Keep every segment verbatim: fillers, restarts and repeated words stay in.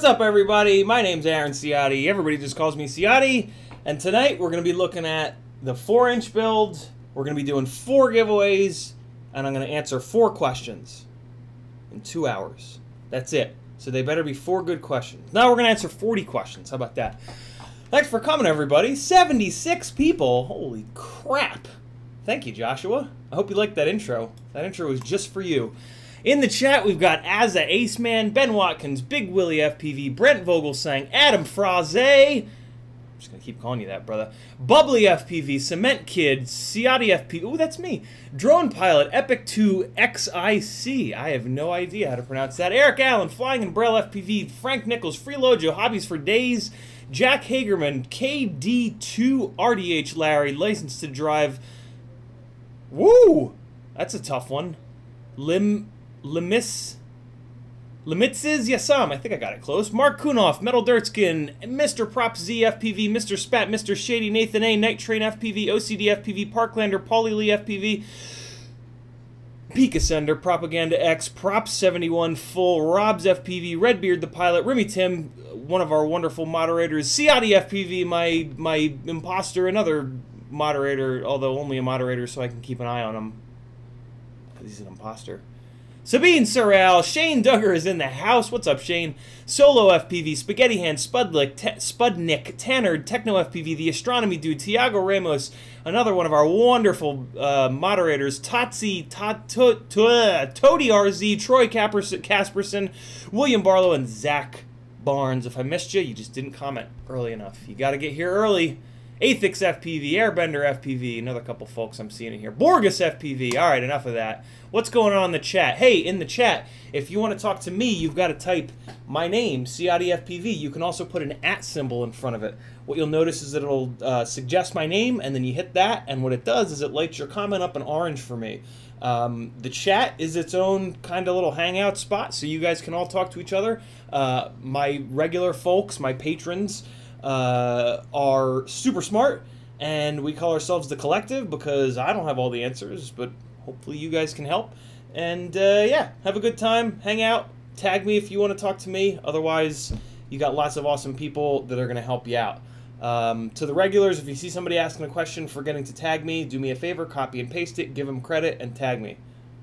up, everybody? My name's Aaron Ciotti. Everybody just calls me Ciotti. And tonight we're going to be looking at the four inch build. We're going to be doing four giveaways, and I'm going to answer four questions in two hours. That's it. So they better be four good questions. Now we're going to answer forty questions. How about that? Thanks for coming, everybody. seventy-six people. Holy crap. Thank you, Joshua. I hope you liked that intro. That intro was just for you. In the chat, we've got Azza Aceman, Ben Watkins, Big Willie F P V, Brent Vogelsang, Adam Fraze. I'm just going to keep calling you that, brother. Bubbly F P V, Cement Kid, Ciotti F P V. Ooh, that's me. Drone Pilot, Epic two X I C. I have no idea how to pronounce that. Eric Allen, Flying and Braille F P V, Frank Nichols, Freelojo, Hobbies for Days, Jack Hagerman, K D two R D H Larry, License to Drive. Woo! That's a tough one. Lim... Lemis... Lemitzes Yasam, I think I got it close. Mark Kunoff, Metal Dirtskin, Mister Prop Z F P V, Mister Spat, Mister Shady, Nathan A, Night Train F P V, O C D F P V, Parklander, Paulie Lee F P V, Peak Ascender, Propaganda X, Prop seventy-one Full, Rob's F P V, Redbeard the Pilot, Remy Tim, one of our wonderful moderators, Ciotti F P V, my, my imposter, another moderator, although only a moderator so I can keep an eye on him, because he's an imposter. Sabine Sorrell, Shane Duggar is in the house. What's up, Shane? Solo F P V, Spaghetti Hand, Spudlick, T Spudnik, Tanner, Techno F P V, The Astronomy Dude, Tiago Ramos, another one of our wonderful uh, moderators, Totsi, Tot, Tot, Tot, Toady R Z, Troy Casperson, William Barlow, and Zach Barnes. If I missed you, you just didn't comment early enough. You got to get here early. Aethix F P V, Airbender F P V, another couple folks I'm seeing in here. Borgus F P V, all right, enough of that. What's going on in the chat? Hey, in the chat, if you want to talk to me, you've got to type my name, Ciotti F P V. You can also put an at symbol in front of it. What you'll notice is that it'll uh, suggest my name, and then you hit that, and what it does is it lights your comment up in orange for me. Um, the chat is its own kind of little hangout spot, so you guys can all talk to each other. Uh, my regular folks, my patrons, Uh, are super smart, and we call ourselves the Collective because I don't have all the answers, but hopefully you guys can help. And uh, yeah, have a good time, hang out, tag me if you want to talk to me. Otherwise, you got lots of awesome people that are going to help you out. Um, to the regulars, if you see somebody asking a question forgetting to tag me, do me a favor, copy and paste it, give them credit, and tag me.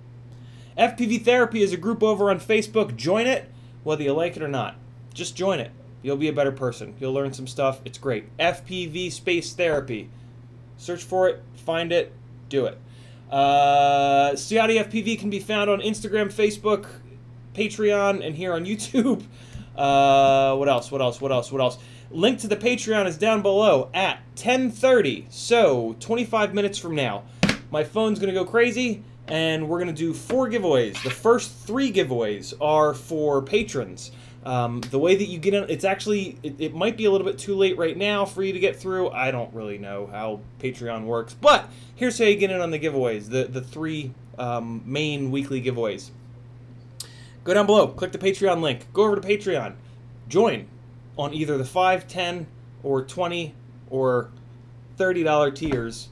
F P V Therapy is a group over on Facebook. Join it, whether you like it or not. Just join it. You'll be a better person. You'll learn some stuff. It's great. F P V Space Therapy. Search for it. Find it. Do it. Uh, Ciotti F P V can be found on Instagram, Facebook, Patreon, and here on YouTube. Uh, what else? What else? What else? What else? Link to the Patreon is down below at ten thirty. So, twenty-five minutes from now. My phone's going to go crazy, and we're going to do four giveaways. The first three giveaways are for patrons. Um, the way that you get in, it's actually, it, it might be a little bit too late right now for you to get through. I don't really know how Patreon works, but here's how you get in on the giveaways, the, the three um, main weekly giveaways. Go down below, click the Patreon link, go over to Patreon, join on either the five, ten, or twenty, or thirty dollar tiers.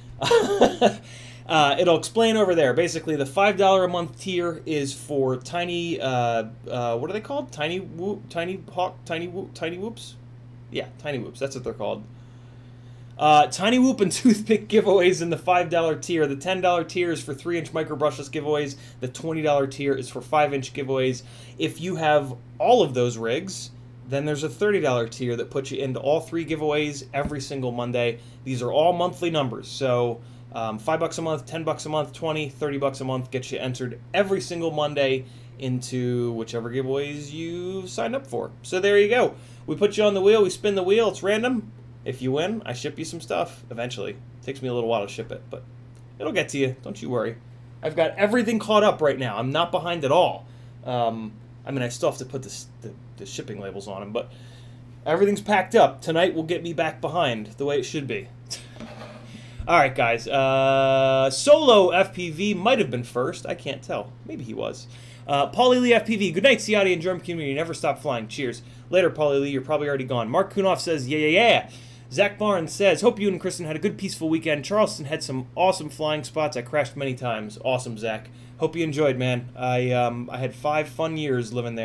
Uh, it'll explain over there. Basically, the five dollar a month tier is for tiny, uh, uh, what are they called? Tiny whoop, tiny hawk, tiny whoop, tiny whoops? Yeah, tiny whoops. That's what they're called. Uh, tiny whoop and toothpick giveaways in the five dollar tier. The ten dollar tier is for three inch micro brushless giveaways. The twenty dollar tier is for five inch giveaways. If you have all of those rigs, then there's a thirty dollar tier that puts you into all three giveaways every single Monday. These are all monthly numbers, so Um, five bucks a month, ten bucks a month, twenty, thirty bucks a month gets you entered every single Monday into whichever giveaways you signed up for. So there you go. We put you on the wheel, we spin the wheel, it's random. If you win, I ship you some stuff eventually. It takes me a little while to ship it, but it'll get to you. Don't you worry. I've got everything caught up right now. I'm not behind at all. Um, I mean, I still have to put this, the, the shipping labels on them, but everything's packed up. Tonight will get me back behind the way it should be. All right, guys. Uh, Solo F P V might have been first. I can't tell. Maybe he was. Uh, Paulie Lee F P V. Good night, Ciotti and Germ community. Never stop flying. Cheers. Later, Paulie Lee. You're probably already gone. Mark Kunoff says, yeah, yeah, yeah. Zach Barnes says, hope you and Kristen had a good, peaceful weekend. Charleston had some awesome flying spots. I crashed many times. Awesome, Zach. Hope you enjoyed, man. I um, I had five fun years living there.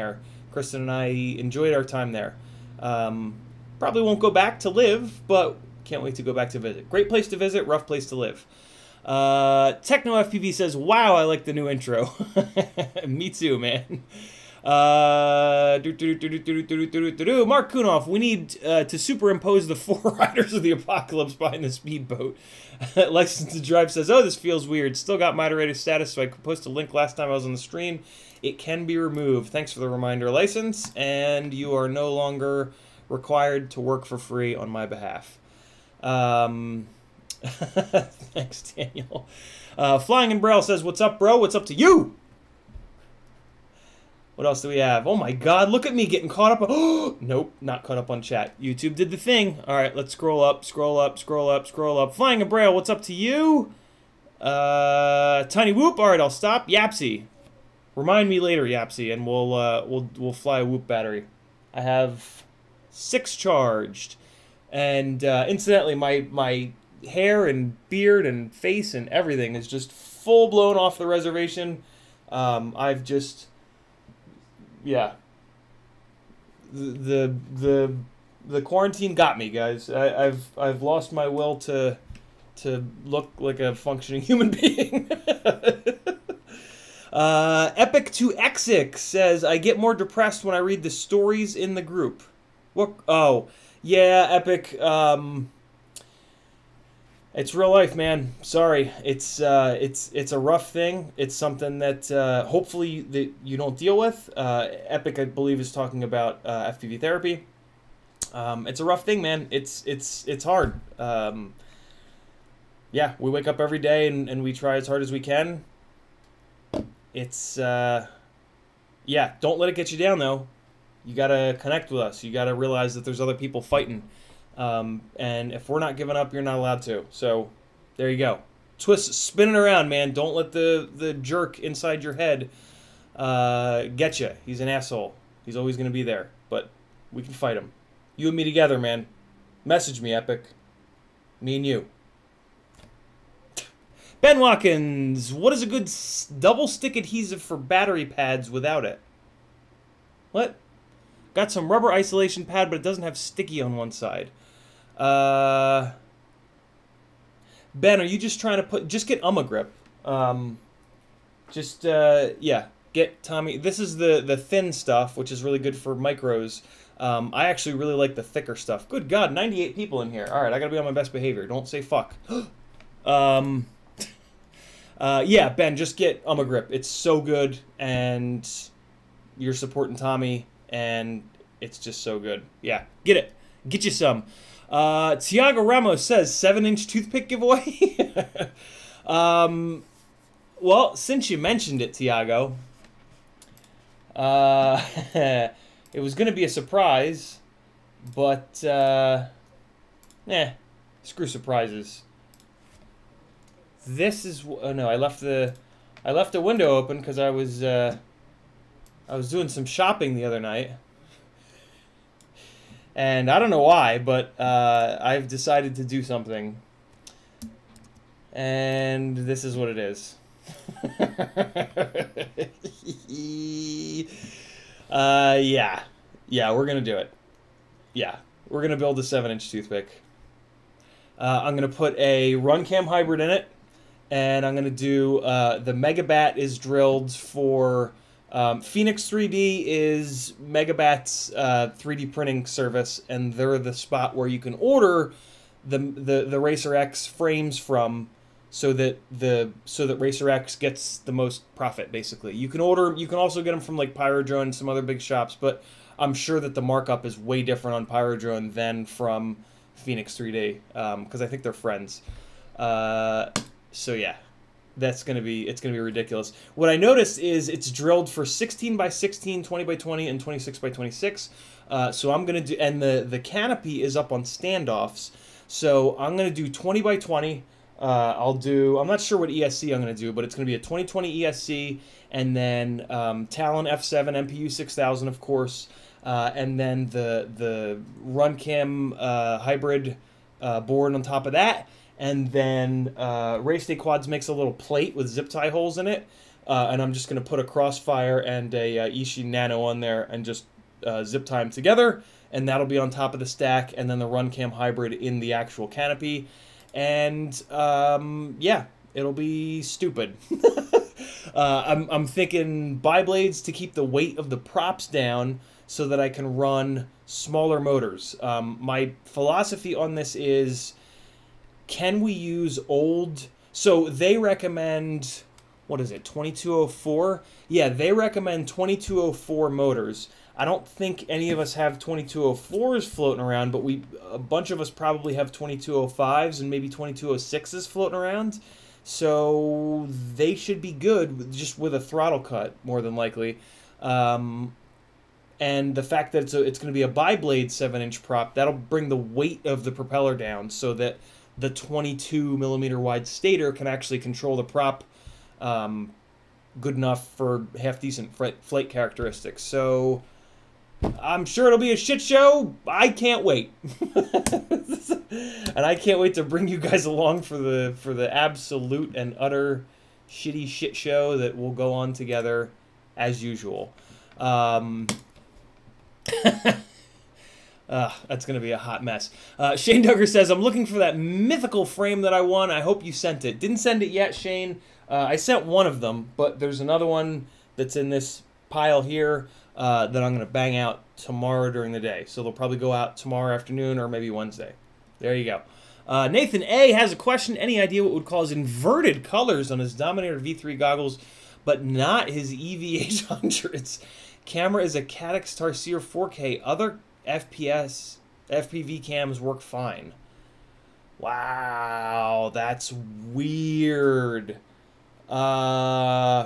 Kristen and I enjoyed our time there. Um, probably won't go back to live, but can't wait to go back to visit. Great place to visit, rough place to live. Uh, Techno F P V says, wow, I like the new intro. Me too, man. Uh, do, do, do, do, do, do, do, do, do. Mark Kunoff, we need uh, to superimpose the four riders of the apocalypse behind the speedboat. License to Drive says, oh, this feels weird. Still got moderator status, so I could post a link last time I was on the stream. It can be removed. Thanks for the reminder, License, and you are no longer required to work for free on my behalf. Um, thanks, Daniel. Uh, Flying in Braille says, what's up, bro? What's up to you? What else do we have? Oh my god, look at me getting caught up. Oh, nope, not caught up on chat. YouTube did the thing. All right, let's scroll up, scroll up, scroll up, scroll up. Flying in Braille, what's up to you? Uh, Tiny Whoop. All right, I'll stop. Yapsy. Remind me later, Yapsy, and we'll uh, we'll we'll fly a Whoop battery. I have six charged, and uh, incidentally, my my hair and beard and face and everything is just full blown off the reservation. Um, I've just, yeah, the the the, the quarantine got me, guys. I, I've I've lost my will to to look like a functioning human being. Uh, Epic to Exix says, I get more depressed when I read the stories in the group. What? Oh, yeah, Epic. Um, it's real life, man. Sorry. It's, uh, it's, it's a rough thing. It's something that, uh, hopefully that you don't deal with. Uh, Epic, I believe, is talking about, uh, F P V therapy. Um, it's a rough thing, man. It's, it's, it's hard. Um, yeah, we wake up every day and, and we try as hard as we can. It's, uh, yeah, don't let it get you down, though. You got to connect with us. You got to realize that there's other people fighting. Um, and if we're not giving up, you're not allowed to. So, there you go. Twist, spinning around, man. Don't let the, the jerk inside your head uh, get you. He's an asshole. He's always going to be there. But we can fight him. You and me together, man. Message me, Epic. Me and you. Ben Watkins, what is a good double stick adhesive for battery pads without it? What? Got some rubber isolation pad, but it doesn't have sticky on one side. Uh, Ben, are you just trying to put... Just get Umagrip. Um, just, uh, yeah. Get Tommy... This is the, the thin stuff, which is really good for micros. Um, I actually really like the thicker stuff. Good God, ninety-eight people in here. All right, I got to be on my best behavior. Don't say fuck. um... Uh, yeah, Ben, just get Umagrip. It's so good, and you're supporting Tommy, and it's just so good. Yeah, get it. Get you some. Uh, Tiago Ramos says, seven inch toothpick giveaway? um, well, since you mentioned it, Tiago, uh, it was going to be a surprise, but, uh, eh, screw surprises. This is oh no, I left the I left the window open because I was uh, I was doing some shopping the other night, and I don't know why, but uh, I've decided to do something, and this is what it is. uh, yeah, yeah, we're gonna do it. Yeah, we're gonna build a seven inch toothpick. Uh, I'm gonna put a Runcam hybrid in it. And I'm going to do, uh, the Megabat is drilled for, um, Phoenix three D is Megabat's uh, three D printing service, and they're the spot where you can order the, the, the Racer X frames from so that the so that Racer X gets the most profit, basically. You can order, you can also get them from, like, Pyrodrone and some other big shops, but I'm sure that the markup is way different on Pyrodrone than from Phoenix three D, um, because I think they're friends. Uh... So yeah, that's gonna be it's gonna be ridiculous. What I noticed is it's drilled for sixteen by sixteen, twenty by twenty, and twenty-six by twenty-six. Uh, so I'm gonna do, and the the canopy is up on standoffs. So I'm gonna do twenty by twenty. Uh, I'll do. I'm not sure what E S C I'm gonna do, but it's gonna be a twenty twenty E S C, and then um, Talon F seven M P U six thousand, of course, uh, and then the the Runcam uh, hybrid uh, board on top of that. And then uh, Race Day Quads makes a little plate with zip tie holes in it. uh, and I'm just going to put a Crossfire and a uh, Ishii Nano on there and just uh, zip tie them together, and that'll be on top of the stack, and then the Runcam Hybrid in the actual canopy. And, um, yeah, it'll be stupid. uh, I'm, I'm thinking bi-blades to keep the weight of the props down so that I can run smaller motors. Um, my philosophy on this is, can we use old... So they recommend, what is it, twenty-two oh four? Yeah, they recommend twenty-two oh four motors. I don't think any of us have twenty-two oh fours floating around, but we a bunch of us probably have twenty-two oh fives and maybe twenty-two oh sixes floating around. So they should be good, with, just with a throttle cut, more than likely. Um, and the fact that it's, a, it's going to be a bi-blade seven inch prop, that'll bring the weight of the propeller down so that the twenty-two millimeter wide stator can actually control the prop um, good enough for half-decent flight characteristics. So I'm sure it'll be a shit show. I can't wait. And I can't wait to bring you guys along for the for the absolute and utter shitty shit show that will go on together as usual. Um, uh, that's going to be a hot mess. Uh, Shane Duggar says, I'm looking for that mythical frame that I won. I hope you sent it. Didn't send it yet, Shane. Uh, I sent one of them, but there's another one that's in this pile here uh, that I'm going to bang out tomorrow during the day. So they'll probably go out tomorrow afternoon or maybe Wednesday. There you go. Uh, Nathan A. has a question. Any idea what would cause inverted colors on his Dominator V three goggles, but not his E V eight hundreds? Camera is a Caddx Tarsier four K. Other F P S, F P V cams work fine. Wow, that's weird. Uh,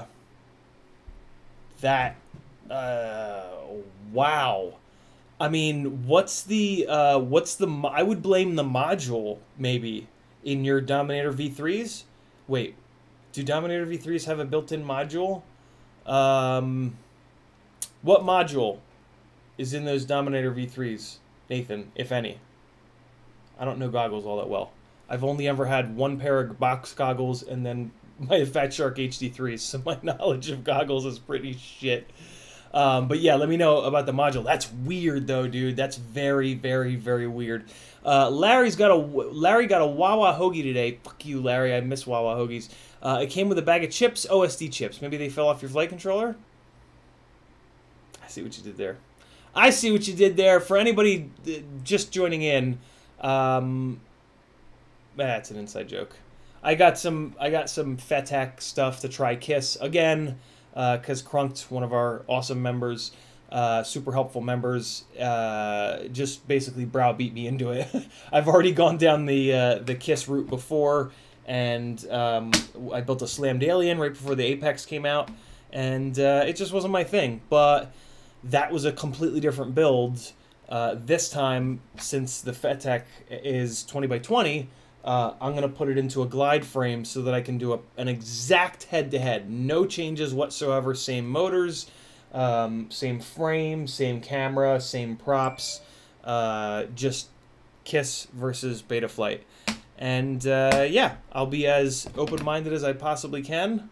that, uh, wow. I mean, what's the, uh, what's the, I would blame the module, maybe, in your Dominator V threes? Wait, do Dominator V threes have a built-in module? Um, what module is in those Dominator V threes, Nathan, if any? I don't know goggles all that well. I've only ever had one pair of box goggles and then my Fat Shark H D threes, so my knowledge of goggles is pretty shit. Um, but yeah, let me know about the module. That's weird though, dude. That's very, very, very weird. Uh, Larry's got a Larry got a Wawa hoagie today. Fuck you, Larry. I miss Wawa hoagies. Uh, it came with a bag of chips, O S D chips. Maybe they fell off your flight controller. I see what you did there. I see what you did there. For anybody just joining in, um, that's an inside joke. I got some I got some Fetac stuff to try Kiss again. Because uh, Crunked, one of our awesome members, uh, super helpful members, uh, just basically browbeat me into it. I've already gone down the uh, the Kiss route before, and um, I built a Slammed Alien right before the Apex came out, and uh, it just wasn't my thing. But that was a completely different build. Uh, this time, since the Fetac is twenty by twenty, Uh, I'm going to put it into a glide frame so that I can do a, an exact head-to-head. No changes whatsoever. Same motors, um, same frame, same camera, same props. Uh, just Kiss versus Betaflight. And, uh, yeah, I'll be as open-minded as I possibly can.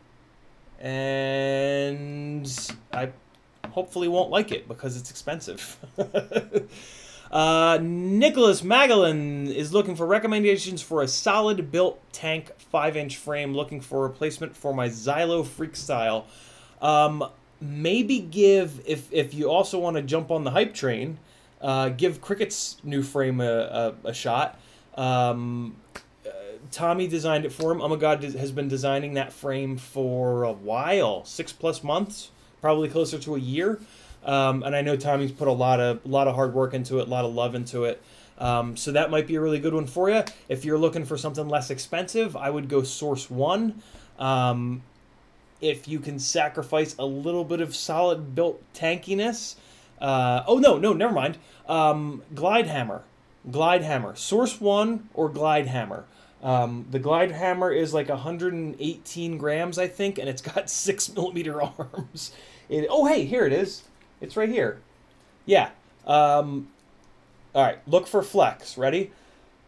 And I hopefully won't like it because it's expensive. Uh, Nicholas Magellan is looking for recommendations for a solid built tank five inch frame, looking for a replacement for my Xylo Freakstyle. Um, maybe give, if, if you also want to jump on the hype train, uh, give Cricket's new frame a, a, a shot. Um, uh, Tommy designed it for him. Oh my God, has been designing that frame for a while, six plus months, probably closer to a year. Um, and I know Tommy's put a lot of a lot of hard work into it, a lot of love into it. Um, so that might be a really good one for you. If you're looking for something less expensive, I would go Source One. Um, if you can sacrifice a little bit of solid built tankiness, uh, oh no, no, never mind. Um, Glide Hammer, Glide Hammer, Source One or Glide Hammer. Um, the Glide Hammer is like one hundred eighteen grams, I think, and it's got six millimeter arms. It, oh, hey, here it is. It's right here. Yeah. Um, all right. Look for flex. Ready?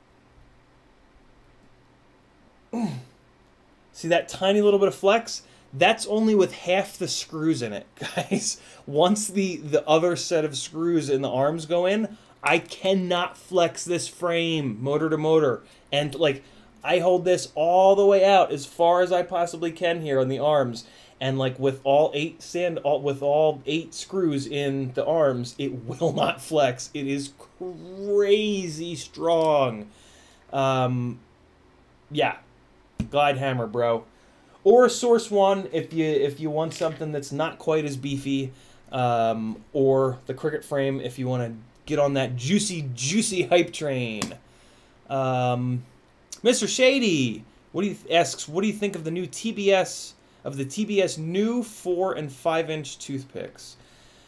See that tiny little bit of flex? That's only with half the screws in it, guys. Once the, the other set of screws in the arms go in, I cannot flex this frame motor to motor. And, like, I hold this all the way out as far as I possibly can here on the arms. And, like, with all eight sand, all, with all eight screws in the arms, it will not flex. It is crazy strong. Um, yeah. Glide hammer, bro. Or a Source One if you if you want something that's not quite as beefy, um, or the Cricut frame if you want to get on that juicy, juicy hype train. Um, Mister Shady, what do you asks? What do you think of the new T B S of the T B S new four and five inch toothpicks?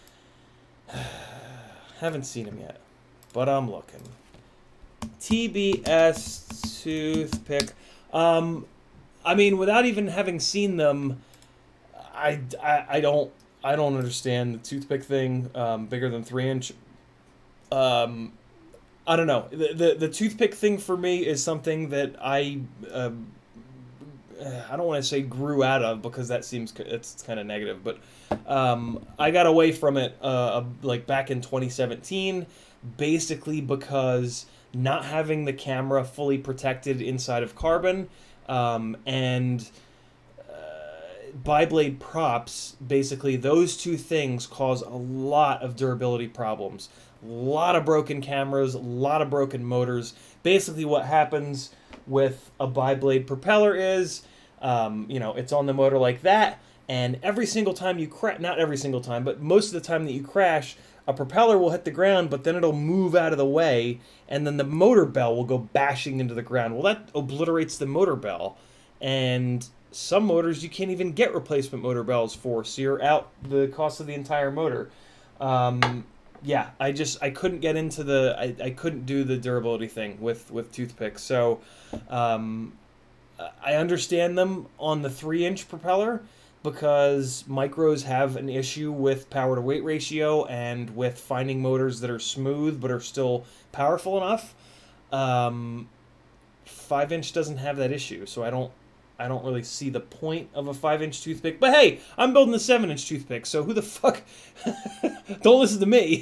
Haven't seen them yet, but I'm looking. T B S toothpick. Um. I mean, without even having seen them, I, I, I don't I don't understand the toothpick thing. Um, bigger than three inch. Um, I don't know. The, the the toothpick thing for me is something that I uh, I don't want to say grew out of, because that seems it's kind of negative. But um, I got away from it uh, like back in twenty seventeen, basically because not having the camera fully protected inside of carbon. Um, and uh, bi-blade props, basically those two things cause a lot of durability problems. A lot of broken cameras, a lot of broken motors. Basically what happens with a bi-blade propeller is, um, you know, it's on the motor like that, and every single time you crash, not every single time, but most of the time that you crash, a propeller will hit the ground, but then it'll move out of the way, and then the motor bell will go bashing into the ground. Well, that obliterates the motor bell, and some motors you can't even get replacement motor bells for, so you're out the cost of the entire motor. Um, yeah, I just, I couldn't get into the, I, I couldn't do the durability thing with, with toothpicks, so um, I understand them on the three inch propeller, because micros have an issue with power to weight ratio and with finding motors that are smooth but are still powerful enough. Um, five inch doesn't have that issue, so I don't I don't really see the point of a five inch toothpick. But hey, I'm building a seven inch toothpick, so who the fuck? Don't listen to me.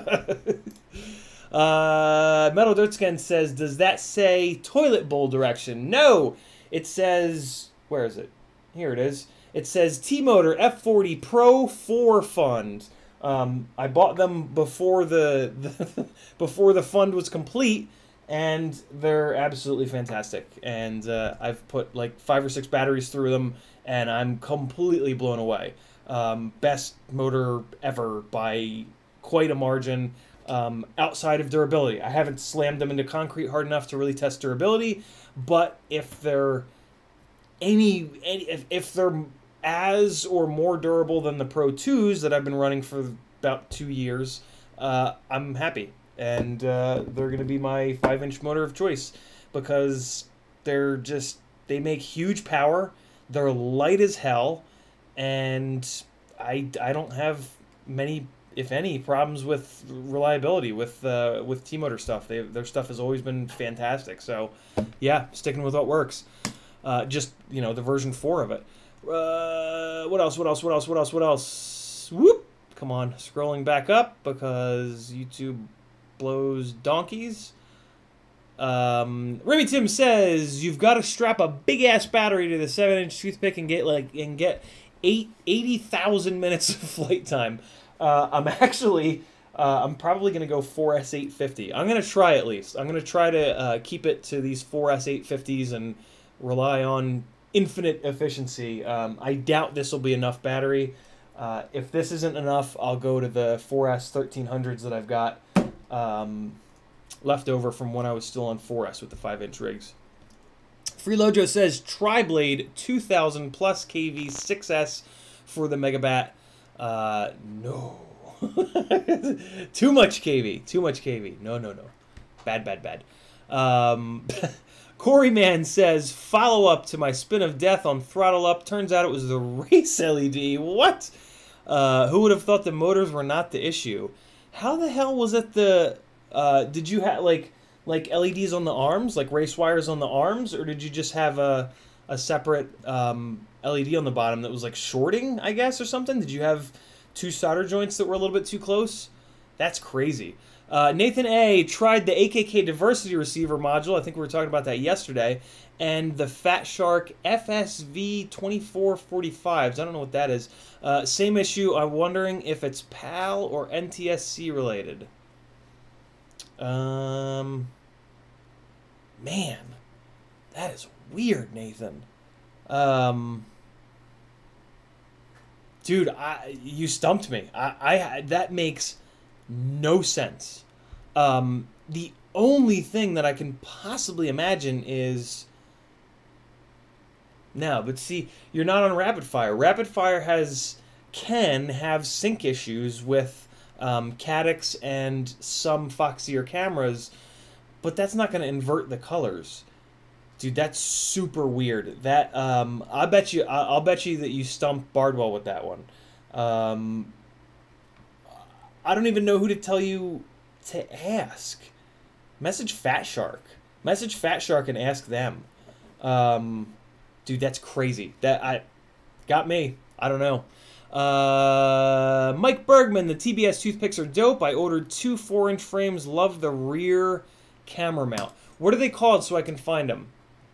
uh, Metal Dirtskin says, does that say toilet bowl direction? No, it says, where is it? Here it is. It says T-Motor F forty Pro four Fund. Um, I bought them before the, the before the fund was complete, and they're absolutely fantastic. And uh, I've put like five or six batteries through them, and I'm completely blown away. Um, best motor ever by quite a margin. Um, outside of durability, I haven't slammed them into concrete hard enough to really test durability. But if they're any, any if, if they're as or more durable than the Pro twos that I've been running for about two years, uh, I'm happy. And uh, they're going to be my five inch motor of choice, because they're just, they make huge power, they're light as hell, and I, I don't have many, if any, problems with reliability with uh, with T-Motor stuff. They, their stuff has always been fantastic. So, yeah, sticking with what works. Uh, just, you know, the version four of it. Uh, what else, what else, what else, what else, what else? Whoop! Come on, scrolling back up, because YouTube blows donkeys. Um, Remy Tim says, you've got to strap a big-ass battery to the seven inch toothpick and get, like, and get eight, eighty thousand minutes of flight time. Uh, I'm actually... Uh, I'm probably going to go four S eight fifty. I'm going to try at least. I'm going to try to uh, keep it to these four S eight fifties and rely on infinite efficiency. Um, I doubt this will be enough battery. Uh, if this isn't enough, I'll go to the four S thirteen hundreds that I've got um, left over from when I was still on four S with the five inch rigs. Freelojo says, Tri-Blade two thousand plus K V six S for the Megabat. Uh, no. Too much K V. Too much K V. No, no, no. Bad, bad, bad. Um... Corey Man says, follow up to my spin of death on Throttle Up. Turns out it was the race L E D. What? Uh, who would have thought the motors were not the issue? How the hell was it the... Uh, did you have, like, like L E Ds on the arms? Like race wires on the arms? Or did you just have a, a separate um, L E D on the bottom that was like shorting, I guess, or something? Did you have two solder joints that were a little bit too close? That's crazy. Uh, Nathan A. tried the A K K diversity receiver module. I think we were talking about that yesterday. And the Fat Shark F S V twenty-four forty-fives. I don't know what that is. Uh, same issue. I'm wondering if it's PAL or N T S C related. Um, man, that is weird, Nathan. Um, dude, I you stumped me. I, I that makes no sense. Um, the only thing that I can possibly imagine is no, but see, you're not on Rapid Fire. Rapid Fire has can have sync issues with um, Caddx and some Foxeer cameras, but that's not going to invert the colors. Dude, that's super weird. That um, I bet you, I'll bet you that you stumped Bardwell with that one. Um, I don't even know who to tell you to ask. Message Fat Shark. Message Fat Shark and ask them. Um, dude, that's crazy. That I got me. I don't know. Uh, Mike Bergman, the T B S toothpicks are dope. I ordered two four-inch frames. Love the rear camera mount. What are they called so I can find them?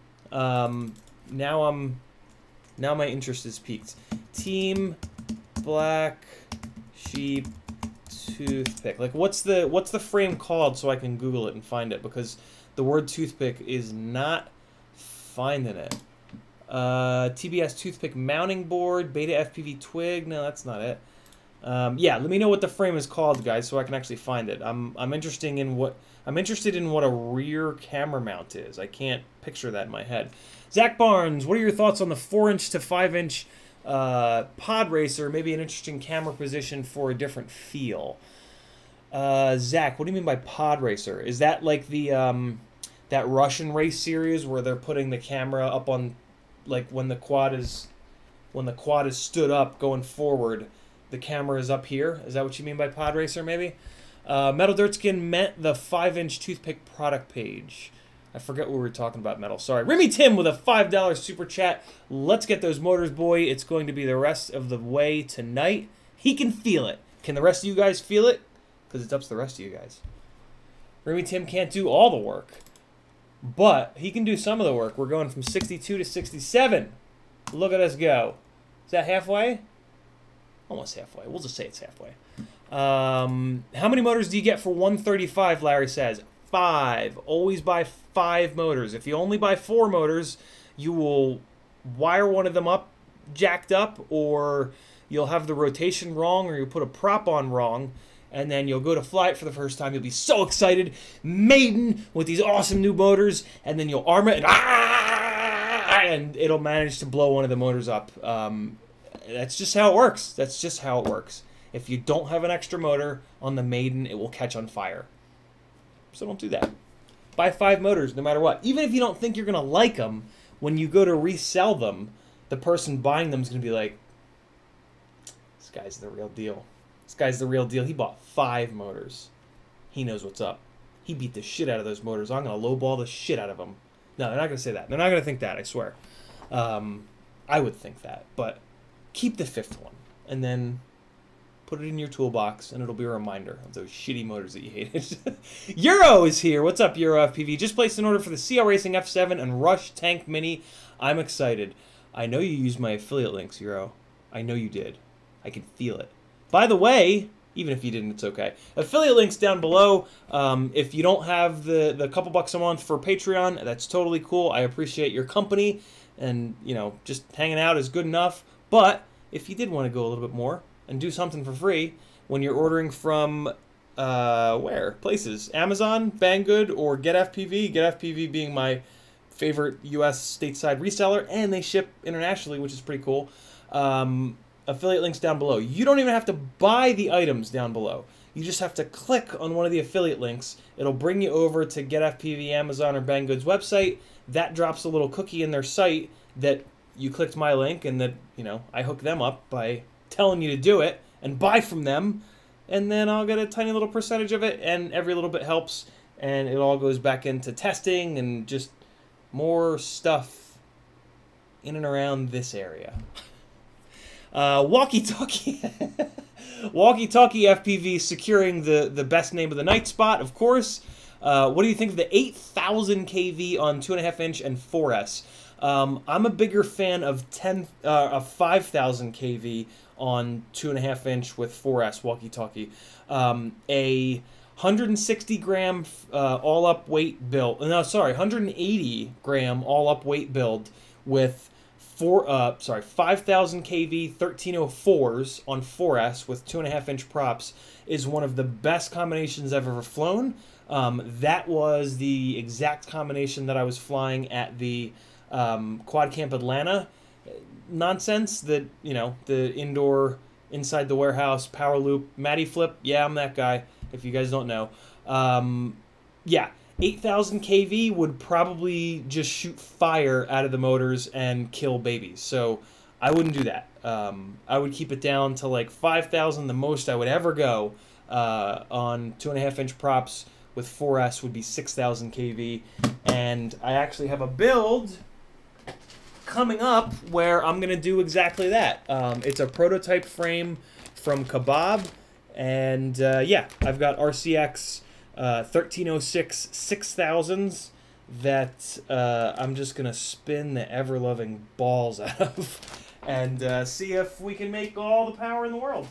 Um, now I'm, now my interest is piqued. Team Black Sheep toothpick. Like, what's the what's the frame called so I can Google it and find it, because the word toothpick is not finding it. Uh, T B S toothpick mounting board, Beta F P V twig. No, that's not it. Um, yeah, let me know what the frame is called, guys, so I can actually find it. I'm I'm interested in what I'm interested in what a rear camera mount is. I can't picture that in my head. Zach Barnes, what are your thoughts on the four-inch to five-inch uh, pod racer? Maybe an interesting camera position for a different feel. Uh, Zach, what do you mean by pod racer? Is that like the um, that Russian race series where they're putting the camera up on, like when the quad is when the quad is stood up going forward, the camera is up here? Is that what you mean by pod racer? Maybe. Uh, Metal Dirtskin meant the five-inch toothpick product page. I forget what we were talking about, Metal. Sorry. Remy Tim with a five dollar super chat. Let's get those motors, boy. It's going to be the rest of the way tonight. He can feel it. Can the rest of you guys feel it? Because it's up to the rest of you guys. Remy Tim can't do all the work, but he can do some of the work. We're going from sixty-two to sixty-seven. Look at us go. Is that halfway? Almost halfway. We'll just say it's halfway. Um, how many motors do you get for one thirty-five, Larry says? Five. Always buy five motors. If you only buy four motors, you will wire one of them up jacked up, or you'll have the rotation wrong, or you'll put a prop on wrong, and then you'll go to fly it for the first time. You'll be so excited, maiden with these awesome new motors, and then you'll arm it, and, ah, and it'll manage to blow one of the motors up. Um, that's just how it works. That's just how it works. If you don't have an extra motor on the maiden, it will catch on fire. So don't do that. Buy five motors no matter what. Even if you don't think you're going to like them, when you go to resell them, the person buying them is going to be like, this guy's the real deal. This guy's the real deal. He bought five motors. He knows what's up. He beat the shit out of those motors. I'm going to lowball the shit out of them. No, they're not going to say that. They're not going to think that, I swear. Um, I would think that. But keep the fifth one. And then put it in your toolbox, and it'll be a reminder of those shitty motors that you hated. Euro is here. What's up, Euro F P V? Just placed an order for the C L Racing F seven and Rush Tank Mini. I'm excited. I know you used my affiliate links, Euro. I know you did. I can feel it. By the way, even if you didn't, it's okay. Affiliate links down below. Um, if you don't have the, the couple bucks a month for Patreon, that's totally cool. I appreciate your company, and, you know, just hanging out is good enough. But if you did want to go a little bit more and do something for free when you're ordering from, uh, where? Places. Amazon, Banggood, or Get F P V. Get F P V being my favorite U S stateside reseller, and they ship internationally, which is pretty cool. Um, affiliate links down below. You don't even have to buy the items down below. You just have to click on one of the affiliate links. It'll bring you over to Get F P V, Amazon, or Banggood's website. That drops a little cookie in their site that you clicked my link, and that, you know, I hook them up by telling you to do it and buy from them, and then I'll get a tiny little percentage of it, and every little bit helps, and it all goes back into testing and just more stuff in and around this area. Uh, walkie-talkie. Walkie-talkie F P V securing the, the best name of the night spot, of course. Uh, what do you think of the eight thousand K V on two point five inch and four S? Um, I'm a bigger fan of ten uh, of five thousand K V on two point five inch with four S walkie-talkie. Um, a one hundred sixty gram uh, all-up weight build. No, sorry, one hundred eighty gram all-up weight build with four. Uh, sorry, five thousand K V thirteen oh fours on four S with two point five inch props is one of the best combinations I've ever flown. Um, that was the exact combination that I was flying at the um, Quad Camp Atlanta nonsense. That, you know, the indoor inside the warehouse power loop Matty flip. Yeah, I'm that guy. If you guys don't know, um, yeah, eight thousand K V would probably just shoot fire out of the motors and kill babies. So I wouldn't do that. Um, I would keep it down to like five thousand. The most I would ever go uh, on two and a half inch props with four S would be six thousand K V. And I actually have a build coming up where I'm going to do exactly that. Um, it's a prototype frame from Kebab. And uh, yeah, I've got R C X uh, thirteen oh six six thousands that uh, I'm just going to spin the ever-loving balls out of and uh, see if we can make all the power in the world.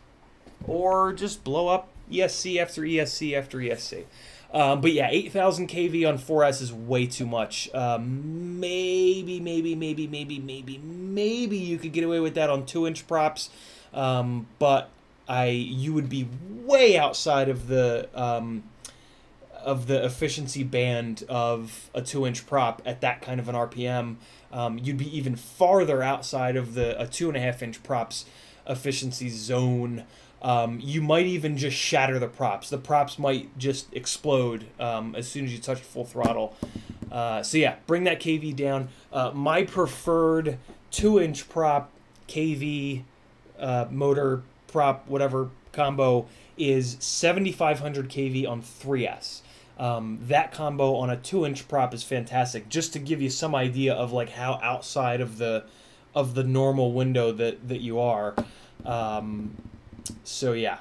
Or just blow up E S C after E S C after E S C. Um, but yeah, eight thousand K V on four S is way too much. Um, maybe, maybe, maybe, maybe, maybe, maybe you could get away with that on two inch props. Um, but I, you would be way outside of the um, of the efficiency band of a two inch prop at that kind of an R P M. Um, you'd be even farther outside of the a two and a half inch props efficiency zone. Um, you might even just shatter the props. The props might just explode um, as soon as you touch full throttle. Uh, so yeah, bring that K V down. Uh, my preferred two inch prop K V uh, motor prop whatever combo is seventy-five hundred K V on three S. Um, that combo on a two inch prop is fantastic. Just to give you some idea of like how outside of the of the normal window that that you are. Um, so yeah.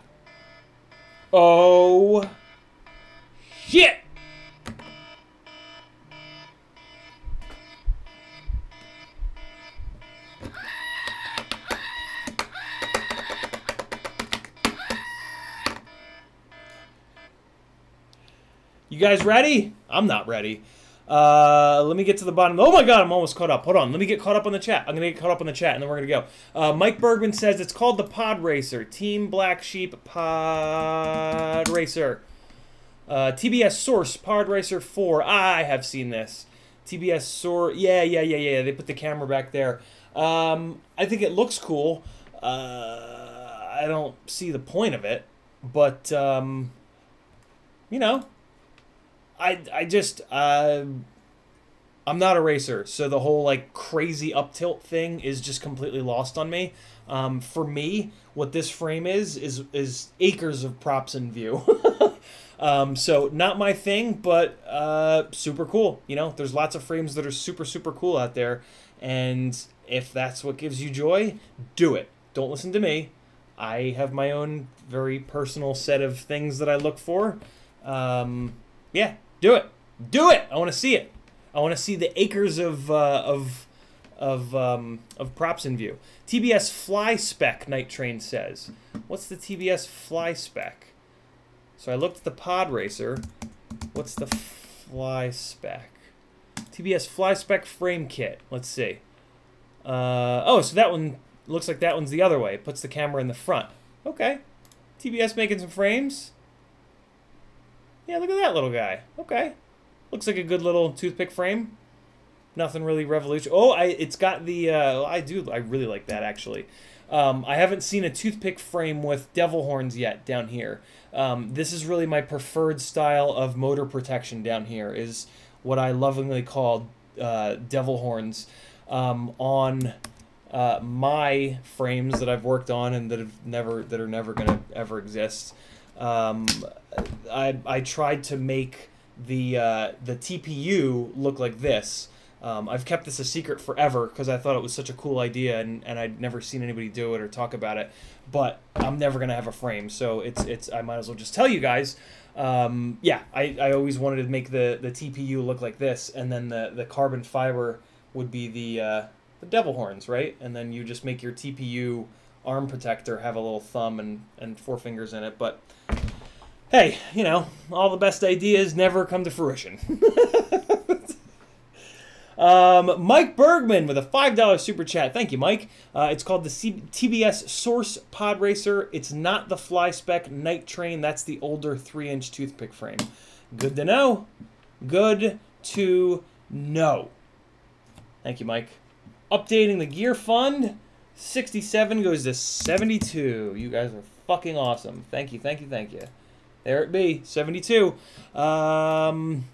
Oh shit! You guys ready? I'm not ready. Uh, let me get to the bottom. Oh my god, I'm almost caught up. Hold on. Let me get caught up on the chat. I'm going to get caught up on the chat, and then we're going to go. Uh, Mike Bergman says it's called the Pod Racer. Team Black Sheep Pod Racer. Uh, T B S Source Pod Racer four. I have seen this. T B S Source. Yeah, yeah, yeah, yeah. They put the camera back there. Um, I think it looks cool. Uh, I don't see the point of it. But, um, you know. I, I just, uh, I'm not a racer, so the whole, like, crazy up tilt thing is just completely lost on me. Um, for me, what this frame is, is, is acres of props in view. um, so, not my thing, but uh, super cool. You know, there's lots of frames that are super, super cool out there, and if that's what gives you joy, do it. Don't listen to me. I have my own very personal set of things that I look for. Um, yeah. Do it. Do it. I want to see it. I want to see the acres of uh, of of um, of props in view. T B S Fly Spec, Night Train says. What's the T B S Fly Spec? So I looked at the Pod Racer. What's the Fly Spec? T B S Fly Spec frame kit. Let's see. Uh, oh, so that one looks like that one's the other way. It puts the camera in the front. Okay. T B S making some frames. Yeah, look at that little guy. Okay. Looks like a good little toothpick frame. Nothing really revolutionary. Oh, I, it's got the... Uh, I do. I really like that, actually. Um, I haven't seen a toothpick frame with devil horns yet down here. Um, this is really my preferred style of motor protection down here, is what I lovingly call uh, devil horns um, on uh, my frames that I've worked on and that have never that are never going to ever exist. Um, I, I tried to make the uh, the T P U look like this. Um, I've kept this a secret forever because I thought it was such a cool idea, and, and I'd never seen anybody do it or talk about it. But I'm never gonna have a frame, so it's it's I might as well just tell you guys. Um, yeah, I, I always wanted to make the, the T P U look like this, and then the, the carbon fiber would be the uh, the devil horns, right? And then you just make your T P U arm protector have a little thumb and, and four fingers in it. But hey, you know, all the best ideas never come to fruition. Um, Mike Bergman with a five dollar super chat. Thank you, Mike. Uh, it's called the C T B S Source Pod Racer. It's not the Fly Spec Night Train. That's the older three inch toothpick frame. Good to know. Good to know. Thank you, Mike. Updating the gear fund. sixty-seven goes to seventy-two. You guys are fucking awesome. Thank you, thank you, thank you. There it be. seventy-two. Um...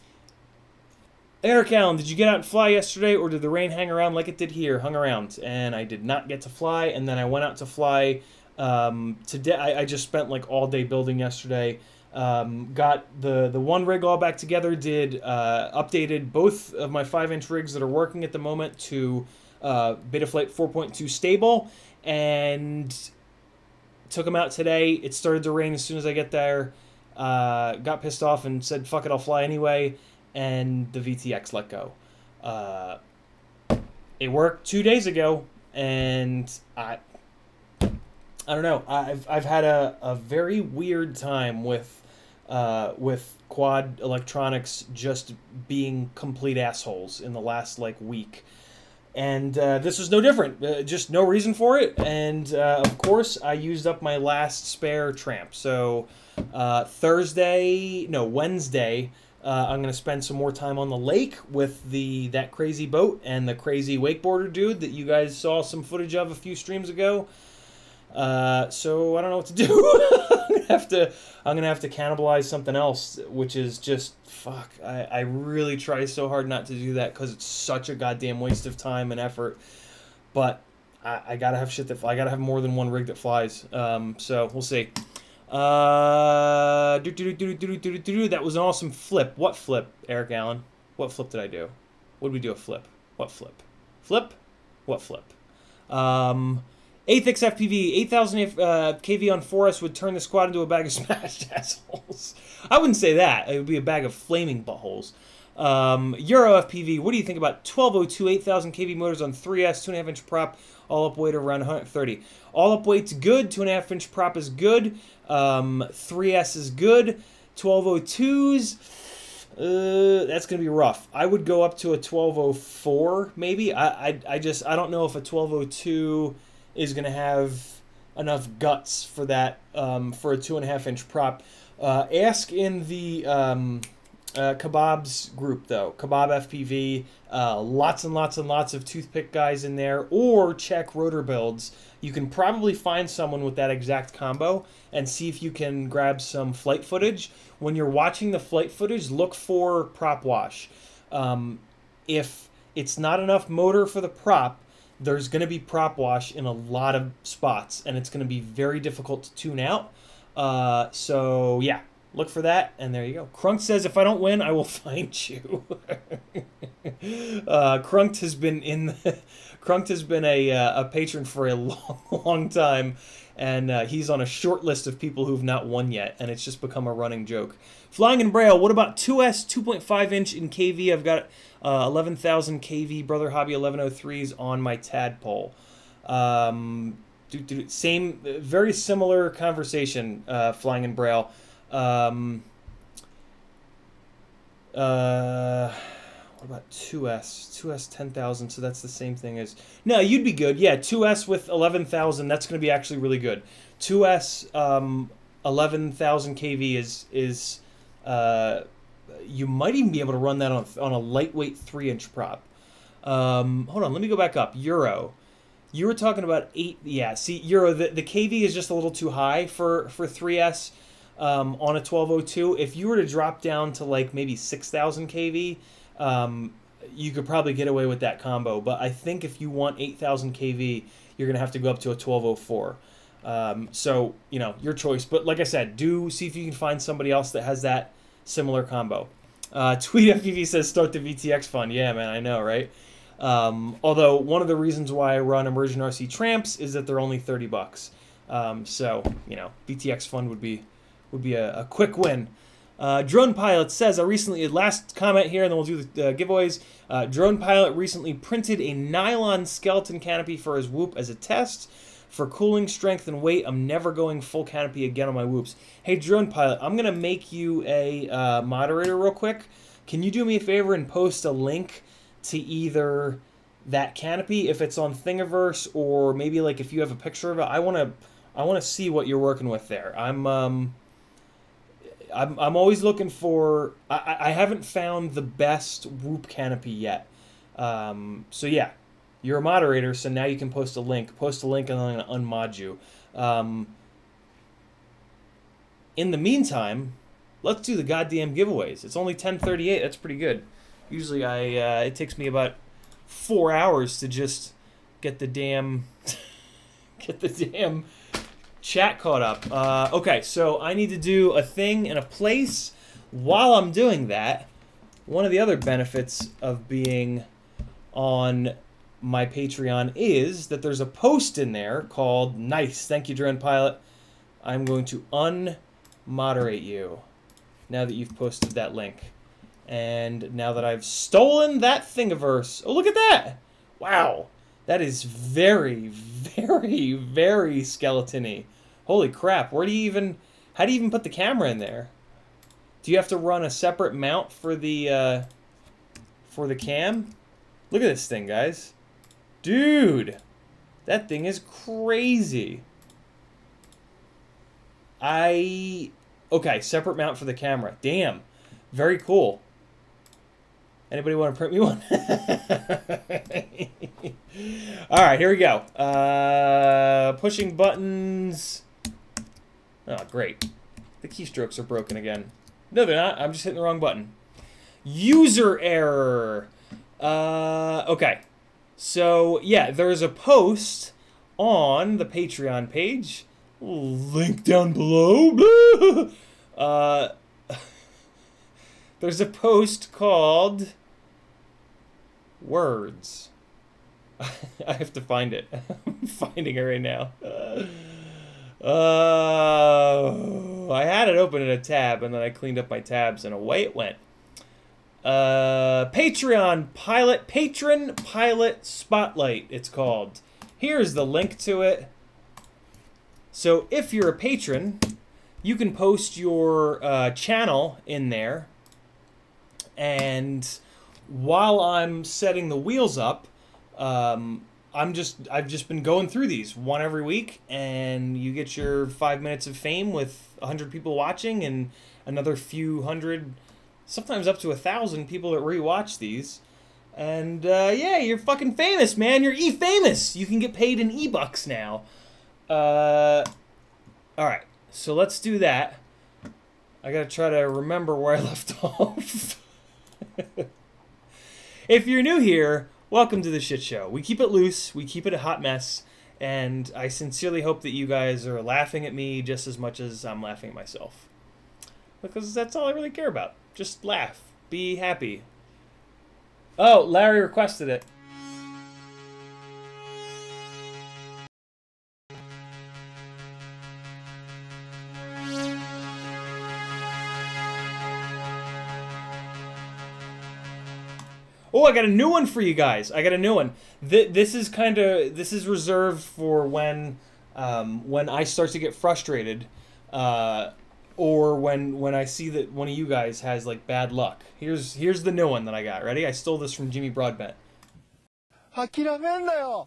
Eric Allen, did you get out and fly yesterday, or did the rain hang around like it did here? Hung around, and I did not get to fly, and then I went out to fly um, today. I, I just spent like all day building yesterday. Um, got the, the one rig all back together, did uh, updated both of my five inch rigs that are working at the moment to uh, Betaflight four point two stable, and took them out today. It started to rain as soon as I get there. Uh, got pissed off and said, fuck it, I'll fly anyway. And the V T X let go. Uh, it worked two days ago, and I, I don't know. I've I've had a, a very weird time with, uh, with quad electronics just being complete assholes in the last like week, and uh, this was no different. Uh, just no reason for it, and uh, of course I used up my last spare tramp. So uh, Thursday, no Wednesday. Uh, I'm going to spend some more time on the lake with the that crazy boat and the crazy wakeboarder dude that you guys saw some footage of a few streams ago. Uh, so I don't know what to do. I'm gonna have to I'm gonna have to cannibalize something else, which is just fuck. I, I really try so hard not to do that because it's such a goddamn waste of time and effort. But I, I gotta have shit that I gotta have more than one rig that flies. Um, so we'll see. Uh, do, do, do, do, do, do, do, do. That was an awesome flip. What flip, Eric Allen? What flip did I do? What did we do a flip? What flip? Flip? What flip? Um, Athix F P V, eight thousand uh, K V on four S would turn the squad into a bag of smashed assholes. I wouldn't say that. It would be a bag of flaming buttholes. Um, Euro F P V, what do you think about twelve oh two, eight thousand K V motors on three S, two point five inch prop, all up weight around one hundred thirty. All up weight's good, two point five inch prop is good, um, three S is good, twelve oh twos, uh, that's going to be rough. I would go up to a twelve oh four, maybe. I, I, I just, I don't know if a twelve oh two is going to have enough guts for that, um, for a two point five inch prop. Uh, ask in the... Um, Uh, Kebab's group, though. Kebab F P V. Uh, lots and lots and lots of toothpick guys in there. Or check Rotor Builds. You can probably find someone with that exact combo and see if you can grab some flight footage. When you're watching the flight footage, look for prop wash. Um, if it's not enough motor for the prop, there's going to be prop wash in a lot of spots, and it's going to be very difficult to tune out. Uh, so, yeah. Look for that, and there you go. Crunk says, if I don't win, I will find you. uh, Crunked has been in the, Crunked has been a, uh, a patron for a long, long time, and uh, he's on a short list of people who've not won yet, and it's just become a running joke. Flying in Braille, what about two S two point five inch in K V? I've got uh, eleven thousand K V Brother Hobby eleven oh threes on my tadpole. Um, do, do, same, very similar conversation, uh, Flying in Braille. Um, uh, what about two S? two S ten thousand, so that's the same thing as... No, you'd be good. Yeah, two S with eleven thousand, that's going to be actually really good. two S, um, eleven thousand K V is... is uh, you might even be able to run that on, on a lightweight three inch prop. Um, hold on, let me go back up. Euro. You were talking about eight... Yeah, see, Euro, the, the K V is just a little too high for, for three S. Um, on a twelve oh two, if you were to drop down to like maybe six thousand K V, um, you could probably get away with that combo. But I think if you want eight thousand K V, you're going to have to go up to a twelve oh four. Um, so, you know, your choice. But like I said, do see if you can find somebody else that has that similar combo. Uh, Tweet F P V says start the V T X fund. Yeah, man, I know, right? Um, although one of the reasons why I run Immersion R C Tramps is that they're only thirty bucks. Um, so you know, V T X fund would be would be a, a quick win. Uh, Drone Pilot says, I recently, last comment here, and then we'll do the uh, giveaways. Uh, Drone Pilot recently printed a nylon skeleton canopy for his Whoop as a test. For cooling, strength, and weight, I'm never going full canopy again on my Whoops. Hey, Drone Pilot, I'm going to make you a uh, moderator real quick. Can you do me a favor and post a link to either that canopy, if it's on Thingiverse, or maybe like if you have a picture of it? I want to I want to see what you're working with there. I'm... um. I'm, I'm always looking for... I, I haven't found the best Whoop canopy yet. Um, so yeah, you're a moderator, so now you can post a link. Post a link and I'm going to unmod you. Um, in the meantime, let's do the goddamn giveaways. It's only ten thirty-eight. That's pretty good. Usually I uh, it takes me about four hours to just get the damn... get the damn... chat caught up. Uh, okay, so I need to do a thing and a place. While I'm doing that, one of the other benefits of being on my Patreon is that there's a post in there called Nice. Thank you, Drone Pilot. I'm going to unmoderate you now that you've posted that link. And now that I've stolen that Thingiverse. Oh, look at that! Wow. That is very, very, very skeleton-y. Holy crap, where do you even... How do you even put the camera in there? Do you have to run a separate mount for the, uh... for the cam? Look at this thing, guys. Dude! That thing is crazy. I... Okay, separate mount for the camera. Damn. Very cool. Anybody want to print me one? All right, here we go. Uh, pushing buttons. Oh, great. The keystrokes are broken again. No, they're not. I'm just hitting the wrong button. User error. Uh, okay. So, yeah, there's a post on the Patreon page. Link down below. uh, there's a post called... Words. I have to find it. I'm finding it right now. Uh, I had it open in a tab, and then I cleaned up my tabs, and away it went. Uh, Patreon Pilot, Patron Pilot Spotlight, it's called. Here's the link to it. So if you're a patron, you can post your uh, channel in there, and... while I'm setting the wheels up, um, I'm just I've just been going through these one every week, and you get your five minutes of fame with a hundred people watching, and another few hundred, sometimes up to a thousand people that rewatch these, and uh, yeah, you're fucking famous, man. You're e-famous. You can get paid in e-bucks now. Uh, all right, so let's do that. I gotta try to remember where I left off. If you're new here, welcome to the shit show. We keep it loose, we keep it a hot mess, and I sincerely hope that you guys are laughing at me just as much as I'm laughing at myself. Because that's all I really care about. Just laugh. Be happy. Oh, Larry requested it. Oh, I got a new one for you guys. I got a new one. Th this is kind of this is reserved for when um, when I start to get frustrated, uh, or when when I see that one of you guys has like bad luck. Here's here's the new one that I got. Ready? I stole this from Jimmy Broadbent. 諦めんなよ。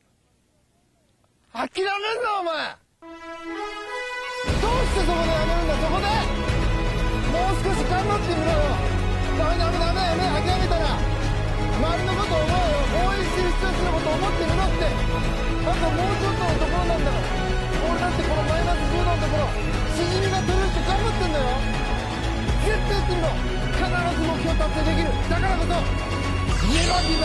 諦めんなお前。どうしてそこでやめるんだそこで。もう少し頑張ってみろよ。ダメダメダメやめ諦めたら。周りのことを思うよ応援してる人たちのことを思ってみろってあともうちょっとのところなんだから俺だってこのマイナスじゅうどのところしじみが取れるって頑張ってんだよ絶対やってみろ必ず目標達成できるだからこそネバギ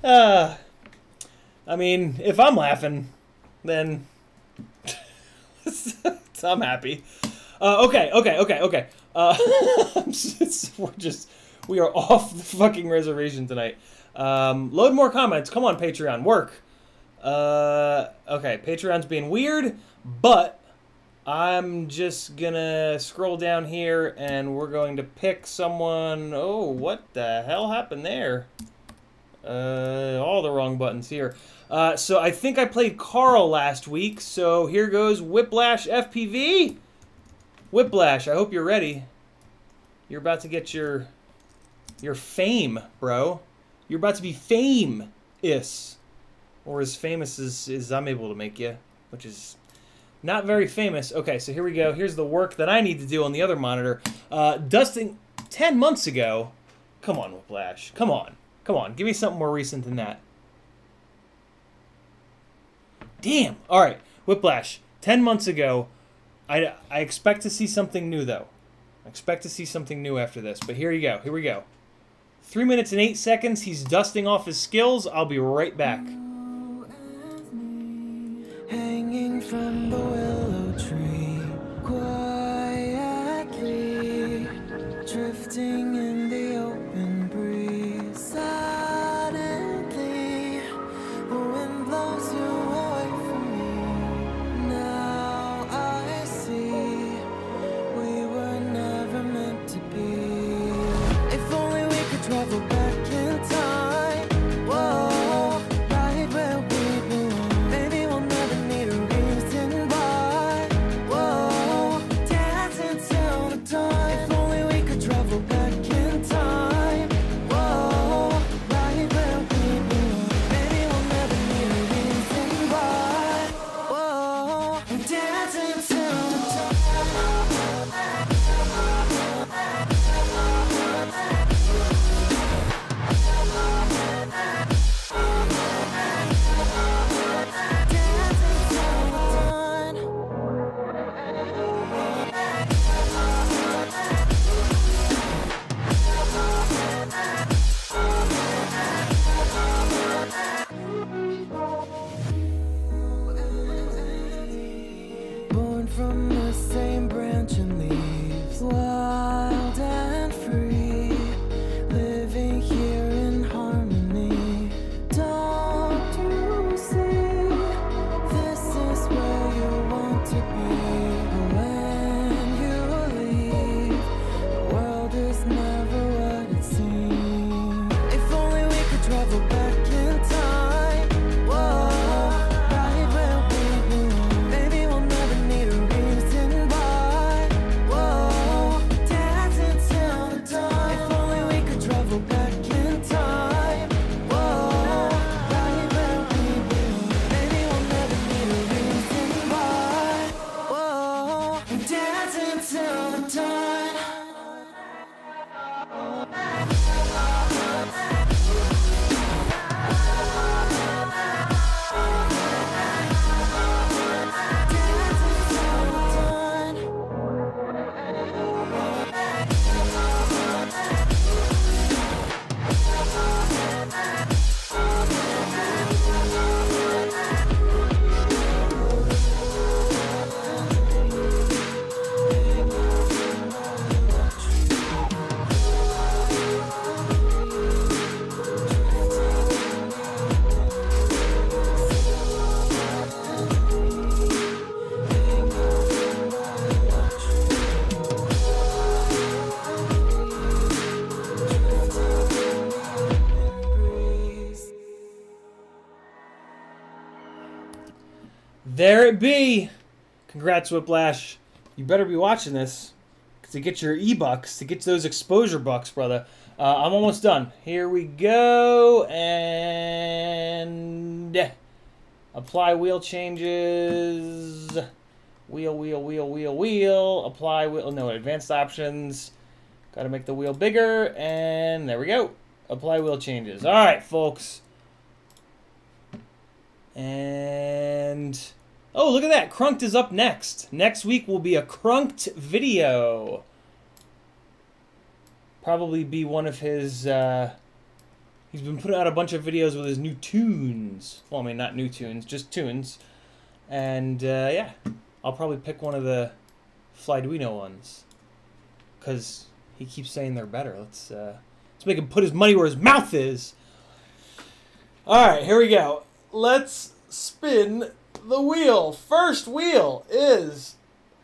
uh, I mean, if I'm laughing, then I'm happy. Uh, okay, okay, okay, okay. Uh, we're just, we are off the fucking reservation tonight. Um, load more comments. Come on, Patreon, work. Uh, okay, Patreon's being weird, but I'm just gonna scroll down here and we're going to pick someone. Oh, what the hell happened there? Uh, all the wrong buttons here. Uh, so I think I played Carl last week, so here goes Whiplash F P V. Whiplash, I hope you're ready. You're about to get your your fame, bro. You're about to be fame-is. Or as famous as, as I'm able to make you, which is not very famous. Okay, so here we go. Here's the work that I need to do on the other monitor. Uh, dusting ten months ago. Come on, Whiplash. Come on. Come on. Give me something more recent than that. Damn. All right, Whiplash. ten months ago. I, I expect to see something new, though. I expect to see something new after this. But here you go. Here we go. Three minutes and eight seconds. He's dusting off his skills. I'll be right back. Hanging from the willow tree, quietly drifting in the open breeze. Suddenly, the wind blows you away from me. Now I see we were never meant to be. If only we could travel back in time. Whoa. From the same branch and leaves, wild and free, living here in harmony. Don't you see, this is where you want to be. When you leave, the world is never what it seems. If only we could travel back in time. Whoa. There it be. Congrats, Whiplash. You better be watching this to get your E-bucks, to get those exposure bucks, brother. Uh, I'm almost done. Here we go. And apply wheel changes. Wheel, wheel, wheel, wheel, wheel. Apply wheel. No, advanced options. Got to make the wheel bigger. And there we go. Apply wheel changes. All right, folks. And oh, look at that. Crunked is up next. Next week will be a Crunked video. Probably be one of his uh, He's been putting out a bunch of videos with his new tunes. Well, I mean, not new tunes, just tunes. And, uh, yeah, I'll probably pick one of the Flyduino ones. Because he keeps saying they're better. Let's, uh, let's make him put his money where his mouth is. All right, here we go. Let's spin the wheel. First wheel is...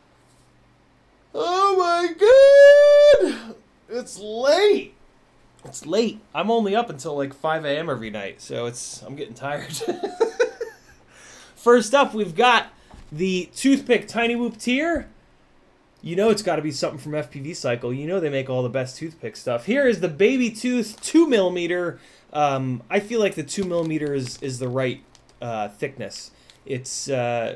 Oh, my God! It's late. It's late. I'm only up until like five A M every night, so it's I'm getting tired. First up, we've got the Toothpick Tiny Whoop Tier. You know it's got to be something from F P V Cycle. You know they make all the best toothpick stuff. Here is the Baby Tooth two millimeter. Um, I feel like the two millimeter is, is the right uh, thickness. It's uh,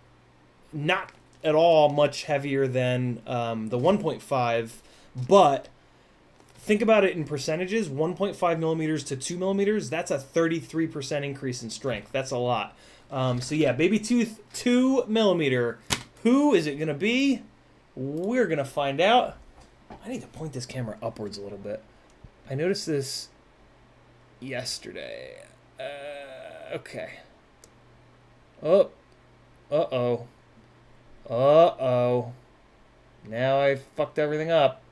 not at all much heavier than um, the one point five, but... Think about it in percentages, one point five millimeters to two millimeters, that's a thirty-three percent increase in strength. That's a lot. Um, so yeah, Baby Tooth two millimeter. Who is it going to be? We're going to find out. I need to point this camera upwards a little bit. I noticed this yesterday. Uh, okay. Oh. Uh-oh. Uh-oh. Now I fucked everything up.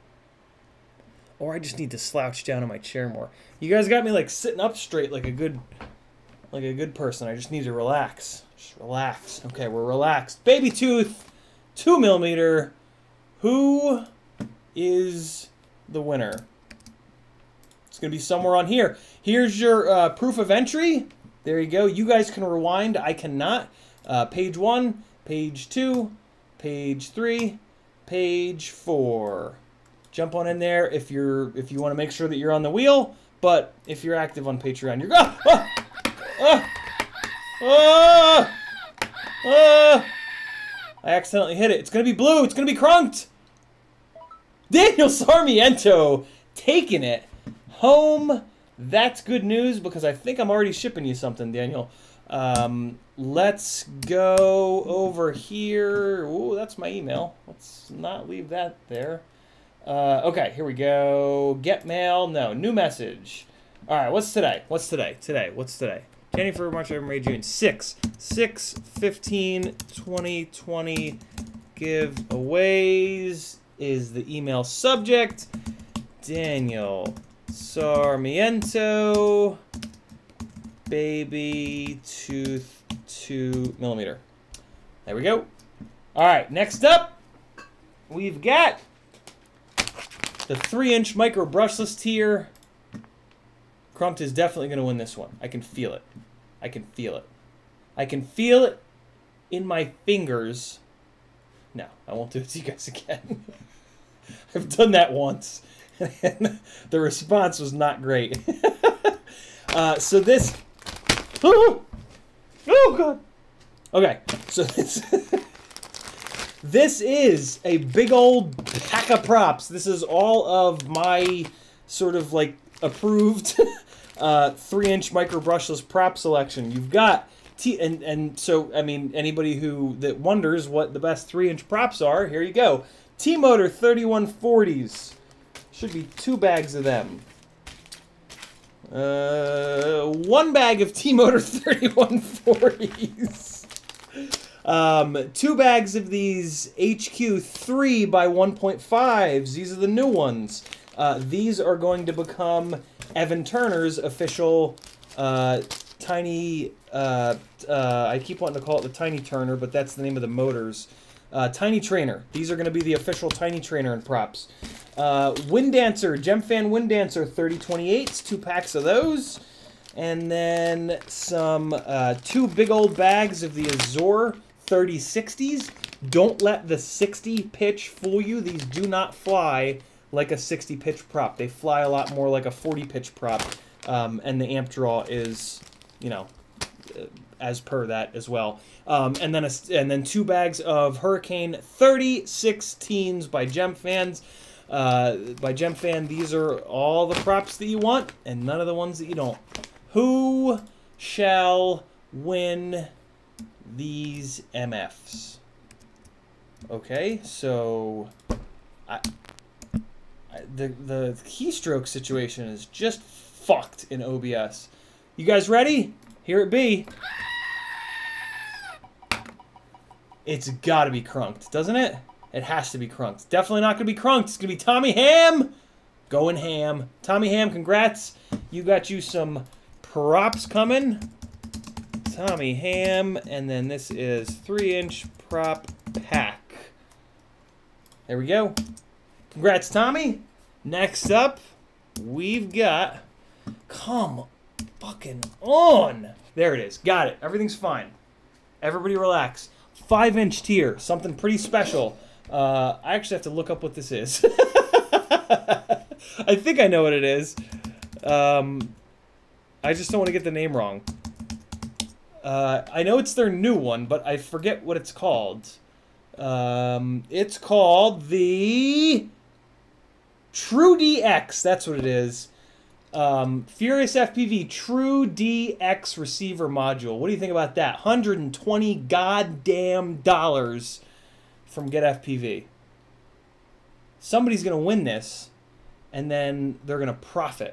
Or I just need to slouch down in my chair more. You guys got me like sitting up straight like a good like a good person. I just need to relax. Just relax. Okay, we're relaxed. Baby Tooth, two millimeter. Who is the winner? It's going to be somewhere on here. Here's your uh, proof of entry. There you go. You guys can rewind. I cannot. Uh, page one, page two, page three, page four. Jump on in there if you're if you want to make sure that you're on the wheel. But if you're active on Patreon, you're oh, oh, oh, oh, oh. I accidentally hit it. It's gonna be blue. It's gonna be crunked. Daniel Sarmiento taking it home. That's good news because I think I'm already shipping you something, Daniel. Um, let's go over here. Ooh, that's my email. Let's not leave that there. Uh, okay, here we go. Get mail. No, new message. All right, what's today? What's today? Today. What's today? January, February, March, April, May, June. six. six, fifteen, twenty twenty. Giveaways is the email subject. Daniel Sarmiento. Baby Tooth two millimeter. There we go. All right, next up, we've got the three inch micro brushless tier. Crumped is definitely going to win this one. I can feel it. I can feel it. I can feel it in my fingers. No, I won't do it to you guys again. I've done that once, and the response was not great. uh, so this... Oh, oh, God. Okay, so this... This is a big old pack of props. This is all of my sort of like approved uh, three inch micro brushless prop selection. You've got T and and so I mean anybody who that wonders what the best three inch props are, here you go. T-Motor thirty-one forties. Should be two bags of them. Uh, one bag of T-Motor thirty-one forties. Um, two bags of these H Q three by one point fives. These are the new ones. Uh, these are going to become Evan Turner's official uh, tiny... Uh, uh, I keep wanting to call it the Tiny Turner, but that's the name of the motors. Uh, Tiny Trainer. These are going to be the official Tiny Trainer and props. Uh, Wind Dancer, Gemfan Wind Dancer thirty twenty-eights. Two packs of those. And then some uh, two big old bags of the Azor thirty sixties. Don't let the sixty pitch fool you. These do not fly like a sixty pitch prop. They fly a lot more like a forty pitch prop. Um, and the amp draw is, you know, as per that as well. Um, and then a, and then two bags of Hurricane thirty sixteens by Gemfans. Uh, by Gemfan, these are all the props that you want and none of the ones that you don't. Who shall win these M Fs? Okay, so I, I, the the keystroke situation is just fucked in O B S. You guys ready? Here it be. It's gotta be Crunked, doesn't it? It has to be Crunked. Definitely not gonna be Crunked. It's gonna be Tommy Ham. Going ham. Tommy Ham, congrats. You got you some props coming. Tommy Ham, and then this is three inch prop pack. There we go. Congrats, Tommy. Next up, we've got... Come fucking on. There it is. Got it. Everything's fine. Everybody relax. Five inch tier. Something pretty special. Uh, I actually have to look up what this is. I think I know what it is. Um, I just don't want to get the name wrong. Uh, I know it's their new one, but I forget what it's called. Um, it's called the True D X. That's what it is. Um, Furious F P V True D X receiver module. What do you think about that? one hundred twenty goddamn dollars from Get F P V. Somebody's gonna win this, and then they're gonna profit.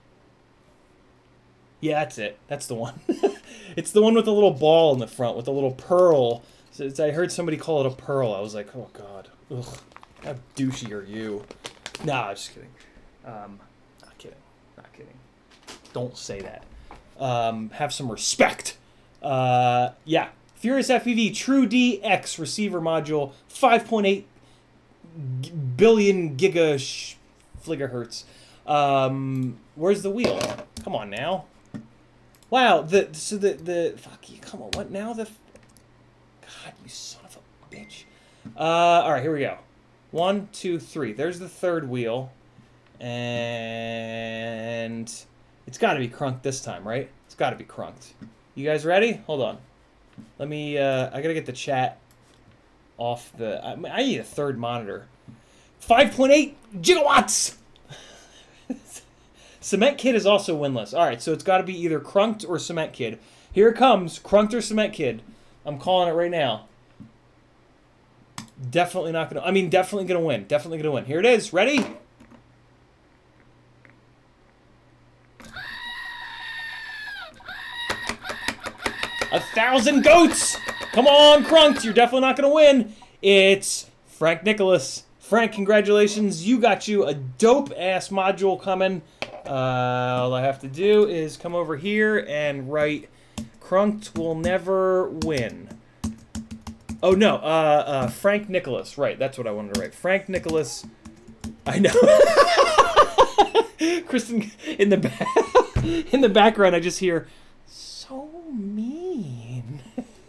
Yeah, that's it. That's the one. It's the one with the little ball in the front, with the little pearl. So it's, I heard somebody call it a pearl. I was like, oh, God. Ugh. How douchey are you? Nah, just kidding. Um, not kidding. Not kidding. Don't say that. Um, have some respect. Uh, yeah. Furious F P V True D X receiver module, five point eight billion giga fligahertz. Um, where's the wheel? Come on now. Wow, the so the the fuck you. Come on, what now? The God, you son of a bitch. Uh, all right, here we go. One, two, three. There's the third wheel, and it's got to be crunked this time, right? It's got to be crunked. You guys ready? Hold on. Let me. Uh, I gotta get the chat off the. I, I need a third monitor. five point eight gigawatts. Cement Kid is also winless. All right, so it's got to be either Crunked or Cement Kid. Here it comes, Crunked or Cement Kid. I'm calling it right now. Definitely not going to... I mean, definitely going to win. Definitely going to win. Here it is. Ready? A thousand goats! Come on, Crunked. You're definitely not going to win. It's Frank Nicholas. Frank, congratulations. You got you a dope-ass module coming. Uh, all I have to do is come over here and write Crunked will never win. Oh, no. Uh, uh, Frank Nicholas. Right, that's what I wanted to write. Frank Nicholas. I know. Kristen, in the, back, in the background, I just hear, so mean.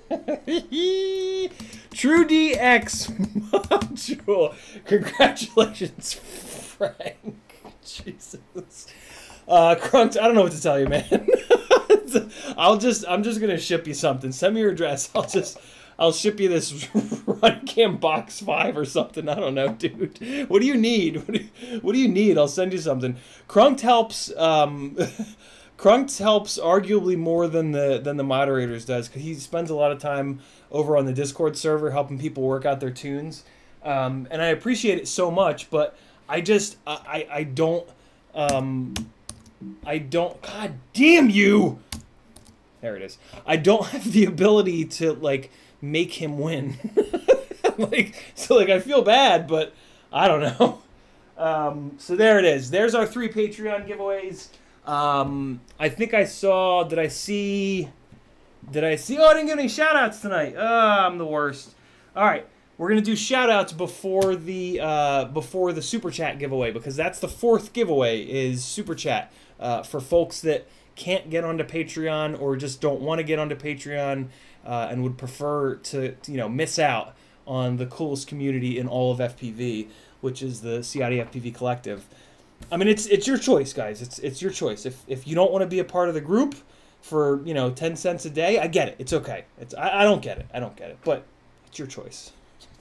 True D X module. Congratulations, Frank. Jesus. Uh, Crunked, I don't know what to tell you, man. I'll just, I'm just gonna ship you something. Send me your address. I'll just, I'll ship you this Runcam Box five or something. I don't know, dude. What do you need? What do you, what do you need? I'll send you something. Crunked helps, um, Crunked helps arguably more than the, than the moderators does, because he spends a lot of time over on the Discord server helping people work out their tunes. Um, and I appreciate it so much, but I just, I, I don't, um, I don't, God damn you! There it is. I don't have the ability to, like, make him win. Like, so, like, I feel bad, but I don't know. Um, so there it is. There's our three Patreon giveaways. Um, I think I saw, did I see, did I see, oh, I didn't get any shout-outs tonight. Oh, I'm the worst. All right. We're gonna do shout-outs before the uh, before the Super Chat giveaway, because that's the fourth giveaway is Super Chat uh, for folks that can't get onto Patreon or just don't want to get onto Patreon uh, and would prefer to you know miss out on the coolest community in all of F P V, which is the Ciotti F P V Collective. I mean, it's it's your choice, guys. It's it's your choice. If if you don't want to be a part of the group for you know ten cents a day, I get it. It's okay. It's I, I don't get it. I don't get it. But it's your choice.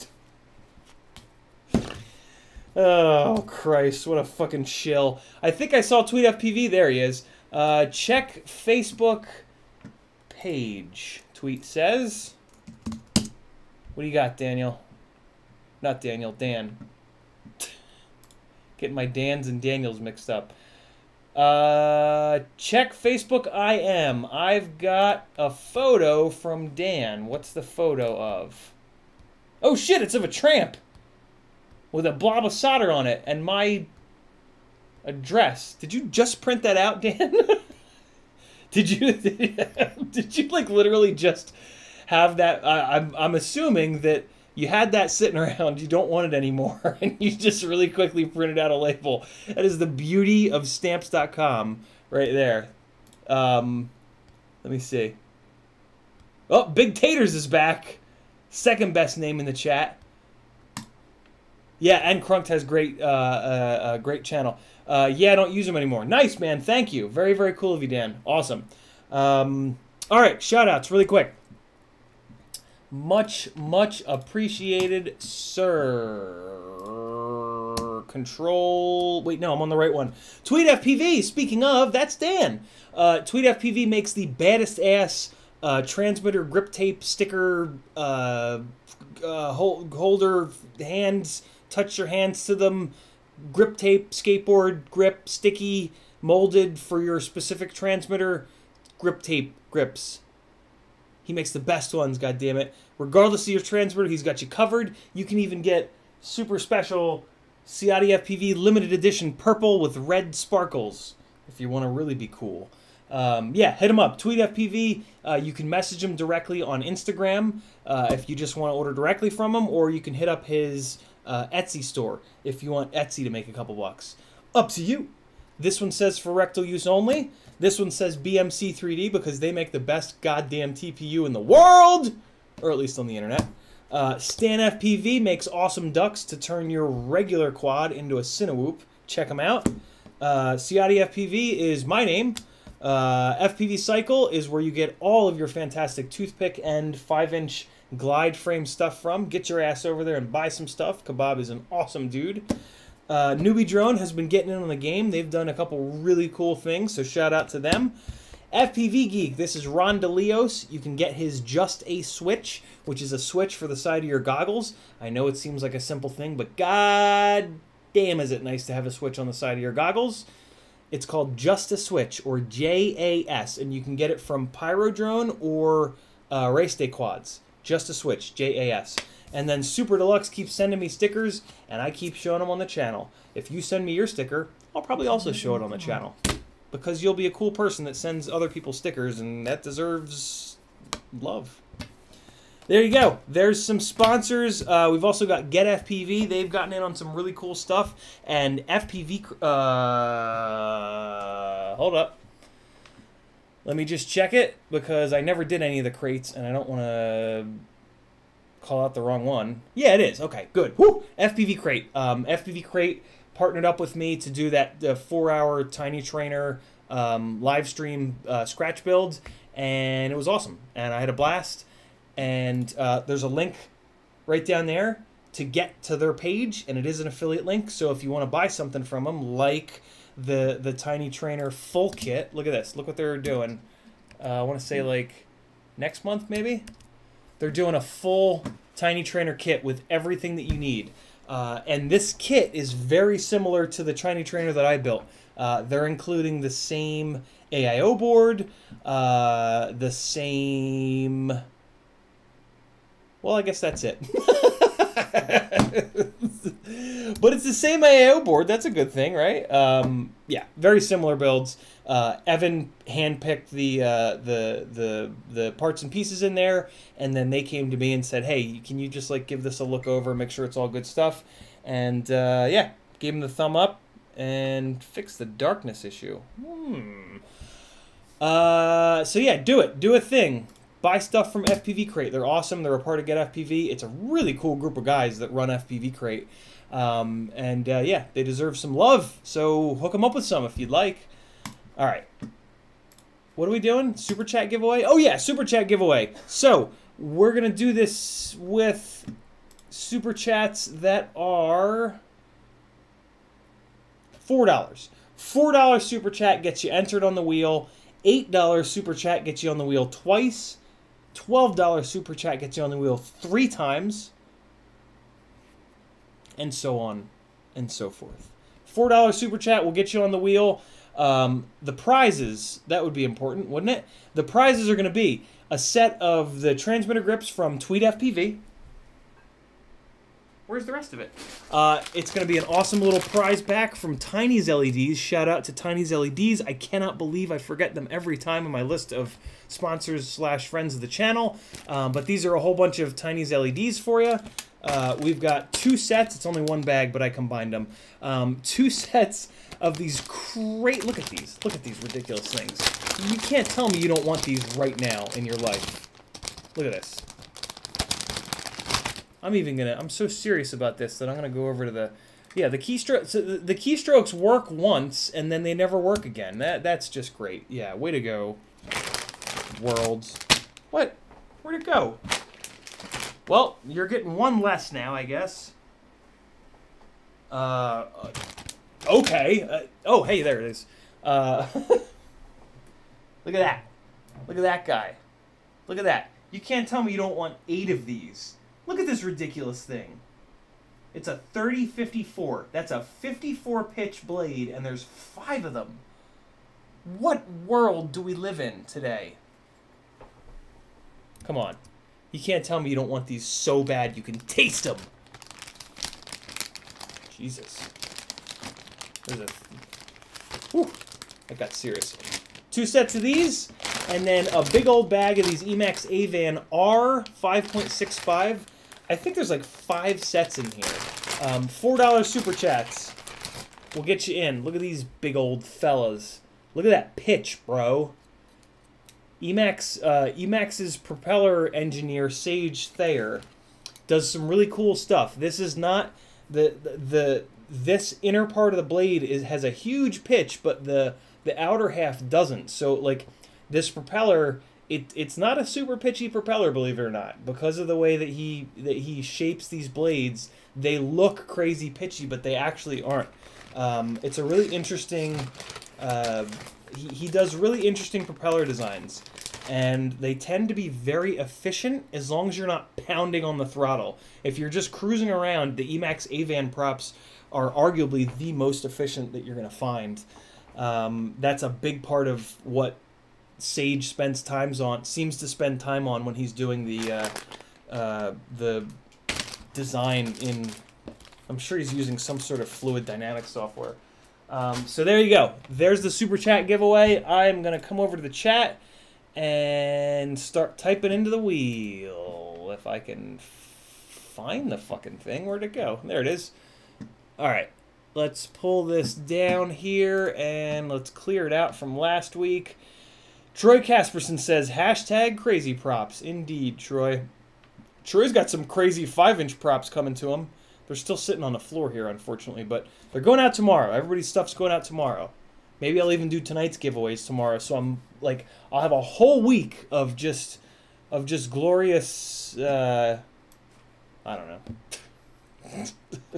Oh, Christ, what a fucking shill. I think I saw Tweet F P V. There he is. Uh, check Facebook page. Tweet says. What do you got, Daniel? Not Daniel, Dan. Getting my Dans and Daniels mixed up. Uh, check Facebook I M. I've got a photo from Dan. What's the photo of? Oh shit, it's of a tramp with a blob of solder on it and my address. Did you just print that out, Dan? Did you, did you like literally just have that? I, I'm, I'm assuming that you had that sitting around, you don't want it anymore, and you just really quickly printed out a label. That is the beauty of stamps dot com right there. Um, let me see. Oh, Big Taters is back. Second best name in the chat. Yeah, and Crunked has great, uh, uh, uh, great channel. Uh, yeah, I don't use them anymore. Nice, man. Thank you. Very, very cool of you, Dan. Awesome. Um, all right, shout-outs really quick. Much, much appreciated, sir. Control. Wait, no, I'm on the right one. Tweet F P V. Speaking of, that's Dan. Uh, Tweet F P V makes the baddest ass uh, transmitter grip tape sticker uh, uh, hold, holder hands. Touch your hands to them. Grip tape, skateboard grip, sticky, molded for your specific transmitter. Grip tape grips. He makes the best ones, goddammit. Regardless of your transmitter, he's got you covered. You can even get super special Ciotti F P V limited edition purple with red sparkles if you want to really be cool. Um, yeah, hit him up. Tweet F P V. Uh, you can message him directly on Instagram uh, if you just want to order directly from him, or you can hit up his uh, Etsy store if you want Etsy to make a couple bucks. Up to you. This one says for rectal use only. This one says B M C three D because they make the best goddamn T P U in the world, or at least on the internet. Uh, Stan F P V makes awesome ducks to turn your regular quad into a Cinewoop. Check them out. Uh, Ciotti F P V is my name. Uh, F P V Cycle is where you get all of your fantastic toothpick and five inch glide frame stuff from. Get your ass over there and buy some stuff. Kebab is an awesome dude. Uh, Newbie Drone has been getting in on the game. They've done a couple really cool things, so shout out to them. F P V Geek, this is Ron DeLeos. You can get his Just a Switch, which is a switch for the side of your goggles. I know it seems like a simple thing, but god damn is it nice to have a switch on the side of your goggles. It's called Just a Switch, or J A S, and you can get it from Pyro Drone or uh, Race Day Quads. Just a Switch, J A S. And then Super Deluxe keeps sending me stickers, and I keep showing them on the channel. If you send me your sticker, I'll probably also show it on the channel. Because you'll be a cool person that sends other people stickers, and that deserves love. There you go. There's some sponsors. Uh, we've also got Get F P V. They've gotten in on some really cool stuff. And F P V... Uh, hold up. Let me just check it, because I never did any of the crates, and I don't want to call out the wrong one. Yeah, it is. Okay, good. Woo! F P V Crate. Um, F P V Crate partnered up with me to do that uh, four-hour Tiny Trainer um, live stream uh, scratch build, and it was awesome. And I had a blast. And uh, there's a link right down there to get to their page, and it is an affiliate link. So if you want to buy something from them, like the the Tiny Trainer full kit, look at this. Look what they're doing. Uh, I want to say like next month maybe. They're doing a full Tiny Trainer kit with everything that you need. Uh, and this kit is very similar to the Tiny Trainer that I built. Uh, they're including the same A I O board, uh, the same... Well, I guess that's it. But it's the same A I O board. That's a good thing, right? Um, yeah, very similar builds. Uh, Evan handpicked the, uh, the the the parts and pieces in there, and then they came to me and said, "Hey, can you just like give this a look over, make sure it's all good stuff?" And uh, yeah, gave him the thumb up and fixed the darkness issue. Hmm. Uh, so yeah, do it. Do a thing. Buy stuff from F P V Crate. They're awesome. They're a part of Get F P V. It's a really cool group of guys that run F P V Crate. Um, and uh, yeah, they deserve some love. So hook them up with some if you'd like. All right. What are we doing? Super Chat giveaway? Oh yeah, Super Chat giveaway. So we're going to do this with Super Chats that are four dollars. four dollars Super Chat gets you entered on the wheel. eight dollars Super Chat gets you on the wheel twice. twelve dollars Super Chat gets you on the wheel three times. And so on and so forth. four dollars Super Chat will get you on the wheel. Um, the prizes, that would be important, wouldn't it? The prizes are going to be a set of the transmitter grips from Tweed F P V. Where's the rest of it? Uh, it's going to be an awesome little prize pack from Tiny's L E Ds. Shout out to Tiny's L E Ds. I cannot believe I forget them every time in my list of sponsors slash friends of the channel. Um, but these are a whole bunch of Tiny's L E Ds for you. Uh, we've got two sets. It's only one bag, but I combined them. Um, two sets of these great... Look at these. Look at these ridiculous things. You can't tell me you don't want these right now in your life. Look at this. I'm even gonna, I'm so serious about this that I'm gonna go over to the, yeah, the keystrokes, so the, the keystrokes work once and then they never work again. That, that's just great. Yeah, way to go, Worlds. What? Where'd it go? Well, you're getting one less now, I guess. Uh, okay. Uh, oh, hey, there it is. Uh, look at that. Look at that guy. Look at that. You can't tell me you don't want eight of these. Look at this ridiculous thing. It's a thirty fifty-four. That's a fifty-four pitch blade, and there's five of them. What world do we live in today? Come on. You can't tell me you don't want these so bad you can taste them. Jesus. There's a... Whew. I got serious. Two sets of these, and then a big old bag of these Emax Avan R five point six five. I think there's like five sets in here. Um, four dollar super chats will get you in. Look at these big old fellas. Look at that pitch, bro. Emax, uh, Emax's propeller engineer, Sage Thayer, does some really cool stuff. This is not... The, the, the this inner part of the blade is has a huge pitch, but the, the outer half doesn't. So, like, this propeller... It, it's not a super pitchy propeller, believe it or not. Because of the way that he that he shapes these blades, they look crazy pitchy, but they actually aren't. Um, it's a really interesting... Uh, he, he does really interesting propeller designs. And they tend to be very efficient as long as you're not pounding on the throttle. If you're just cruising around, the Emax Avan props are arguably the most efficient that you're going to find. Um, that's a big part of what Sage spends times on, seems to spend time on when he's doing the uh, uh, the design in. I'm sure he's using some sort of fluid dynamics software. Um, so there you go. There's the super chat giveaway. I'm gonna come over to the chat and start typing into the wheel if I can find the fucking thing. Where'd it go? There it is. All right. Let's pull this down here and let's clear it out from last week. Troy Casperson says, hashtag crazy props. Indeed, Troy. Troy's got some crazy five inch props coming to him. They're still sitting on the floor here, unfortunately, but they're going out tomorrow. Everybody's stuff's going out tomorrow. Maybe I'll even do tonight's giveaways tomorrow, so I'm like, I'll have a whole week of just, of just glorious, uh, I don't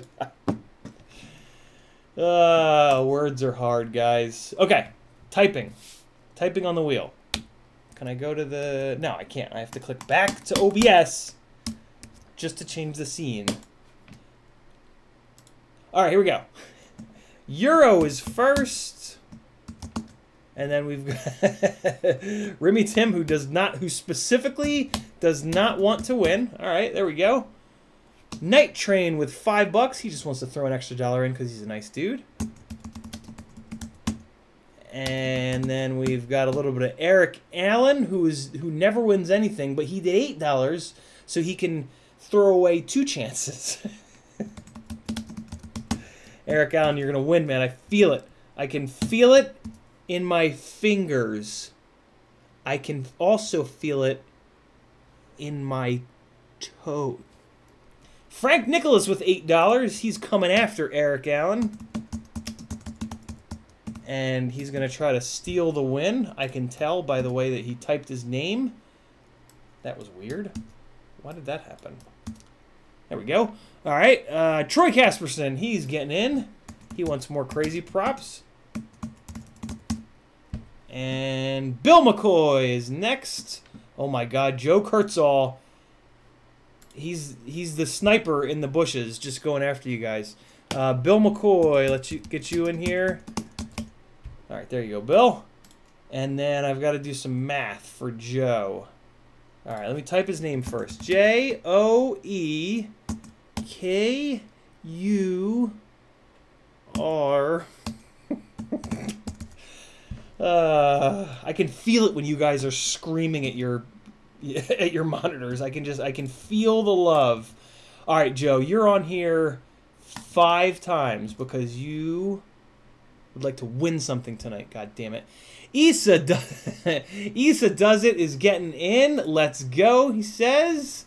know. uh, words are hard, guys. Okay, typing. Typing on the wheel. Can I go to the... No, I can't. I have to click back to O B S just to change the scene. All right, here we go. Euro is first. And then we've got Remy Tim, who does not, who specifically does not want to win. All right, there we go. Night Train with five bucks. He just wants to throw an extra dollar in because he's a nice dude. And then we've got a little bit of Eric Allen, who is who never wins anything, but he did eight dollars, so he can throw away two chances. Eric Allen, you're gonna win, man. I feel it. I can feel it in my fingers. I can also feel it in my toe. Frank Nicholas with eight dollars. He's coming after Eric Allen. And he's going to try to steal the win. I can tell by the way that he typed his name. That was weird. Why did that happen? There we go. All right. Uh, Troy Casperson, he's getting in. He wants more crazy props. And Bill McCoy is next. Oh, my God. Joe Kurtzall. He's, he's the sniper in the bushes just going after you guys. Uh, Bill McCoy, let's you, get you in here. All right, there you go, Bill. And then I've got to do some math for Joe. All right, let me type his name first. J O E K U R. uh, I can feel it when you guys are screaming at your at your monitors. I can just I can feel the love. All right, Joe, you're on here five times because you would like to win something tonight. God damn it. Issa, do Issa does it, is getting in. Let's go, he says.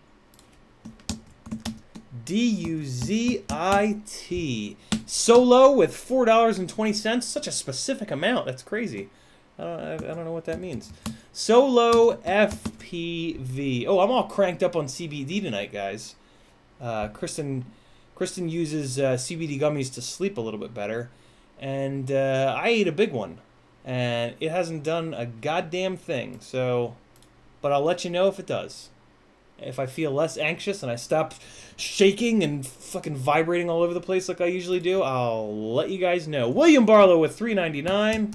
D U Z I T. Solo with four dollars and twenty cents. Such a specific amount. That's crazy. I don't, I don't know what that means. Solo F P V. Oh, I'm all cranked up on C B D tonight, guys. Uh, Kristen, Kristen uses uh, C B D gummies to sleep a little bit better. And uh, I ate a big one. And it hasn't done a goddamn thing. So, but I'll let you know if it does. If I feel less anxious and I stop shaking and fucking vibrating all over the place like I usually do, I'll let you guys know. William Barlow with three ninety-nine.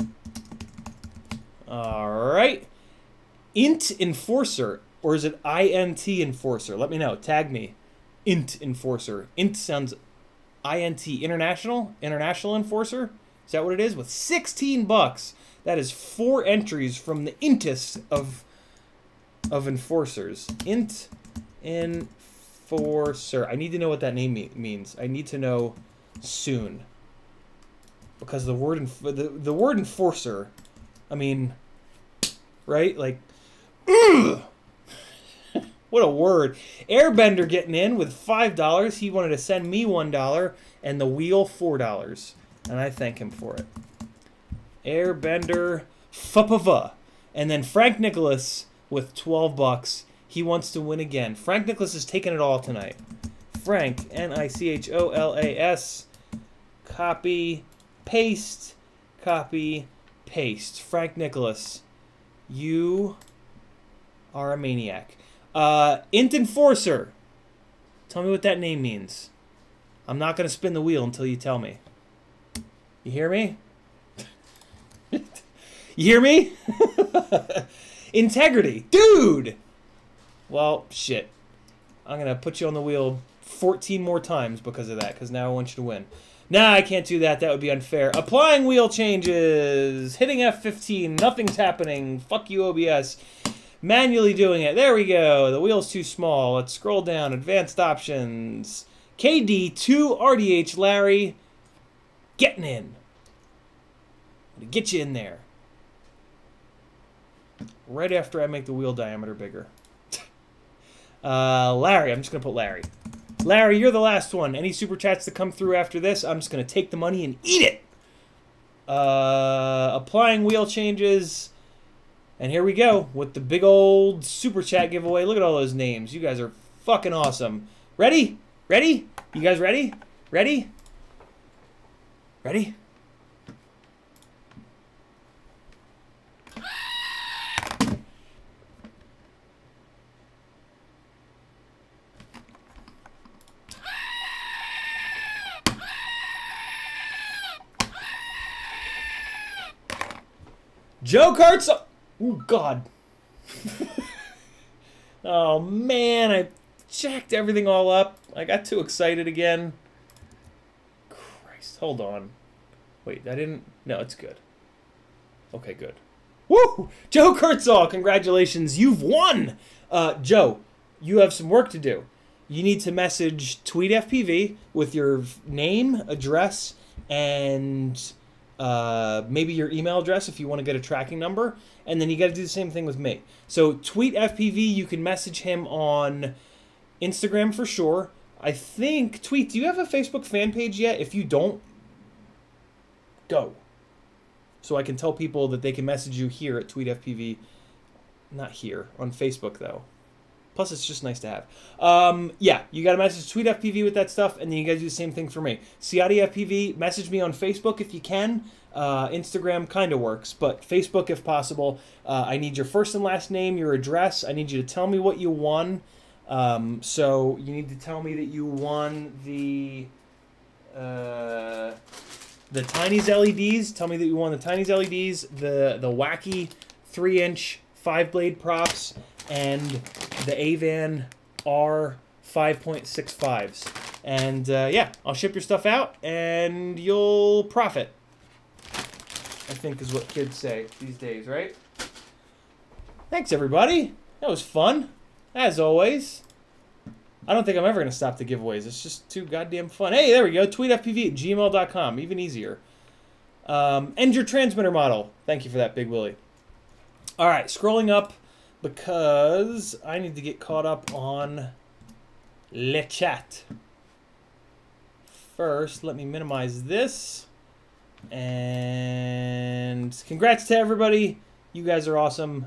All right. Int Enforcer. Or is it I N T Enforcer? Let me know. Tag me. Int Enforcer. Int sounds I N T. International? International Enforcer? Is that what it is? With sixteen bucks. That is four entries from the Intis of of enforcers. Int Enforcer. I need to know what that name me means. I need to know soon. Because the word enf the, the word enforcer, I mean, right? Like, ugh! What a word. Airbender getting in with five dollars. He wanted to send me one dollar and the wheel four dollars. And I thank him for it. Airbender Fupava. And then Frank Nicholas with twelve bucks. He wants to win again. Frank Nicholas is taking it all tonight. Frank, N I C H O L A S. Copy, paste, copy, paste. Frank Nicholas, you are a maniac. Uh, Int Enforcer. Tell me what that name means. I'm not going to spin the wheel until you tell me. You hear me? You hear me? Integrity. Dude! Well, shit. I'm going to put you on the wheel fourteen more times because of that, because now I want you to win. Nah, I can't do that. That would be unfair. Applying wheel changes. Hitting F fifteen. Nothing's happening. Fuck you, O B S. Manually doing it. There we go. The wheel's too small. Let's scroll down. Advanced options. K D two R D H Larry. Getting in. I'm gonna get you in there. Right after I make the wheel diameter bigger. uh, Larry. I'm just going to put Larry. Larry, you're the last one. Any super chats that come through after this, I'm just going to take the money and eat it. Uh, applying wheel changes. And here we go with the big old super chat giveaway. Look at all those names. You guys are fucking awesome. Ready? Ready? You guys ready? Ready? Ready? Joe Kurtz. Oh, God. Oh, man. I jacked everything all up. I got too excited again. Christ. Hold on. Wait, I didn't... No, it's good. Okay, good. Woo! Joe Kurtzall, congratulations. You've won! Uh, Joe, you have some work to do. You need to message TweetFPV with your name, address, and... Uh, maybe your email address if you want to get a tracking number, and then you got to do the same thing with me. So tweet F P V, you can message him on Instagram for sure. I think, Tweet, do you have a Facebook fan page yet? If you don't, go. So I can tell people that they can message you here at TweetFPV. Not here, on Facebook though. Plus, it's just nice to have. Um, yeah, you got to message TweetFPV with that stuff, and then you got to do the same thing for me. CiottiFPV, message me on Facebook if you can. Uh, Instagram kind of works, but Facebook if possible. Uh, I need your first and last name, your address. I need you to tell me what you won. Um, so you need to tell me that you won the... Uh, the Tiny's L E Ds. Tell me that you won the Tiny's L E Ds, the the wacky three inch five blade props, and the Avan R five point six fives. And uh, yeah, I'll ship your stuff out, and you'll profit. I think is what kids say these days, right? Thanks, everybody. That was fun, as always. I don't think I'm ever going to stop the giveaways. It's just too goddamn fun. Hey, there we go. tweet f p v at gmail dot com. Even easier. Um, end your transmitter model. Thank you for that, Big Willie. All right, scrolling up because I need to get caught up on Le Chat. First, let me minimize this. And congrats to everybody. You guys are awesome.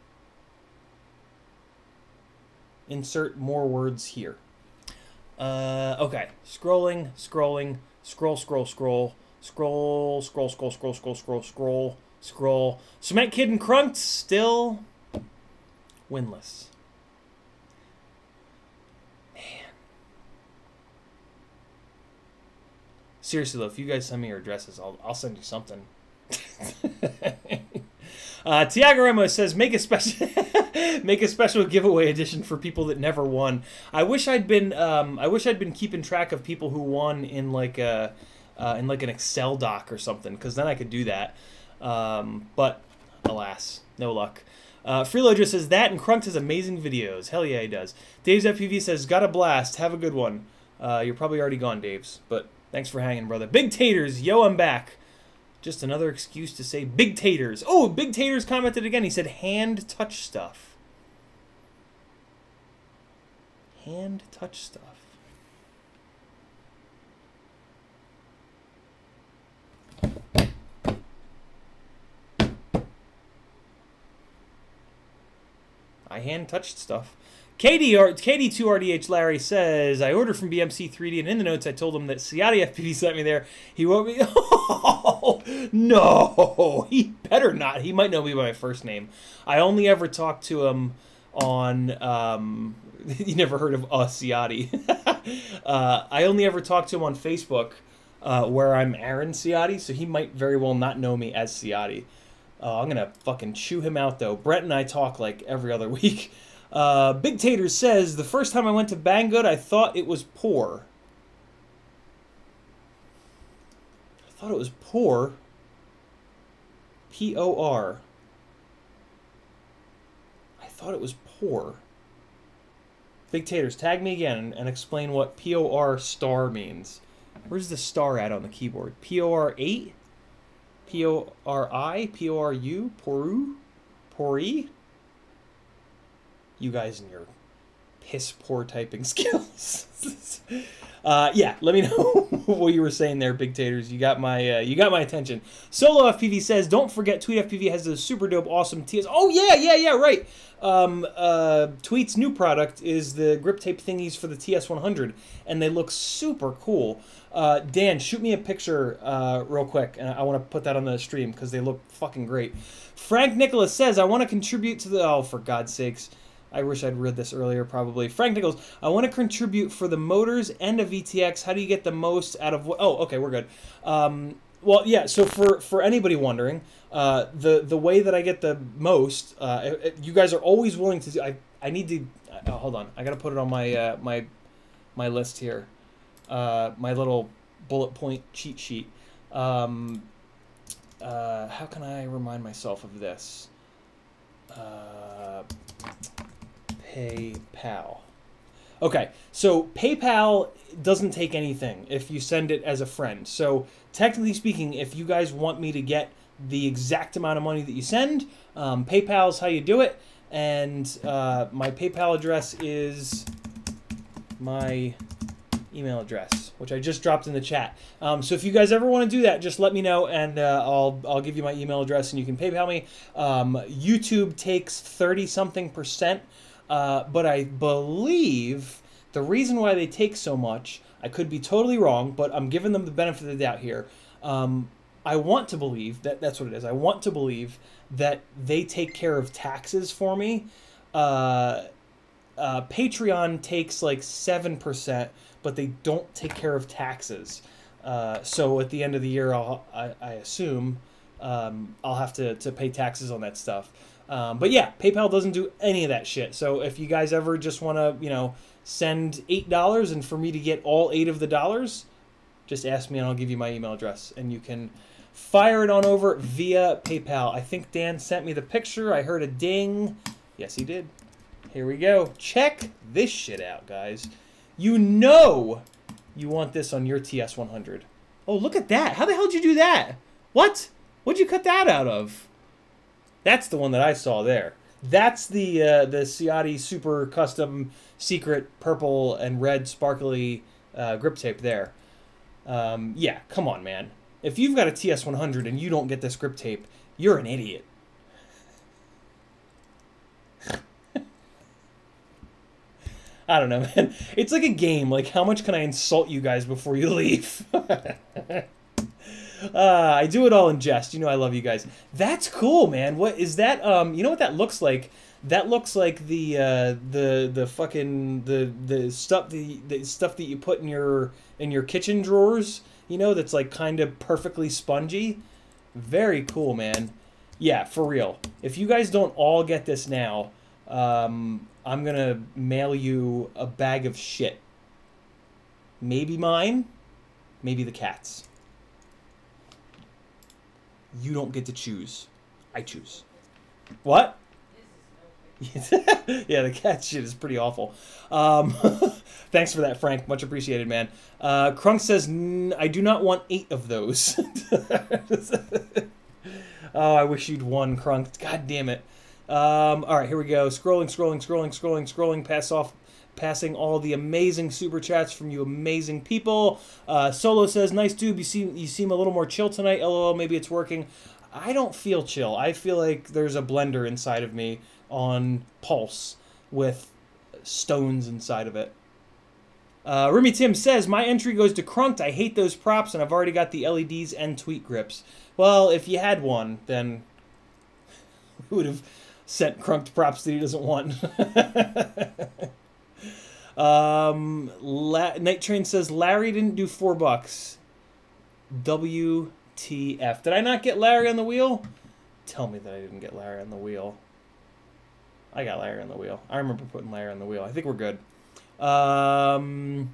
Insert more words here. Uh, okay. Scrolling, scrolling, scroll, scroll, scroll, scroll, scroll, scroll, scroll, scroll, scroll, scroll, scroll. Cement Kid and Crunks still winless. Seriously though, if you guys send me your addresses, I'll I'll send you something. uh, Tiago Ramos says make a special make a special giveaway edition for people that never won. I wish I'd been um, I wish I'd been keeping track of people who won in like a uh, in like an Excel doc or something, because then I could do that. Um, but alas, no luck. Uh, Freeloader says that and Crunks has amazing videos. Hell yeah, he does. Dave's F P V says got a blast. Have a good one. Uh, you're probably already gone, Dave's, but. Thanks for hanging, brother. Big Taters, yo, I'm back. Just another excuse to say Big Taters. Oh, Big Taters commented again. He said hand touch stuff. Hand touch stuff. I hand touched stuff. K D two R D H Larry says, I ordered from B M C three D, and in the notes I told him that Ciotti F P V sent me there. He wrote me, oh, no, he better not. He might know me by my first name. I only ever talked to him on, um, you never heard of uh, Ciotti. uh, I only ever talked to him on Facebook, uh, where I'm Aaron Ciotti, so he might very well not know me as Ciotti. Uh, I'm going to fucking chew him out, though. Brett and I talk like every other week. Uh, Big Taters says, the first time I went to Banggood, I thought it was poor. I thought it was poor. P O R. I thought it was poor. Big Taters, tag me again and, and explain what P O R star means. Where's the star at on the keyboard? P O R eight? P O R I? P O R U? Poru? Pori? You guys and your piss poor typing skills. uh, yeah, let me know what you were saying there, Big Taters. You got my uh, you got my attention. Solo F P V says, don't forget Tweet F P V has the super dope, awesome T S. Oh yeah, yeah, yeah, right. Um, uh, Tweet's new product is the grip tape thingies for the T S one hundred, and they look super cool. Uh, Dan, shoot me a picture uh, real quick, and I want to put that on the stream because they look fucking great. Frank Nicholas says, I want to contribute to the... Oh, for God's sakes. I wish I'd read this earlier, probably. Frank Nichols, I want to contribute for the motors and a V T X. How do you get the most out of what? Oh, okay, we're good. Um, well, yeah, so for, for anybody wondering, uh, the, the way that I get the most, uh, you guys are always willing to do... I, I need to... Oh, hold on. I got to put it on my, uh, my, my list here. Uh, my little bullet point cheat sheet. Um, uh, how can I remind myself of this? Uh... PayPal. Okay, so PayPal doesn't take anything if you send it as a friend. So technically speaking, if you guys want me to get the exact amount of money that you send, um, PayPal's how you do it. And uh, my PayPal address is my email address, which I just dropped in the chat. Um, so if you guys ever want to do that, just let me know, and uh, I'll I'll give you my email address, and you can PayPal me. Um, YouTube takes thirty something percent. Uh, but I believe the reason why they take so much, I could be totally wrong, but I'm giving them the benefit of the doubt here. Um, I want to believe that that's what it is. I want to believe that they take care of taxes for me. Uh, uh, Patreon takes like seven percent, but they don't take care of taxes. Uh, so at the end of the year, I'll, I, I assume um, I'll have to, to pay taxes on that stuff. Um, but yeah, PayPal doesn't do any of that shit. So if you guys ever just want to, you know, send eight dollars and for me to get all eight of the dollars, just ask me and I'll give you my email address. And you can fire it on over via PayPal. I think Dan sent me the picture. I heard a ding. Yes, he did. Here we go. Check this shit out, guys. You know you want this on your T S one hundred. Oh, look at that. How the hell did you do that? What? What'd you cut that out of? That's the one that I saw there. That's the uh, the Ciotti Super Custom Secret Purple and Red Sparkly uh, grip tape there. Um, yeah, come on, man. If you've got a T S one hundred and you don't get this grip tape, you're an idiot. I don't know, man. It's like a game. Like, how much can I insult you guys before you leave? Uh, I do it all in jest. You know I love you guys. That's cool, man. What is that? Um, you know what that looks like? That looks like the uh, the the fucking the the stuff the, the stuff that you put in your in your kitchen drawers. You know, that's like kind of perfectly spongy. Very cool, man. Yeah, for real. If you guys don't all get this now, um, I'm gonna mail you a bag of shit. Maybe mine, maybe the cat's. You don't get to choose. I choose. What? Yeah, the cat shit is pretty awful. Um, thanks for that, Frank. Much appreciated, man. Uh, Crunk says, I do not want eight of those. Oh, I wish you'd won, Crunk. God damn it. Um, all right, here we go. Scrolling, scrolling, scrolling, scrolling, scrolling. Pass off. Passing all the amazing super chats from you amazing people. Uh, Solo says, nice dude, you seem, you seem a little more chill tonight. LOL, maybe it's working. I don't feel chill. I feel like there's a blender inside of me on Pulse with stones inside of it. Uh, Remy Tim says, my entry goes to Crunked. I hate those props, and I've already got the L E Ds and tweet grips. Well, if you had one, then we would have sent Crunked props that he doesn't want. Um, La Night Train says Larry didn't do four bucks. W T F. Did I not get Larry on the wheel? Tell me that I didn't get Larry on the wheel. I got Larry on the wheel. I remember putting Larry on the wheel. I think we're good. Um,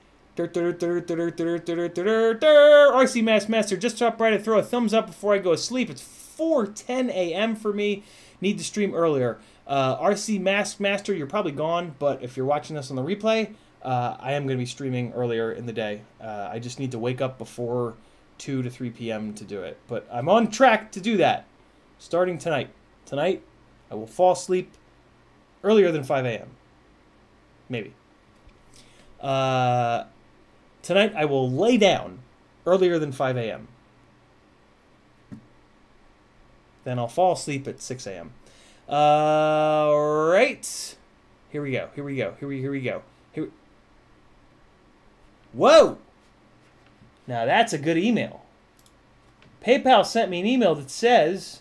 R C Mass Master just stopped by to throw a thumbs up before I go to sleep. It's four ten a m for me. Need to stream earlier. Uh, R C Mask Master, you're probably gone, but if you're watching this on the replay, uh, I am going to be streaming earlier in the day. Uh, I just need to wake up before two to three p m to do it. But I'm on track to do that, starting tonight. Tonight, I will fall asleep earlier than five a m Maybe. Uh, tonight, I will lay down earlier than five a m Then I'll fall asleep at six a m Uh, right. Here we go. Here we go. Here we here we go. Here. Whoa. Now that's a good email. PayPal sent me an email that says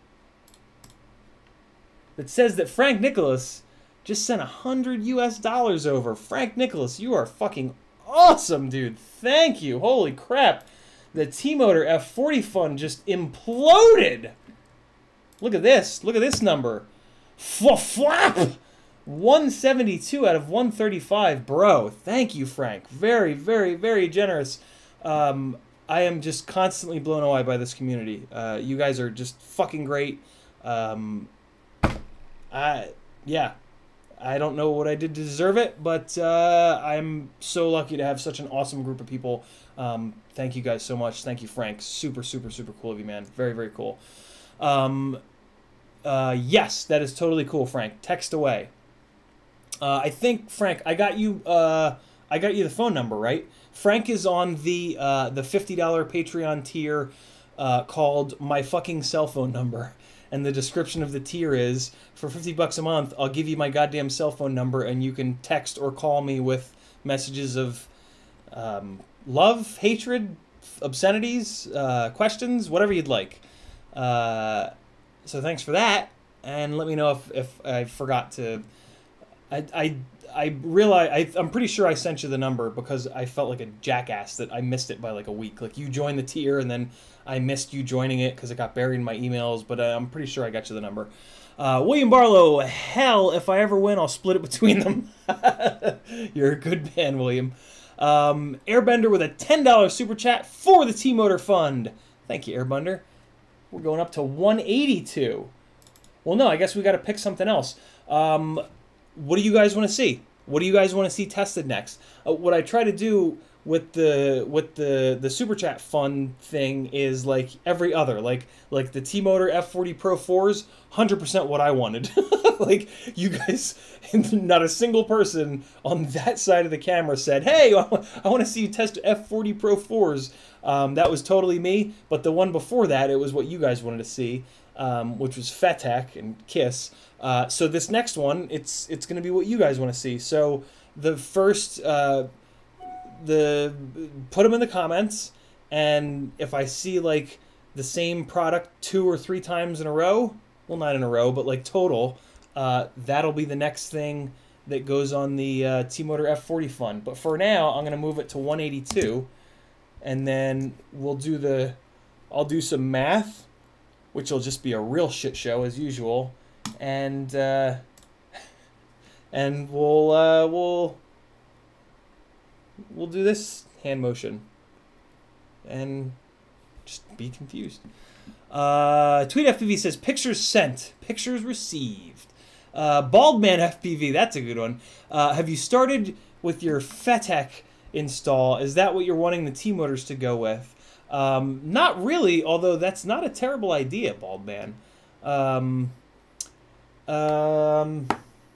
that says that Frank Nicholas just sent a hundred U S dollars over. Frank Nicholas, you are fucking awesome, dude. Thank you. Holy crap. The T-Motor F forty fund just imploded. Look at this. Look at this number. Flap! one seventy-two out of one thirty-five. Bro, thank you, Frank. Very, very, very generous. Um, I am just constantly blown away by this community. Uh, you guys are just fucking great. Um, I, yeah. I don't know what I did to deserve it, but uh, I'm so lucky to have such an awesome group of people. Um, thank you guys so much. Thank you, Frank. Super, super, super cool of you, man. Very, very cool. Um, uh, yes, that is totally cool, Frank. Text away. Uh, I think, Frank, I got you. Uh, I got you the phone number, right? Frank is on the uh, the fifty dollar Patreon tier uh, called My Fucking Cell Phone Number, and the description of the tier is, for fifty bucks a month, I'll give you my goddamn cell phone number, and you can text or call me with messages of um, love, hatred, obscenities, uh, questions, whatever you'd like. Uh, so thanks for that, and let me know if, if I forgot to... I, I, I realize I, I'm pretty sure I sent you the number because I felt like a jackass that I missed it by like a week. Like you joined the tier and then I missed you joining it because it got buried in my emails. But uh, I'm pretty sure I got you the number. Uh, William Barlow, hell, if I ever win, I'll split it between them. You're a good man, William. Um, Airbender with a ten dollar super chat for the T-Motor Fund. Thank you, Airbender. We're going up to one eighty-two. Well, no, I guess we got to pick something else. Um, what do you guys want to see? What do you guys want to see tested next? Uh, what I try to do with the with the the super chat fund thing is like every other, like like the T-Motor F forty Pro fours, one hundred percent what I wanted. Like you guys, not a single person on that side of the camera said, "Hey, I want to see you test F forty Pro fours." Um, that was totally me. But the one before that, it was what you guys wanted to see, um, which was Fetech and Kiss. Uh, so this next one, it's it's going to be what you guys want to see. So the first, uh, the put them in the comments, and if I see like the same product two or three times in a row, well, not in a row, but like total, uh, that'll be the next thing that goes on the uh, T-Motor F forty Fund. But for now, I'm going to move it to one eighty-two, and then we'll do the, I'll do some math, which will just be a real shit show as usual. And uh, and we'll uh, we'll we'll do this hand motion and just be confused. Uh, Tweet F P V says pictures sent, pictures received. Uh, Baldman F P V, that's a good one. Uh, have you started with your Fetech install? Is that what you're wanting the T-Motors to go with? Um, not really, although that's not a terrible idea, Baldman. Um, Um,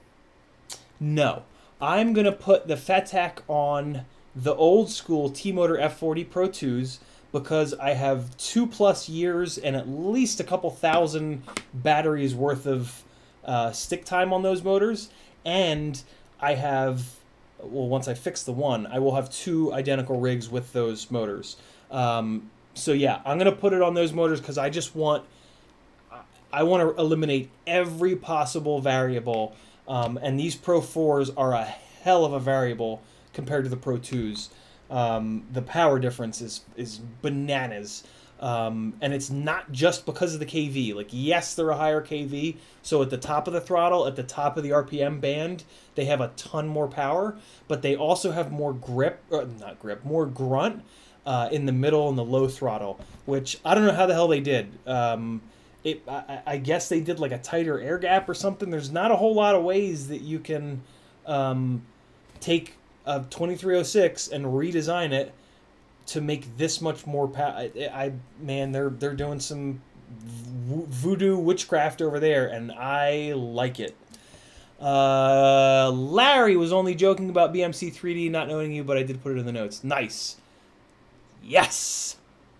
no, I'm going to put the Fetech on the old school T-Motor F forty Pro twos because I have two plus years and at least a couple thousand batteries worth of uh, stick time on those motors. And I have, well, once I fix the one, I will have two identical rigs with those motors. Um, so yeah, I'm going to put it on those motors because I just want I want to eliminate every possible variable, um, and these Pro fours are a hell of a variable compared to the Pro twos. Um, the power difference is, is bananas, um, and it's not just because of the K V. Like, yes, they're a higher K V, so at the top of the throttle, at the top of the R P M band, they have a ton more power, but they also have more grip, or not grip, more grunt uh, in the middle and the low throttle, which I don't know how the hell they did. Um, It, I, I guess they did like a tighter air gap or something. There's not a whole lot of ways that you can um, take a twenty-three oh six and redesign it to make this much more power. I, I man, they're they're doing some voodoo witchcraft over there, and I like it. Uh, Larry was only joking about B M C three D not knowing you, but I did put it in the notes. Nice. Yes.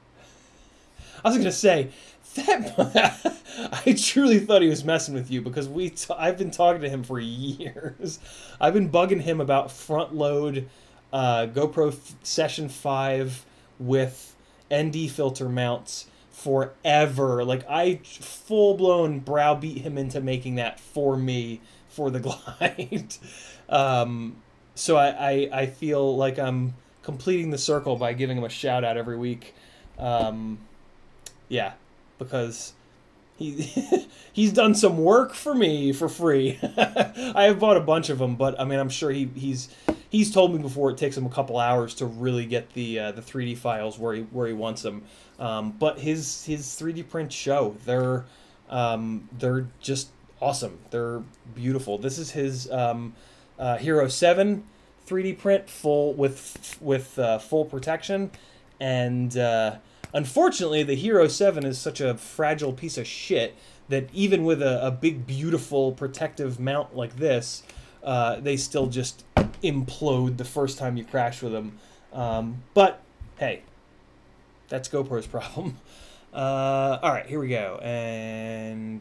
I was gonna say. That, I truly thought he was messing with you because we t I've been talking to him for years. I've been bugging him about front load uh, GoPro Session five with N D filter mounts forever. Like I full blown browbeat him into making that for me for the Glide. um, so I, I I feel like I'm completing the circle by giving him a shout out every week. Um, yeah. Because he he's done some work for me for free. I have bought a bunch of them, but I mean I'm sure he he's he's told me before it takes him a couple hours to really get the uh, the three D files where he where he wants them. Um, but his his three D prints show they're um, they're just awesome. They're beautiful. This is his um, uh, Hero seven three D print full with with uh, full protection and. Uh, Unfortunately, the Hero seven is such a fragile piece of shit that even with a, a big, beautiful protective mount like this, uh, they still just implode the first time you crash with them. Um, but, hey, that's GoPro's problem. Uh, all right, here we go. And...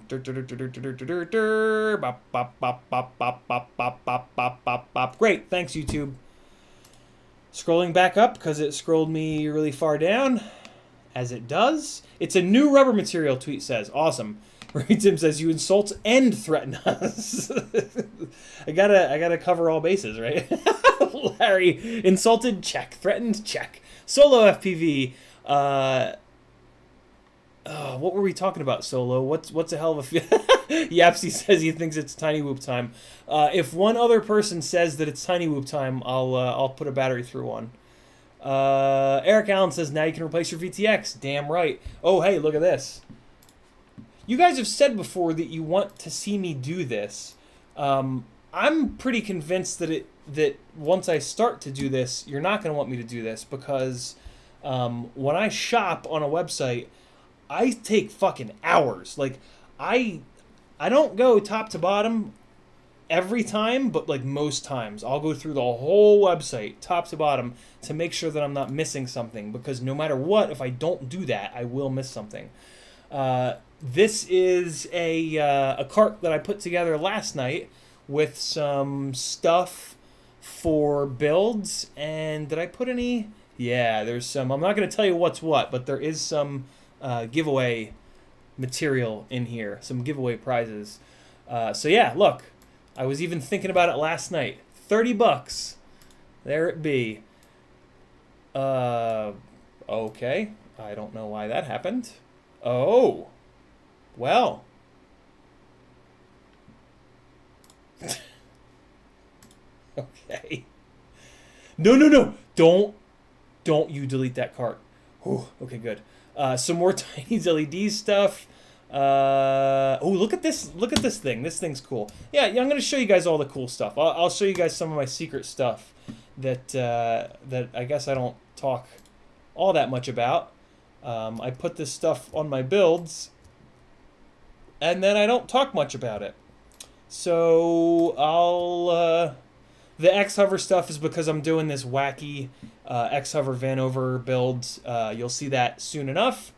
Great, thanks, YouTube. Scrolling back up because it scrolled me really far down. As it does. It's a new rubber material, Tweet says. Awesome. Ray Tim says you insult and threaten us. I gotta, I gotta cover all bases, right? Larry, insulted, check. Threatened, check. Solo F P V. Uh, oh, what were we talking about, Solo? What's what's a hell of a feel? Yapsy says he thinks it's Tiny Whoop time. Uh, if one other person says that it's Tiny Whoop time, I'll uh, I'll put a battery through one. Uh, Eric Allen says now you can replace your V T X. Damn right. Oh, hey, look at this. You guys have said before that you want to see me do this. Um, I'm pretty convinced that it that once I start to do this, you're not going to want me to do this because um, when I shop on a website, I take fucking hours. Like I, I don't go top to bottom every time, but like most times, I'll go through the whole website top to bottom to make sure that I'm not missing something. Because no matter what, if I don't do that, I will miss something. Uh, this is a uh, a cart that I put together last night with some stuff for builds. And did I put any? Yeah, there's some. I'm not going to tell you what's what, but there is some uh, giveaway material in here, some giveaway prizes. Uh, so yeah, look, I was even thinking about it last night. thirty bucks. There it be. Uh, okay. I don't know why that happened. Oh, well. Okay. No, no, no. Don't, don't you delete that cart. Whew, okay, good. Uh, some more Tiny L E D stuff. Uh, oh, look at this. Look at this thing. This thing's cool. Yeah, yeah I'm going to show you guys all the cool stuff. I'll, I'll show you guys some of my secret stuff that, uh, that I guess I don't talk all that much about. Um, I put this stuff on my builds, and then I don't talk much about it. So I'll... Uh, the X-Hover stuff is because I'm doing this wacky uh, X-Hover Vanover build. Uh, you'll see that soon enough.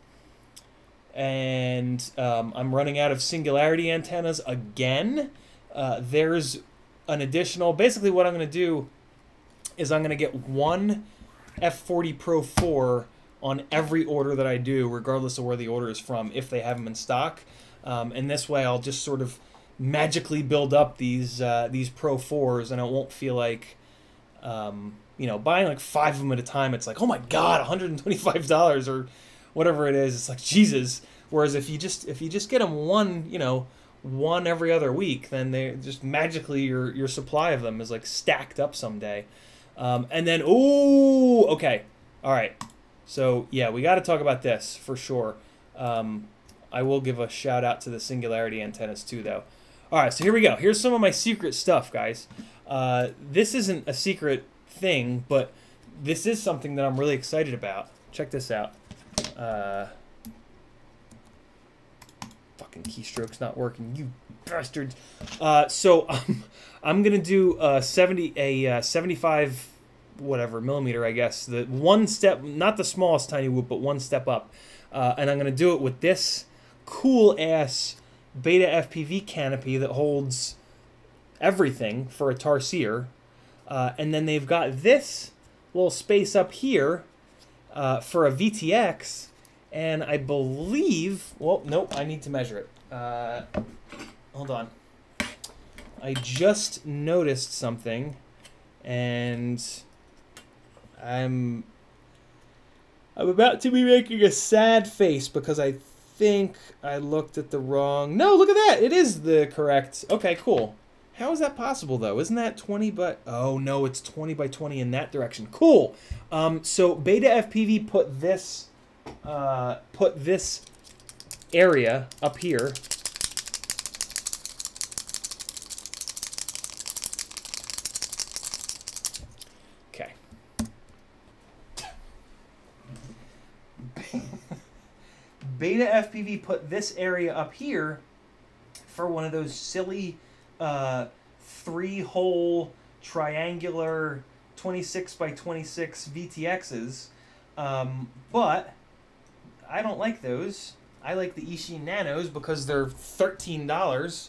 And um, I'm running out of Singularity antennas again. Uh, there's an additional... Basically what I'm going to do is I'm going to get one F forty Pro four on every order that I do, regardless of where the order is from, if they have them in stock. Um, and this way I'll just sort of magically build up these uh, these Pro fours, and it won't feel like, um, you know, buying like five of them at a time, it's like, oh my god, one hundred twenty-five dollars or whatever it is. It's like, Jesus. Whereas if you just if you just get them one, you know, one every other week, then they just magically your your supply of them is like stacked up someday. Um, and then, ooh, okay, all right. So yeah, we got to talk about this for sure. Um, I will give a shout out to the Singularity antennas too, though. All right, so here we go. Here's some of my secret stuff, guys. Uh, this isn't a secret thing, but this is something that I'm really excited about. Check this out. Uh, fucking keystrokes not working, you bastards. Uh, so um, I'm gonna do a seventy, a uh, seventy-five, whatever millimeter, I guess. The one step, not the smallest Tiny Whoop, but one step up. Uh, and I'm gonna do it with this cool ass Beta F P V canopy that holds everything for a Tarsier. Uh, and then they've got this little space up here uh, for a V T X. And I believe, well, nope, I need to measure it. Uh, hold on. I just noticed something, and I'm I'm about to be making a sad face because I think I looked at the wrong... No, look at that! It is the correct... Okay, cool. How is that possible, though? Isn't that twenty by... Oh, no, it's twenty by twenty in that direction. Cool! Um, so, Beta F P V put this... Uh, put this area up here. Okay. Beta F P V put this area up here for one of those silly uh, three-hole triangular twenty-six by twenty-six V T Xs, um, but I don't like those. I like the Eachine Nanos because they're thirteen dollars.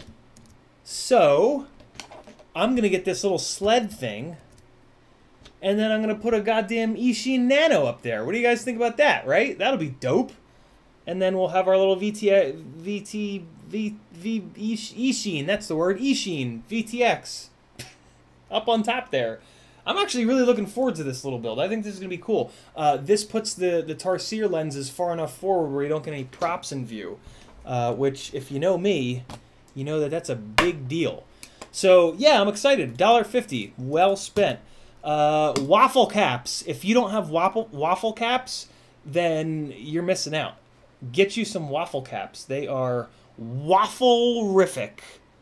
So I'm going to get this little sled thing, and then I'm going to put a goddamn Eachine Nano up there. What do you guys think about that, right? That'll be dope. and then we'll have our little V T, V T, V, V, Eachine, that's the word, Eachine, V T X, up on top there. I'm actually really looking forward to this little build. I think this is going to be cool. Uh, this puts the, the Tarsier lenses far enough forward where you don't get any props in view, uh, which, if you know me, you know that that's a big deal. So, yeah, I'm excited. one dollar fifty, well spent. Uh, waffle caps. If you don't have waffle, waffle caps, then you're missing out. Get you some waffle caps. They are waffle-rific.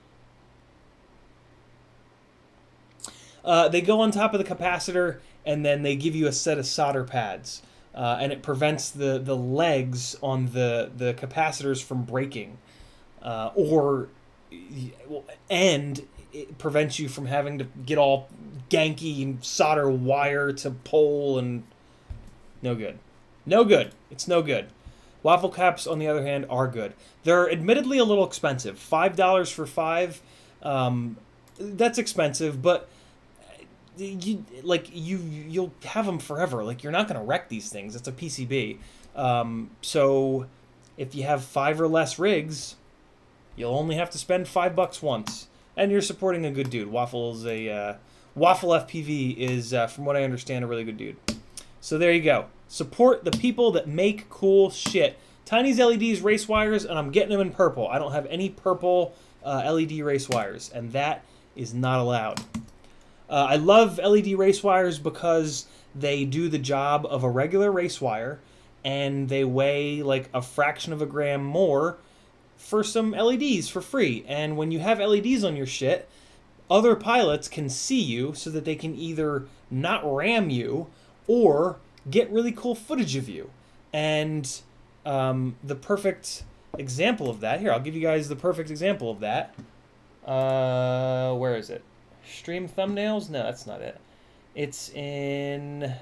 Uh, they go on top of the capacitor, and then they give you a set of solder pads. Uh, and it prevents the, the legs on the, the capacitors from breaking. Uh, or, and it prevents you from having to get all ganky and solder wire to pole, and no good. No good. It's no good. Waffle caps, on the other hand, are good. They're admittedly a little expensive. five dollars for five, um, that's expensive, but you like you you'll have them forever. Like, you're not going to wreck these things. It's a P C B. Um, so if you have five or less rigs, you'll only have to spend five bucks once, and you're supporting a good dude. Waffle's a uh, Waffle F P V is, uh, from what I understand, a really good dude. So there you go. Support the people that make cool shit. Tiny's L E Ds, race wires, and I'm getting them in purple. I don't have any purple uh, L E D race wires, and that is not allowed. Uh, I love L E D race wires because they do the job of a regular race wire, and they weigh like a fraction of a gram more for some L E Ds for free. And when you have L E Ds on your shit, other pilots can see you so that they can either not ram you or get really cool footage of you. And um, the perfect example of that, here, I'll give you guys the perfect example of that. Uh, where is it? Stream thumbnails? No, that's not it. It's in...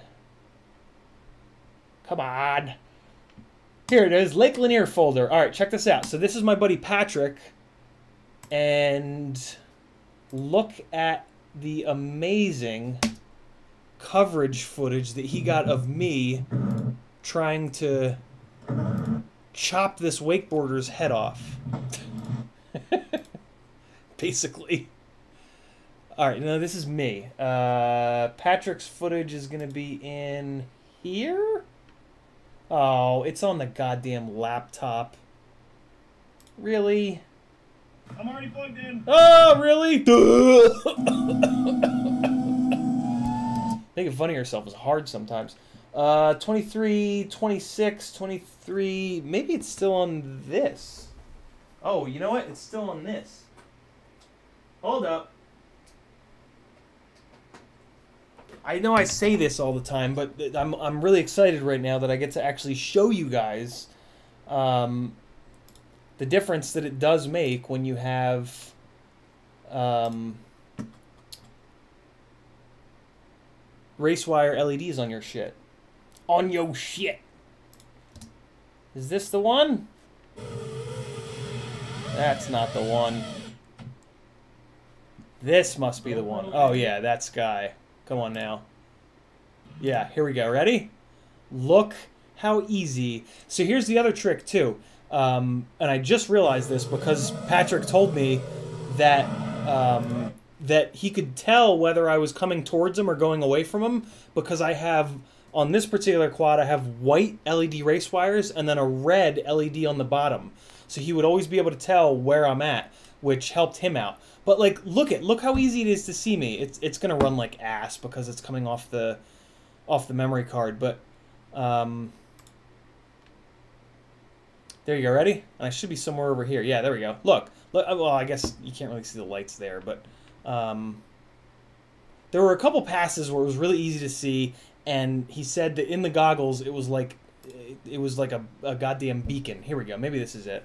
Come on. Here it is, Lake Lanier folder. All right, check this out. So this is my buddy Patrick, and look at the amazing coverage footage that he got of me trying to chop this wakeboarder's head off. Basically. All right, now this is me. Uh, Patrick's footage is going to be in here? Oh, it's on the goddamn laptop. Really? I'm already plugged in. Oh, really? Making fun of yourself is hard sometimes. Uh, twenty-three, twenty-six, twenty-three. Maybe it's still on this. Oh, you know what? It's still on this. Hold up. I know I say this all the time, but I'm I'm really excited right now that I get to actually show you guys um, the difference that it does make when you have um, race wire L E Ds on your shit. On your shit. Is this the one? That's not the one. This must be the one. Oh yeah, that Sky. Come on now. Yeah, here we go. Ready? Look how easy. So here's the other trick too. Um, and I just realized this because Patrick told me that um, that he could tell whether I was coming towards him or going away from him because I have, on this particular quad, I have white L E D race wires and then a red L E D on the bottom. So he would always be able to tell where I'm at, which helped him out. But like, look at look how easy it is to see me. It's it's gonna run like ass because it's coming off the off the memory card. But um, there you go. Ready? And I should be somewhere over here. Yeah, there we go. Look, look. Well, I guess you can't really see the lights there, but um, there were a couple passes where it was really easy to see. And he said that in the goggles, it was like it was like a, a goddamn beacon. Here we go. Maybe this is it.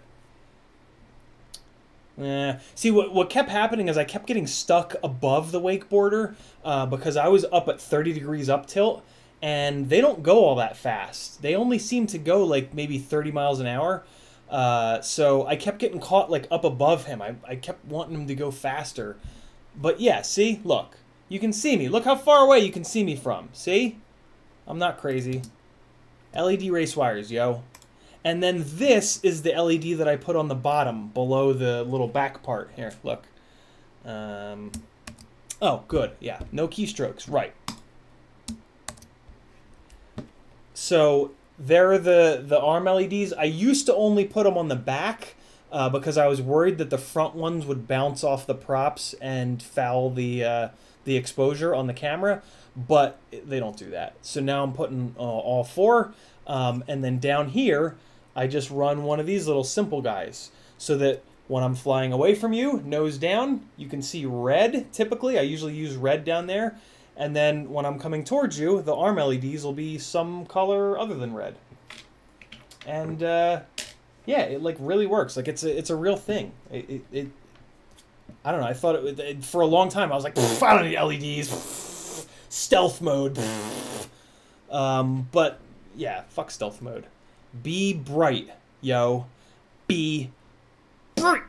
Yeah. See, what what kept happening is I kept getting stuck above the wakeboarder uh, because I was up at thirty degrees up tilt, and they don't go all that fast. They only seem to go like maybe thirty miles an hour. Uh, so I kept getting caught like up above him. I, I kept wanting him to go faster. But yeah, see? Look. You can see me. Look how far away you can see me from. See? I'm not crazy. L E D race wires, yo. And then this is the L E D that I put on the bottom, below the little back part. Here, look. Um, oh, good. Yeah, no keystrokes. Right. So there are the, the arm L E Ds. I used to only put them on the back uh, because I was worried that the front ones would bounce off the props and foul the, uh, the exposure on the camera, but they don't do that. So now I'm putting uh, all four, um, and then down here, I just run one of these little simple guys so that when I'm flying away from you, nose down, you can see red typically. I usually use red down there. And then when I'm coming towards you, the arm L E Ds will be some color other than red. And uh, yeah, it like really works. Like it's a, it's a real thing. It, it, it I don't know. I thought it, it for a long time. I was like, I don't need L E Ds. Stealth mode. Um, but yeah, fuck stealth mode. Be bright, yo. Be bright.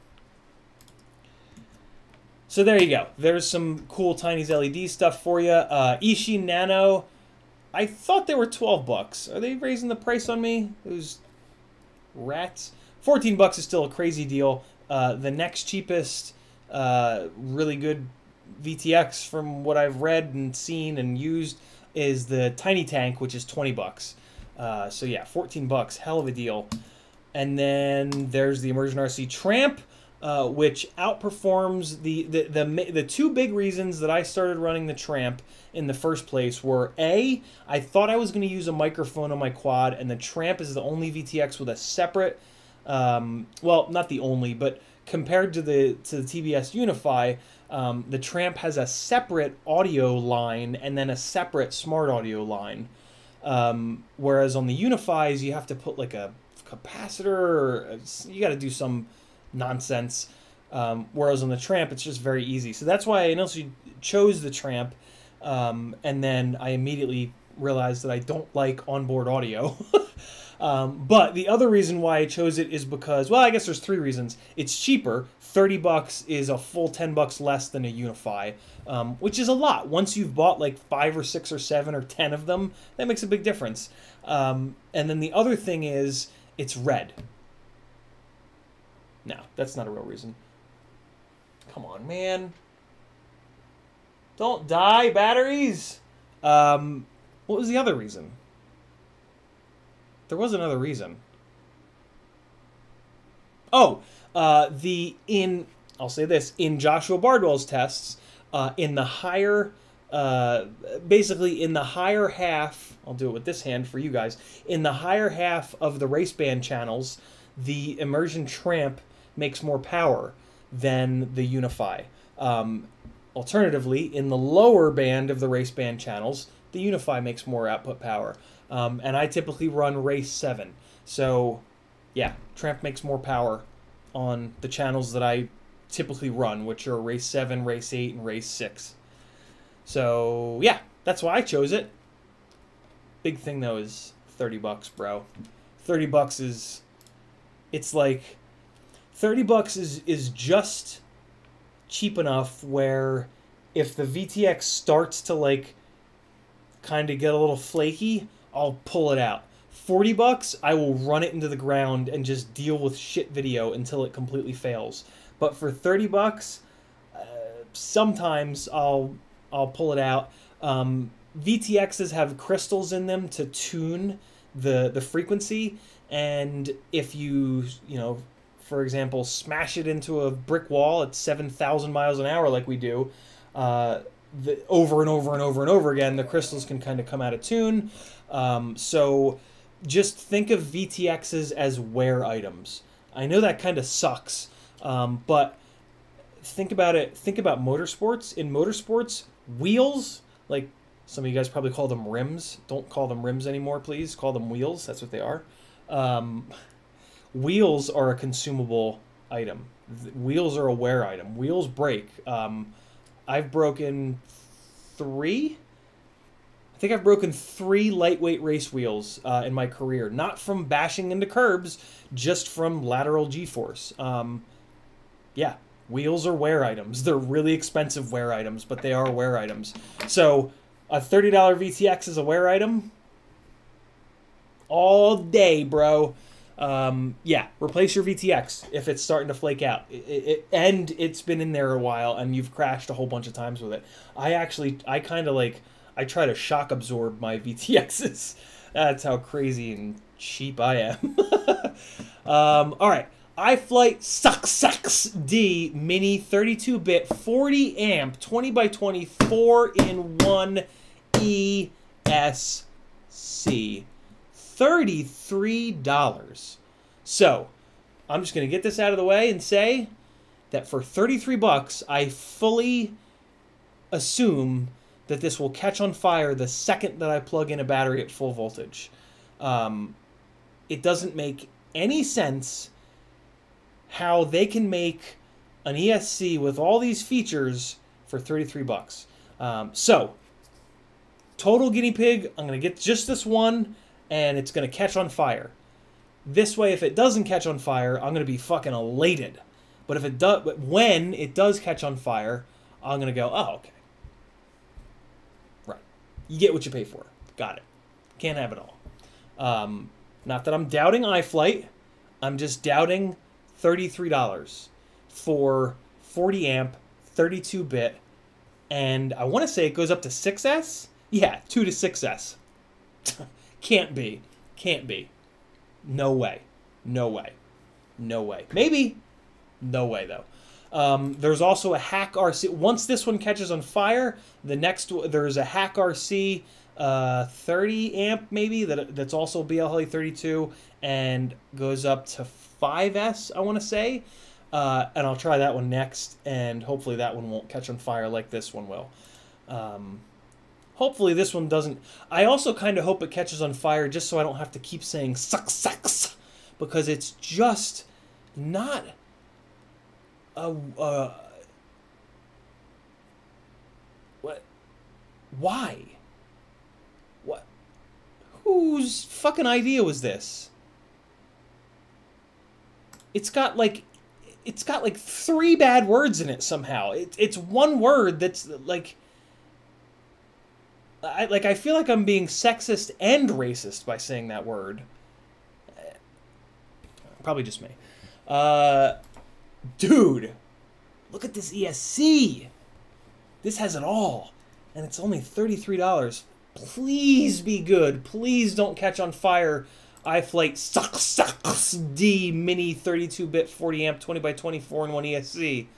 So there you go. There's some cool Tiny's L E D stuff for you. Uh, Eachine Nano. I thought they were twelve bucks. Are they raising the price on me? Those rats. fourteen bucks is still a crazy deal. Uh, the next cheapest, uh, really good V T X from what I've read and seen and used is the Tiny Tank, which is twenty bucks. Uh, so yeah, fourteen bucks, hell of a deal. And then there's the Immersion R C Tramp, uh, which outperforms the, the the the two big reasons that I started running the Tramp in the first place were A, I thought I was going to use a microphone on my quad, and the Tramp is the only V T X with a separate, um, well, not the only, but compared to the to the T B S Unify, um, the Tramp has a separate audio line and then a separate smart audio line. Um, whereas on the Unifies, you have to put like a capacitor, or you got to do some nonsense. Um, whereas on the Tramp, it's just very easy. So that's why I initially chose the Tramp, um, and then I immediately realized that I don't like onboard audio. um, but the other reason why I chose it is because, well, I guess there's three reasons. It's cheaper. thirty bucks is a full ten bucks less than a Unify, um, which is a lot. Once you've bought like five or six or seven or ten of them, that makes a big difference. Um, and then the other thing is it's red. No, that's not a real reason. Come on, man. Don't die, batteries. Um, what was the other reason? There was another reason. Oh, uh, the in I'll say this in Joshua Bardwell's tests, uh, in the higher, uh, basically in the higher half. I'll do it with this hand for you guys. In the higher half of the race band channels, the Immersion Tramp makes more power than the Unify. Um, alternatively, in the lower band of the race band channels, the Unify makes more output power. Um, and I typically run race seven. So, yeah, Tramp makes more power on the channels that I typically run, which are race seven, race eight, and race six. So, yeah, that's why I chose it. Big thing, though, is thirty bucks, bro. thirty bucks is... It's like... thirty bucks is, is just cheap enough where if the V T X starts to, like, kind of get a little flaky, I'll pull it out. forty bucks, I will run it into the ground and just deal with shit video until it completely fails. But for thirty bucks, uh, sometimes I'll I'll pull it out. Um, V T Xs have crystals in them to tune the the frequency, and if you you know, for example, smash it into a brick wall at seven thousand miles an hour like we do, uh, the, over and over and over and over again, the crystals can kind of come out of tune. Um, so just think of V T Xs as wear items. I know that kind of sucks, um, but think about it. Think about motorsports. In motorsports, wheels, like some of you guys probably call them rims. Don't call them rims anymore, please. Call them wheels. That's what they are. Um, wheels are a consumable item. Wheels are a wear item. Wheels break. Um, I've broken three... I think I've broken three lightweight race wheels uh, in my career. Not from bashing into curbs, just from lateral G-force. Um, yeah, wheels are wear items. They're really expensive wear items, but they are wear items. So a thirty dollar V T X is a wear item. all day, bro. Um, yeah, replace your V T X if it's starting to flake out. It, it, and it's been in there a while, and you've crashed a whole bunch of times with it. I actually, I kind of like, I try to shock absorb my V T Xs. That's how crazy and cheap I am. um, all right, iFlight Success D Mini thirty-two bit forty amp twenty by twenty four in one E S C. thirty-three dollars. So, I'm just going to get this out of the way and say that for thirty-three bucks, I fully assume that this will catch on fire the second that I plug in a battery at full voltage. Um, it doesn't make any sense how they can make an E S C with all these features for thirty-three bucks. Um, so, total guinea pig, I'm going to get just this one, and it's going to catch on fire. This way, if it doesn't catch on fire, I'm going to be fucking elated. But if it does, but when it does catch on fire, I'm going to go, oh, okay. Right. You get what you pay for. Got it. Can't have it all. Um, not that I'm doubting iFlight. I'm just doubting thirty-three dollars for forty amp, thirty-two bit, and I want to say it goes up to six S? Yeah, two to six S. Can't be. Can't be. No way. No way. No way. Maybe. No way, though. Um, there's also a Hack R C. Once this one catches on fire, the next there's a Hack R C uh, thirty amp maybe that that's also B L H thirty-two and goes up to five S, I want to say. Uh, and I'll try that one next, and hopefully that one won't catch on fire like this one will. Um, hopefully this one doesn't. I also kind of hope it catches on fire just so I don't have to keep saying suck sucks, because it's just not a, uh, what, why, what, whose fucking idea was this? It's got like, it's got like three bad words in it somehow. It, it's one word that's like, I, like I feel like I'm being sexist and racist by saying that word. Probably just me. Uh, dude, look at this E S C. This has it all, and it's only thirty-three dollars. Please be good. Please don't catch on fire. iFlight Success D Mini thirty-two bit forty amp twenty by twenty-four in one E S C.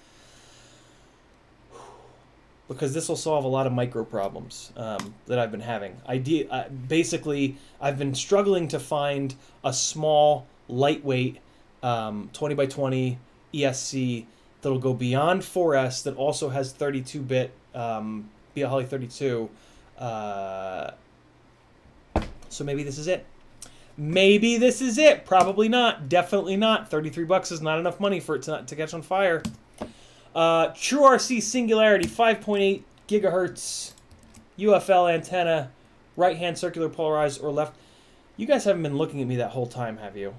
Because this will solve a lot of micro problems um, that I've been having. Idea, uh, basically, I've been struggling to find a small, lightweight um, twenty by twenty E S C that'll go beyond four S that also has thirty-two bit um, B L H thirty-two. Uh, so maybe this is it. Maybe this is it. Probably not. Definitely not. thirty-three bucks is not enough money for it to, not, to catch on fire. Uh, True R C Singularity, five point eight gigahertz, U F L antenna, right-hand circular polarized or left. You guys haven't been looking at me that whole time, have you?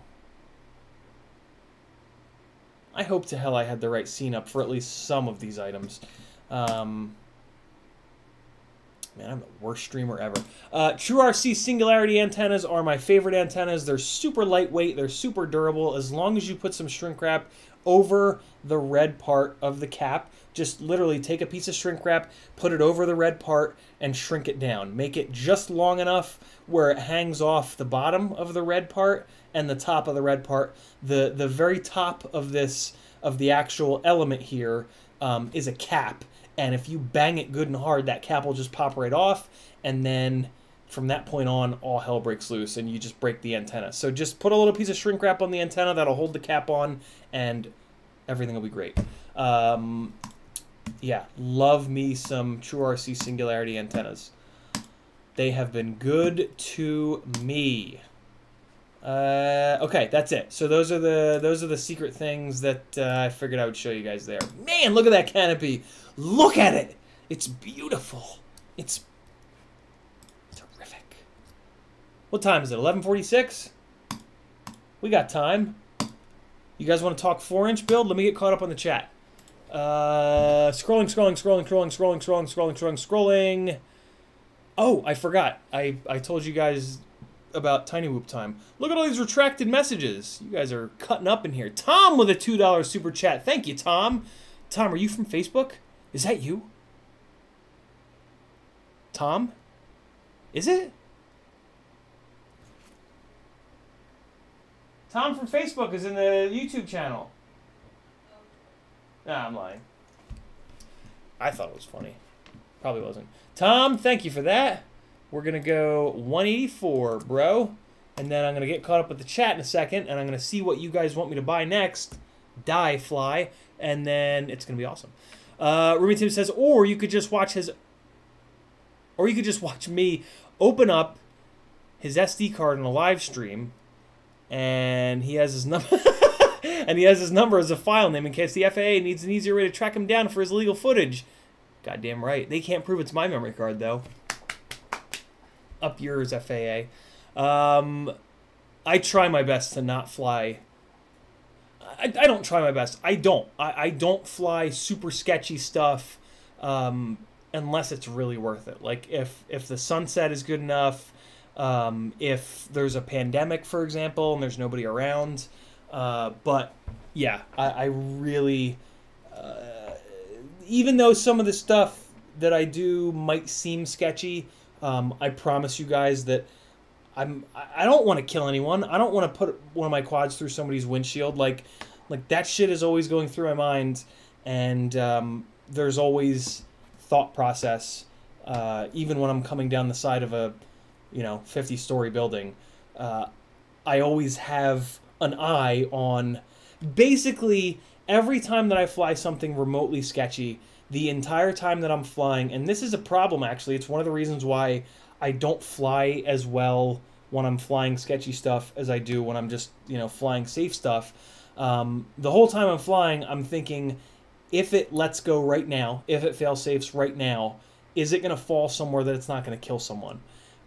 I hope to hell I had the right scene up for at least some of these items. Um, man, I'm the worst streamer ever. Uh, True R C Singularity antennas are my favorite antennas. They're super lightweight. They're super durable. As long as you put some shrink wrap over the red part of the cap, just literally take a piece of shrink wrap, put it over the red part, and shrink it down. Make it just long enough where it hangs off the bottom of the red part and the top of the red part. The the very top of this, of the actual element here, um, is a cap. And if you bang it good and hard, that cap will just pop right off. And then from that point on, all hell breaks loose and you just break the antenna. So just put a little piece of shrink wrap on the antenna that'll hold the cap on, and everything will be great. Um, yeah, love me some True R C Singularity antennas. They have been good to me. Uh, okay, that's it. So those are the those are the secret things that uh, I figured I would show you guys there. Man, look at that canopy. Look at it. It's beautiful. It's terrific. What time is it? eleven forty-six? We got time. You guys want to talk four inch build? Let me get caught up on the chat. Uh, scrolling, scrolling, scrolling, scrolling, scrolling, scrolling, scrolling, scrolling, scrolling. Oh, I forgot. I, I told you guys about Tiny Whoop time. Look at all these retracted messages. You guys are cutting up in here. Tom with a two dollar super chat. Thank you, Tom. Tom, are you from Facebook? Is that you? Tom? Is it? Tom from Facebook is in the YouTube channel. Nah, I'm lying. I thought it was funny. Probably wasn't. Tom, thank you for that. We're going to go one eighty-four, bro. And then I'm going to get caught up with the chat in a second, and I'm going to see what you guys want me to buy next. Die Fly. And then it's going to be awesome. Uh, Ruby Tim says, or you could just watch his... Or you could just watch me open up his S D card in a live stream, and he has his number... and he has his number as a file name in case the F A A needs an easier way to track him down for his illegal footage. Goddamn right. They can't prove it's my memory card, though. Up yours, F A A. Um, I try my best to not fly. I, I don't try my best. I don't. I, I don't fly super sketchy stuff um, unless it's really worth it. Like, if, if the sunset is good enough, um, if there's a pandemic, for example, and there's nobody around. Uh, but, yeah, I, I really... Uh, even though some of the stuff that I do might seem sketchy, um, I promise you guys that I'm I don't want to kill anyone. I don't want to put one of my quads through somebody's windshield. Like, like that shit is always going through my mind, and um, there's always thought process, uh, even when I'm coming down the side of a, you know, fifty-story building. Uh, I always have an eye on basically every time that I fly something remotely sketchy, the entire time that I'm flying, and this is a problem actually, it's one of the reasons why I don't fly as well when I'm flying sketchy stuff as I do when I'm just, you know, flying safe stuff. Um, the whole time I'm flying, I'm thinking, if it lets go right now, if it fail safes right now, is it going to fall somewhere that it's not going to kill someone?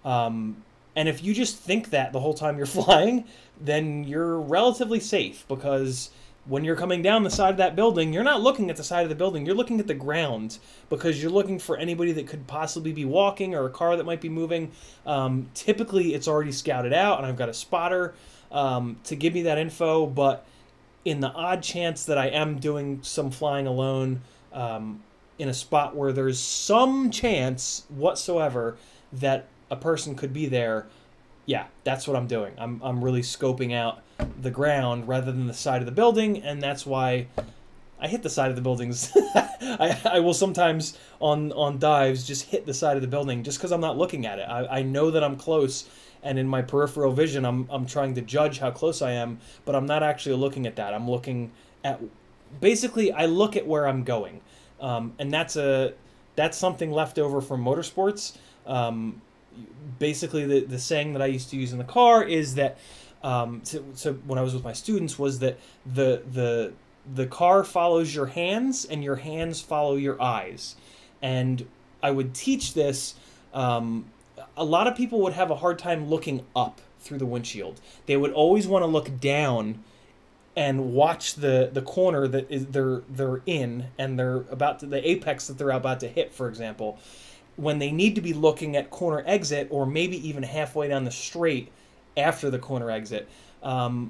Um, and if you just think that the whole time you're flying, then you're relatively safe, because when you're coming down the side of that building, you're not looking at the side of the building, you're looking at the ground, because you're looking for anybody that could possibly be walking or a car that might be moving. Um, typically, it's already scouted out, and I've got a spotter um, to give me that info, but in the odd chance that I am doing some flying alone um, in a spot where there's some chance whatsoever that a person could be there, yeah, that's what I'm doing. I'm, I'm really scoping out the ground rather than the side of the building, and that's why I hit the side of the buildings. I, I will sometimes, on, on dives, just hit the side of the building just because I'm not looking at it. I, I know that I'm close, and in my peripheral vision, I'm, I'm trying to judge how close I am, but I'm not actually looking at that. I'm looking at... Basically, I look at where I'm going, um, and that's a that's something left over from motorsports. Um, basically, the, the saying that I used to use in the car is that Um, so, so when I was with my students was that the the the car follows your hands and your hands follow your eyes, and I would teach this. Um, a lot of people would have a hard time looking up through the windshield. They would always want to look down and watch the the corner that is they're they're in, and they're about to, the apex that they're about to hit, for example, when they need to be looking at corner exit or maybe even halfway down the straight after the corner exit. Um,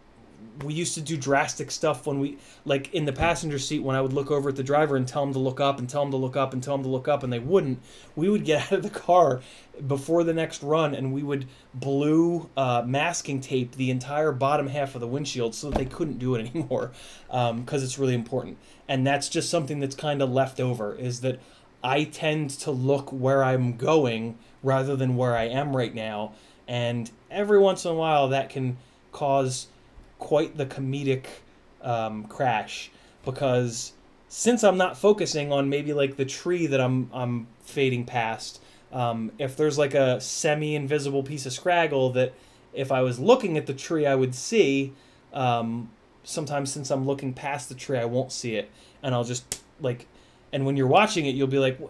we used to do drastic stuff when we, like in the passenger seat, when I would look over at the driver and tell him to look up and tell him to look up and tell him to look up, and they wouldn't, we would get out of the car before the next run and we would blue uh, masking tape the entire bottom half of the windshield so that they couldn't do it anymore, because um, it's really important. And that's just something that's kind of left over, is that I tend to look where I'm going rather than where I am right now. And every once in a while, that can cause quite the comedic um, crash, because since I'm not focusing on maybe like the tree that I'm I'm fading past, um, if there's like a semi-invisible piece of scraggle that if I was looking at the tree I would see, um, sometimes since I'm looking past the tree I won't see it, and I'll just like, and when you're watching it you'll be like,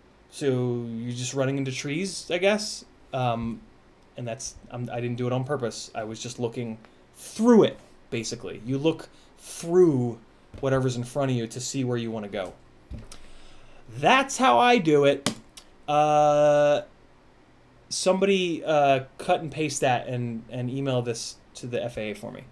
so you're just running into trees, I guess. Um, And that's, I'm, I didn't do it on purpose. I was just looking through it, basically. You look through whatever's in front of you to see where you want to go. That's how I do it. Uh, somebody uh, cut and paste that and, and email this to the F A A for me.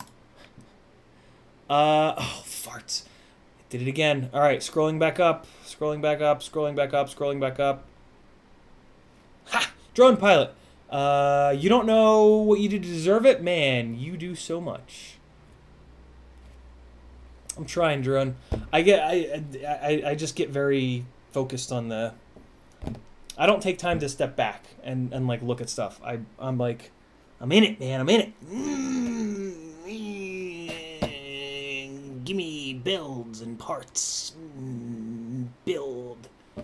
Uh, oh, farts. Did it again. All right, scrolling back up, scrolling back up, scrolling back up, scrolling back up. Ha! Drone pilot. Uh, you don't know what you did to deserve it? Man, you do so much. I'm trying, Drone. I get, I, I, I just get very focused on the... I don't take time to step back and, and like, look at stuff. I, I'm like, I'm in it, man. I'm in it. Mm, give me builds and parts. Mm, build.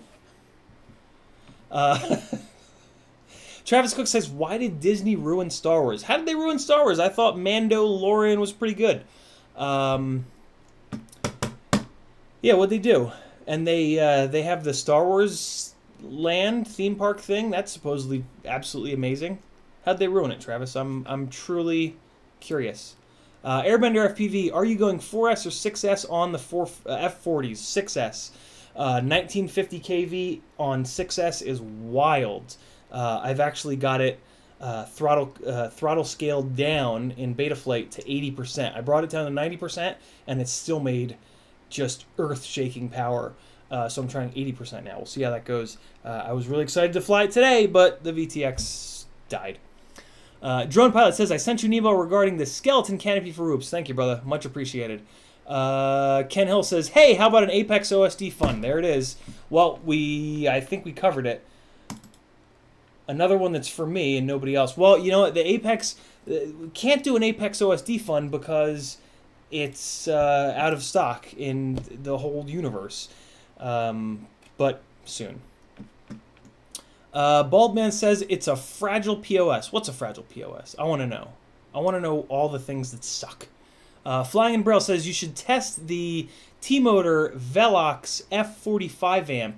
Uh... Travis Cook says, why did Disney ruin Star Wars? How did they ruin Star Wars? I thought Mandalorian was pretty good. Um, yeah, what'd they do? And they uh, they have the Star Wars land theme park thing. That's supposedly absolutely amazing. How'd they ruin it, Travis? I'm, I'm truly curious. Uh, Airbender F P V, are you going four S or six S on the four, uh, F forties? six S. Uh, nineteen fifty K V on six S is wild. Uh, I've actually got it uh, throttle uh, throttle scaled down in Betaflight to eighty percent. I brought it down to ninety percent, and it's still made just earth-shaking power. Uh, so I'm trying eighty percent now. We'll see how that goes. Uh, I was really excited to fly it today, but the V T X died. Uh, Drone Pilot says, I sent you an email regarding the skeleton canopy for Oops. Thank you, brother. Much appreciated. Uh, Ken Hill says, hey, how about an Apex O S D fun? There it is. Well, we I think we covered it. Another one that's for me and nobody else. Well, you know what? The Apex... Uh, we can't do an Apex O S D fun because it's uh, out of stock in the whole universe. Um, but soon. Uh, Baldman says it's a fragile P O S. What's a fragile P O S? I want to know. I want to know all the things that suck. Uh, Flying in Braille says you should test the T-Motor Velox F forty-five amp.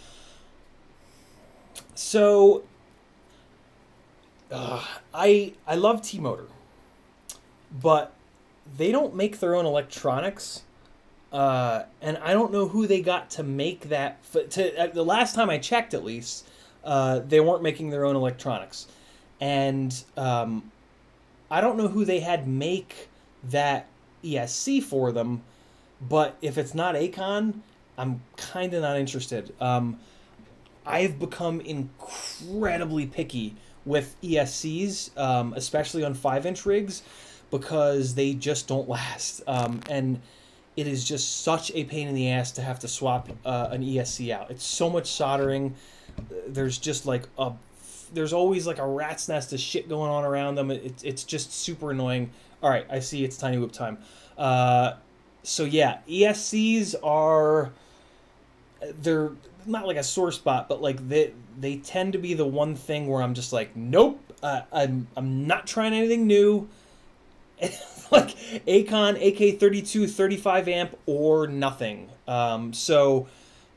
So... Uh, I I love T-Motor, but they don't make their own electronics, uh, and I don't know who they got to make that. To, uh, the last time I checked, at least, uh, they weren't making their own electronics, and um, I don't know who they had make that E S C for them. But if it's not Acon, I'm kind of not interested. Um, I've become incredibly picky with E S Cs, um, especially on five inch rigs, because they just don't last. Um, and it is just such a pain in the ass to have to swap uh, an E S C out. It's so much soldering. There's just like a, there's always like a rat's nest of shit going on around them. It, it's just super annoying. All right, I see it's Tiny Whoop time. Uh, so yeah, E S Cs are, they're not like a sore spot, but like they they tend to be the one thing where I'm just like, nope, uh, I'm I'm not trying anything new. Like Acon A K thirty-two thirty-five amp or nothing. Um, so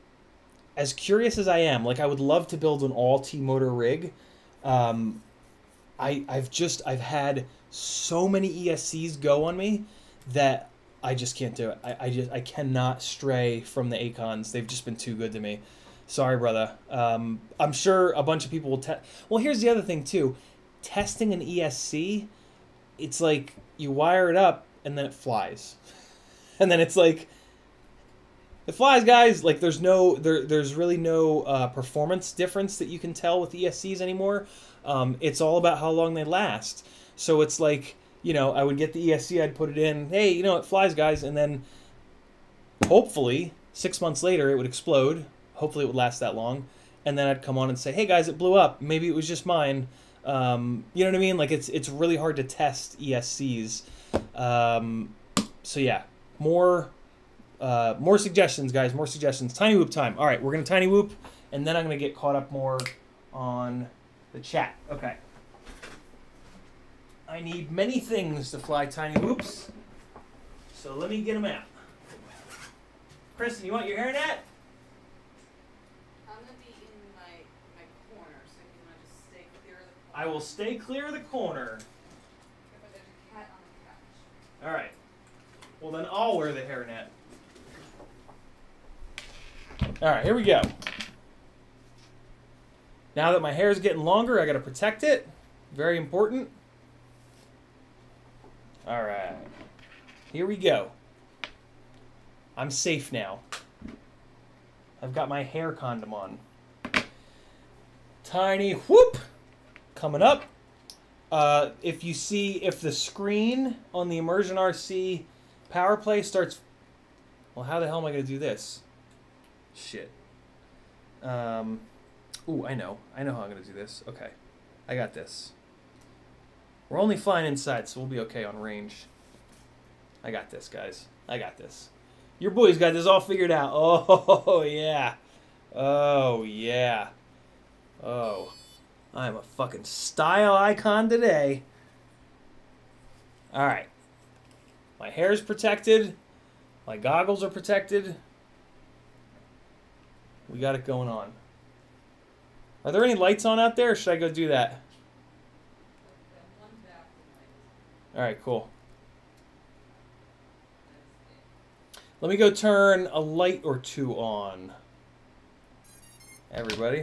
as curious as I am, like I would love to build an all T-Motor rig. Um, I I've just I've had so many E S Cs go on me that I just can't do it. I, I just I cannot stray from the Acons. They've just been too good to me. Sorry, brother. Um, I'm sure a bunch of people will test. Well, here's the other thing too. Testing an E S C, it's like you wire it up and then it flies, and then it's like it flies, guys. Like there's no there there's really no uh, performance difference that you can tell with E S Cs anymore. Um, it's all about how long they last. So it's like, you know, I would get the E S C, I'd put it in, hey, you know, it flies, guys, and then hopefully six months later it would explode. Hopefully it would last that long, and then I'd come on and say, hey, guys, it blew up. Maybe it was just mine. Um, you know what I mean? Like, it's it's really hard to test E S Cs. Um, so, yeah, more uh, more suggestions, guys, more suggestions. Tiny Whoop time. All right, we're going to Tiny Whoop, and then I'm going to get caught up more on the chat. Okay. I need many things to fly Tiny Whoops, so let me get them out. Kristen, you want your hairnet? I'm going to be in my, my corner, so if you want to just stay clear of the corner. I will stay clear of the corner. But there's a cat on the couch. All right. Well, then I'll wear the hairnet. All right, here we go. Now that my hair is getting longer, I got to protect it. Very important. All right. Here we go. I'm safe now. I've got my hair condom on. Tiny whoop coming up. Uh, if you see, if the screen on the Immersion R C Power Play starts... Well, how the hell am I going to do this? Shit. Um, ooh, I know. I know how I'm going to do this. Okay. I got this. We're only flying inside, so we'll be okay on range. I got this, guys. I got this. Your boy's got this all figured out. Oh, yeah. Oh, yeah. Oh. I'm a fucking style icon today. Alright. My hair's protected. My goggles are protected. We got it going on. Are there any lights on out there, or should I go do that? Alright, cool. Let me go turn a light or two on. Everybody.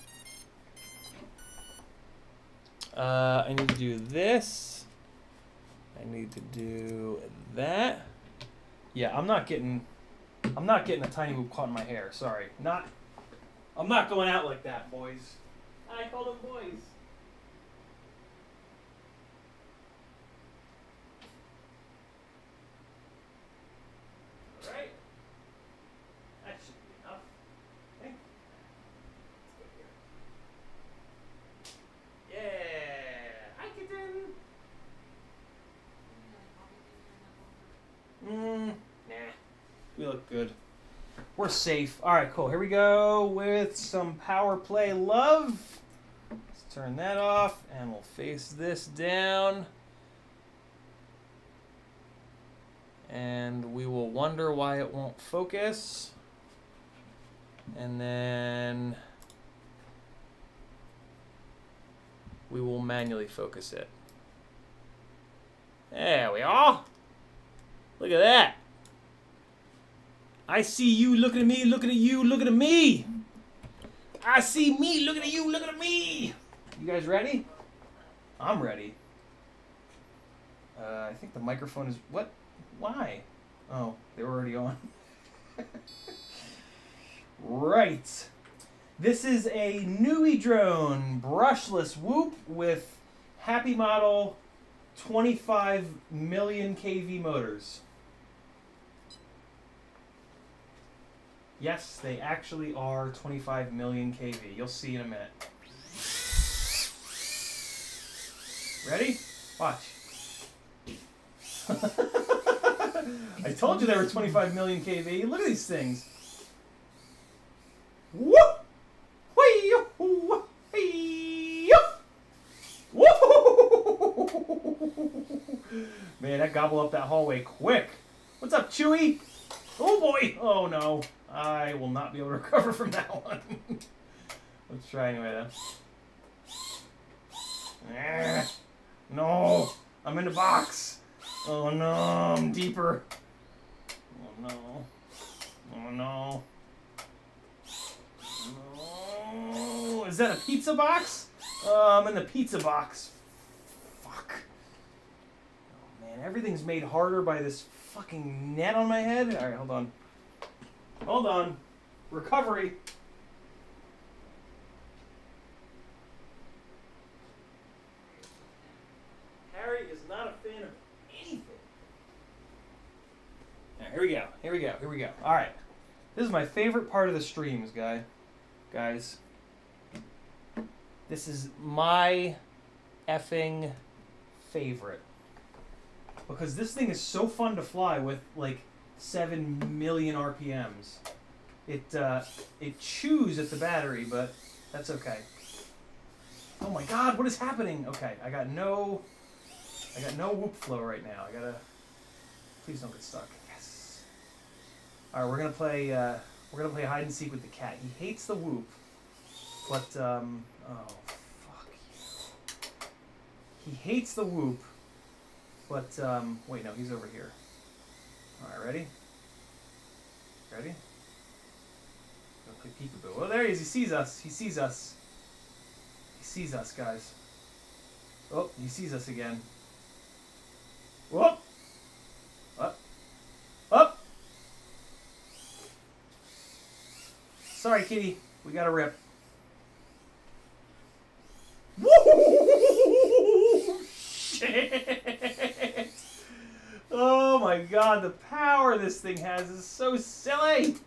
Uh, I need to do this. I need to do that. Yeah, I'm not getting... I'm not getting a tiny whoop caught in my hair. Sorry. Not... I'm not going out like that, boys. I call them boys. Alright. That should be enough. Okay. Let's go here. Yeah. Hi, kitten. Mmm. Nah. We look good. We're safe. Alright, cool. Here we go with some Power Play love. Let's turn that off, and we'll face this down. And we will wonder why it won't focus. And then we will manually focus it. There we are. Look at that. I see you looking at me, looking at you, looking at me. I see me looking at you, looking at me. You guys ready? I'm ready. Uh, I think the microphone is... What? Why? Oh, they were already on. Right. This is a Nui drone brushless whoop with Happy Model twenty-five million K V motors. Yes, they actually are twenty-five million K V. You'll see in a minute. Ready? Watch. I told you they were twenty-five million K V. Look at these things. Whoop! Whee! Whee! Woo! Man, that gobbled up that hallway quick. What's up, Chewie? Oh boy! Oh no. I will not be able to recover from that one. Let's try anyway then. Eh, no! I'm in the box! Oh no, I'm deeper. Oh no. Oh no. No. Is that a pizza box? Oh, I'm in the pizza box. Fuck. Oh man, everything's made harder by this fucking net on my head. Alright, hold on. Hold on. Recovery. Harry is not a fan of anything. Now, here we go. Here we go. Here we go. All right. This is my favorite part of the streams, guy. Guys. This is my effing favorite. Because this thing is so fun to fly with, like, seven million R P Ms. It, uh, it chews at the battery, but that's okay. Oh my god, what is happening? Okay, I got no... I got no whoop flow right now. I gotta... Please don't get stuck. Yes. Alright, we're gonna play, uh, we're gonna play hide and seek with the cat. He hates the whoop, but, um... Oh, fuck you. He hates the whoop, but, um... Wait, no, he's over here. Alright, ready? Ready? Gonna play peekaboo. Oh, there he is. He sees us. He sees us. sees us, guys. Oh, he sees us again. Whoop! Up. Up! Sorry, kitty. We got a rip. Woo! Shit! Oh my god, the power this thing has is so silly!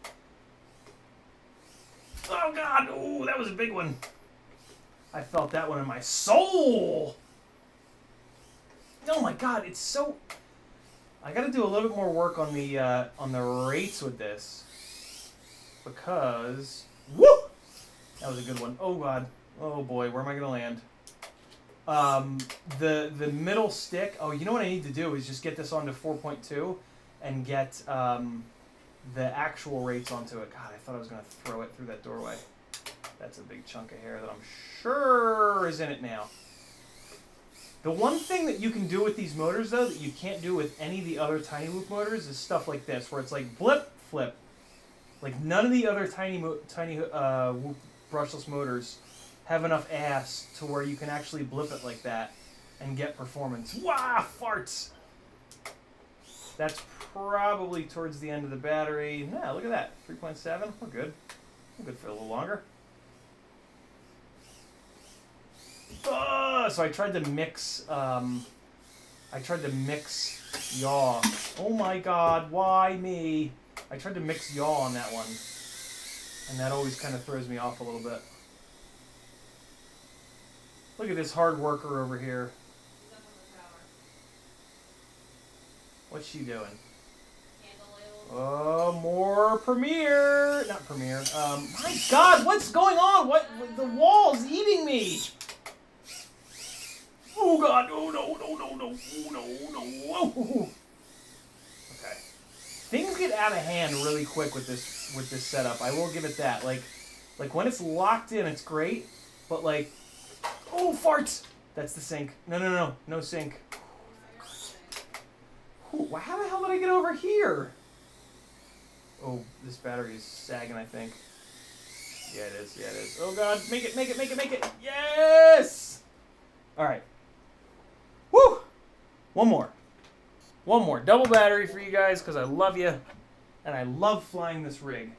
Oh god! Ooh, that was a big one. I felt that one in my soul! Oh my god, it's so... I gotta do a little bit more work on the, uh, on the rates with this. Because... Woo! That was a good one. Oh god. Oh boy, where am I gonna land? Um, the the middle stick. Oh, you know what I need to do is just get this onto four point two and get um, the actual rates onto it. God, I thought I was gonna throw it through that doorway. That's a big chunk of hair that I'm sure is in it now. The one thing that you can do with these motors, though, that you can't do with any of the other Tiny Whoop motors is stuff like this, where it's like blip, flip. Like none of the other Tiny mo Tiny uh, Whoop brushless motors have enough ass to where you can actually blip it like that and get performance. Wah! Farts! That's probably towards the end of the battery. Nah, look at that. three point seven. We're good. We're good for a little longer. Uh, so I tried to mix, um, I tried to mix yaw. Oh my god, why me? I tried to mix yaw on that one. And that always kind of throws me off a little bit. Look at this hard worker over here. What's she doing? Oh, more Premiere. Not Premiere. Um, my god, what's going on? What? The wall's eating me. Oh god, oh no, no, no, no, oh no, no, oh. Okay. Things get out of hand really quick with this with this setup. I will give it that. Like like when it's locked in, it's great, but like oh farts! That's the sink. No no no, no sink. Ooh, how the hell did I get over here? Oh, this battery is sagging, I think. Yeah it is, yeah it is. Oh god, make it, make it, make it, make it! Yes! Alright. Woo! One more. One more. Double battery for you guys, because I love you. And I love flying this rig.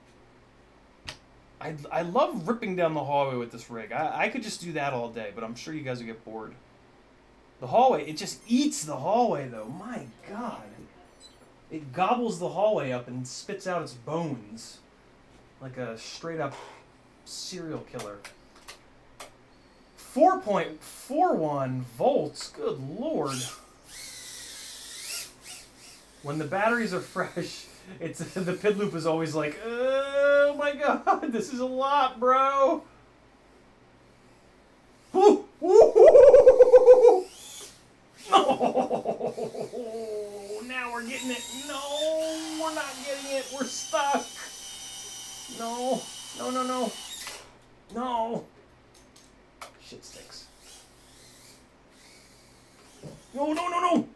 I, I love ripping down the hallway with this rig. I, I could just do that all day, but I'm sure you guys will get bored. The hallway, it just eats the hallway, though. My god. It gobbles the hallway up and spits out its bones. Like a straight-up serial killer. four point four one volts, good lord. When the batteries are fresh, it's the pid loop is always like, oh my god, this is a lot, bro. Ooh, ooh, no, now we're getting it. No, we're not getting it. We're stuck. No, no, no, no, no. Shit sticks. No, no, no, no!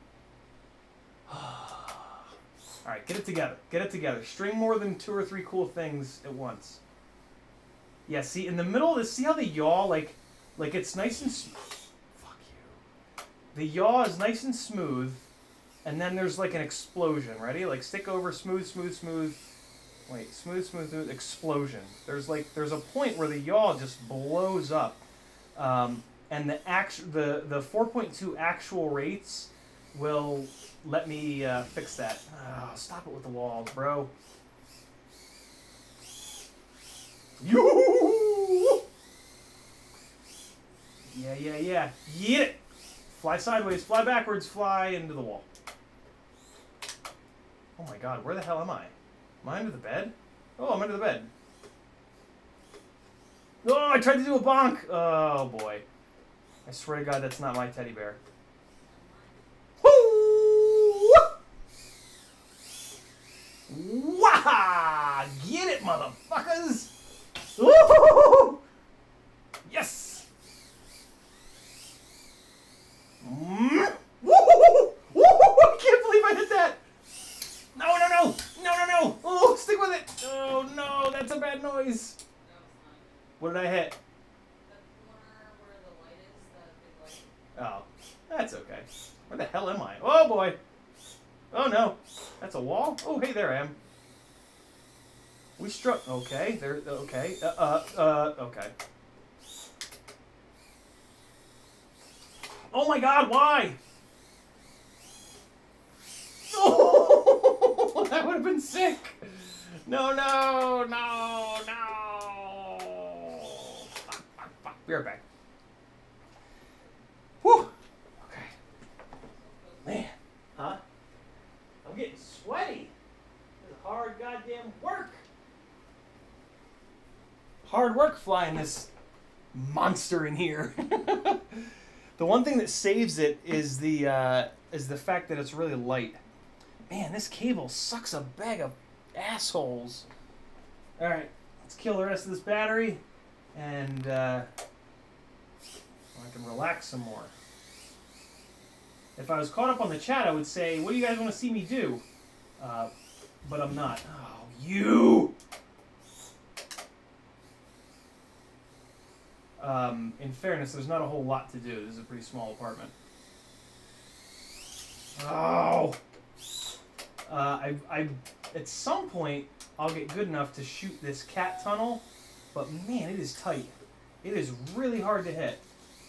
Alright, get it together. Get it together. String more than two or three cool things at once. Yeah, see, in the middle of this, see how the yaw, like, like it's nice and smooth. Fuck you. The yaw is nice and smooth, and then there's like an explosion. Ready? Like, stick over, smooth, smooth, smooth. Wait, smooth, smooth, smooth, explosion. There's like, there's a point where the yaw just blows up. Um, and the act the the four point two actual rates will let me uh, fix that. Oh, stop it with the walls, bro. You. Yeah, yeah, yeah. Yeet it. Fly sideways, fly backwards, fly into the wall. Oh my god, where the hell am I? Am I under the bed? Oh, I'm under the bed. Oh, I tried to do a bonk! Oh, boy. I swear to God, that's not my teddy bear. Woo! Wah! Get it, motherfuckers! Woo! Yes! Mm. Woo! Woo! I can't believe I hit that! No, no, no! No, no, no! Oh, stick with it! Oh, no, that's a bad noise. What did I hit? okay. Where the hell am I? Oh, boy. Oh, no. That's a wall? Oh, hey, there I am. We struck... Okay, there... Okay. Uh, uh, uh, okay. Oh, my God, why? Oh, that would have been sick. No, no, no, no. Fuck, fuck, fuck. Be right back. Whew. Okay. Man. Huh? I'm getting sweaty. This is hard goddamn work. Hard work flying this monster in here. The one thing that saves it is the uh, is the fact that it's really light. Man, this cable sucks a bag of assholes. All right, let's kill the rest of this battery, and uh, I can relax some more. If I was caught up on the chat, I would say, what do you guys want to see me do? Uh, but I'm not. Oh, you! Um, in fairness, there's not a whole lot to do. This is a pretty small apartment. Oh! Uh, I, I, at some point, I'll get good enough to shoot this cat tunnel, but man, it is tight. It is really hard to hit.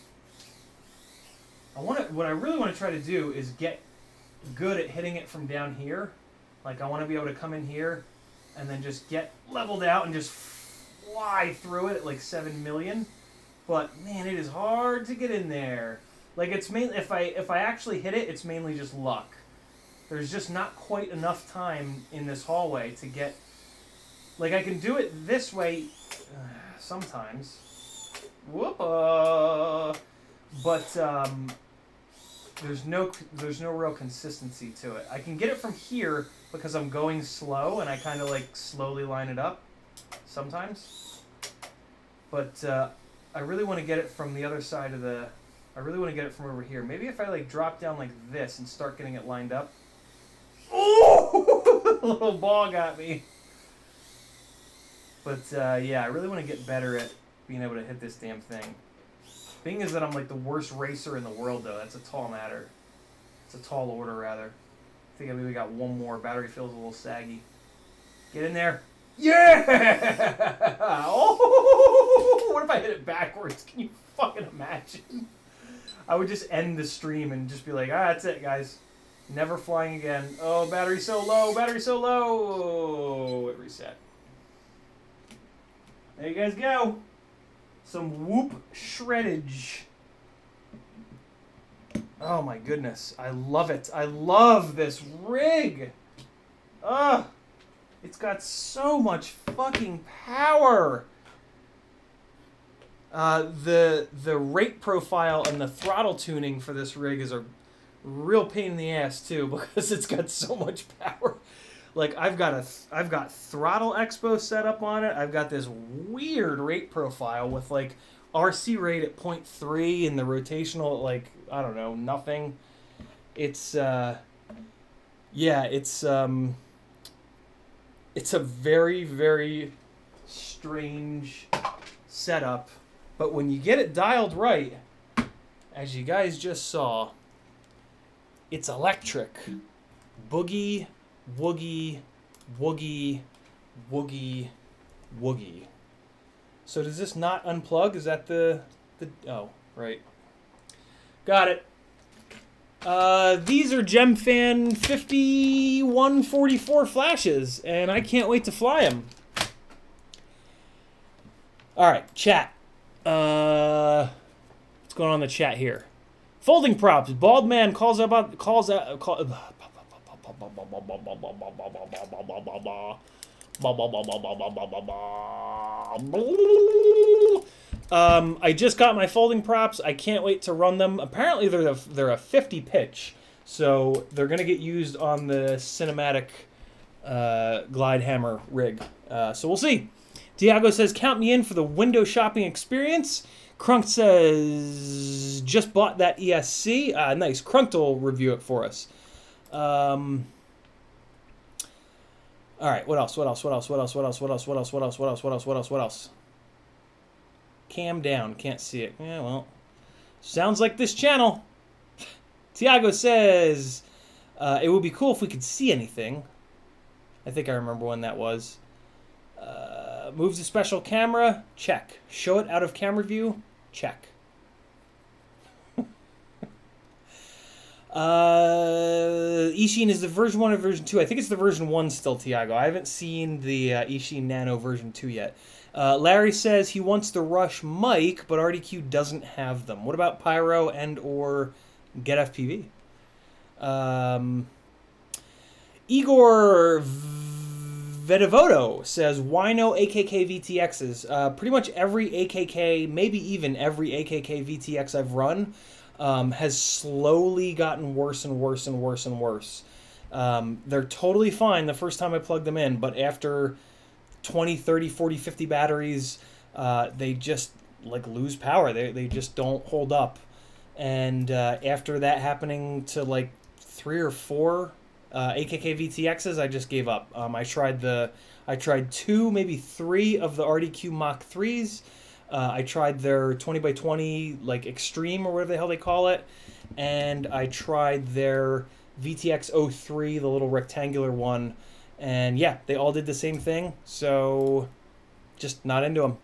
I want to. What I really want to try to do is get good at hitting it from down here. Like I want to be able to come in here, and then just get leveled out and just fly through it at like seven million. But man, it is hard to get in there. Like it's mainly if I if I actually hit it, it's mainly just luck. There's just not quite enough time in this hallway to get... Like, I can do it this way uh, sometimes. Whoop! Uh, but um, there's no there's no real consistency to it. I can get it from here because I'm going slow, and I kind of, like, slowly line it up sometimes. But uh, I really want to get it from the other side of the... I really want to get it from over here. Maybe if I, like, drop down like this and start getting it lined up... Oh! A little ball got me. But, uh, yeah, I really want to get better at being able to hit this damn thing. Thing is that I'm, like, the worst racer in the world, though. That's a tall matter. It's a tall order, rather. I think I maybe got one more. Battery feels a little saggy. Get in there. Yeah! Oh! What if I hit it backwards? Can you fucking imagine? I would just end the stream and just be like, ah, that's it, guys. Never flying again. Oh, battery so low, battery so low. It reset. There you guys go. Some whoop shreddage. Oh my goodness. I love it. I love this rig. Ugh. It's got so much fucking power. Uh, the the rate profile and the throttle tuning for this rig is a real pain in the ass too, because it's got so much power. Like I've got a I've got throttle expo set up on it. I've got this weird rate profile with like R C rate at point three and the rotational at like I don't know nothing. It's uh, yeah, it's um, it's a very very strange setup. But when you get it dialed right, as you guys just saw, it's electric. Boogie, woogie, woogie, woogie, woogie. So does this not unplug? Is that the... the oh, right. Got it. Uh, these are GemFan fifty-one forty-four flashes, and I can't wait to fly them. All right, chat. Uh, what's going on in the chat here? Folding props. Bald man calls about calls out. Call, um, I just got my folding props. I can't wait to run them. Apparently, they're a, they're a fifty pitch, so they're gonna get used on the cinematic uh, glide hammer rig. Uh, so we'll see. Diago says, count me in for the window shopping experience. Crunk says, just bought that E S C. Uh, nice. Crunk will review it for us. Um, all right. What else? What else? What else? What else? What else? What else? What else? What else? What else? What else? What else? What else? Cam down. Can't see it. Yeah, well. Sounds like this channel. Tiago says, uh, it would be cool if we could see anything. I think I remember when that was. Uh, moves to special camera? Check. Show it out of camera view? Check. uh, Ishin is the version one or version two? I think it's the version one still, Tiago. I haven't seen the uh, Ishin Nano version two yet. Uh, Larry says he wants the Rush mic, but R D Q doesn't have them. What about Pyro and or Get F P V? Um, Igor Vedevoto says, why no A K K V T Xs? Uh, pretty much every A K K, maybe even every A K K V T X I've run um, has slowly gotten worse and worse and worse and worse. Um, they're totally fine the first time I plug them in, but after twenty, thirty, forty, fifty batteries, uh, they just like lose power. They, they just don't hold up. And uh, after that happening to like three or four uh, A K K V T Xs, I just gave up. Um, I tried the, I tried two, maybe three of the R D Q Mach threes. Uh, I tried their twenty by twenty like Extreme or whatever the hell they call it, and I tried their V T X oh three, the little rectangular one, and yeah, they all did the same thing. So, just not into them.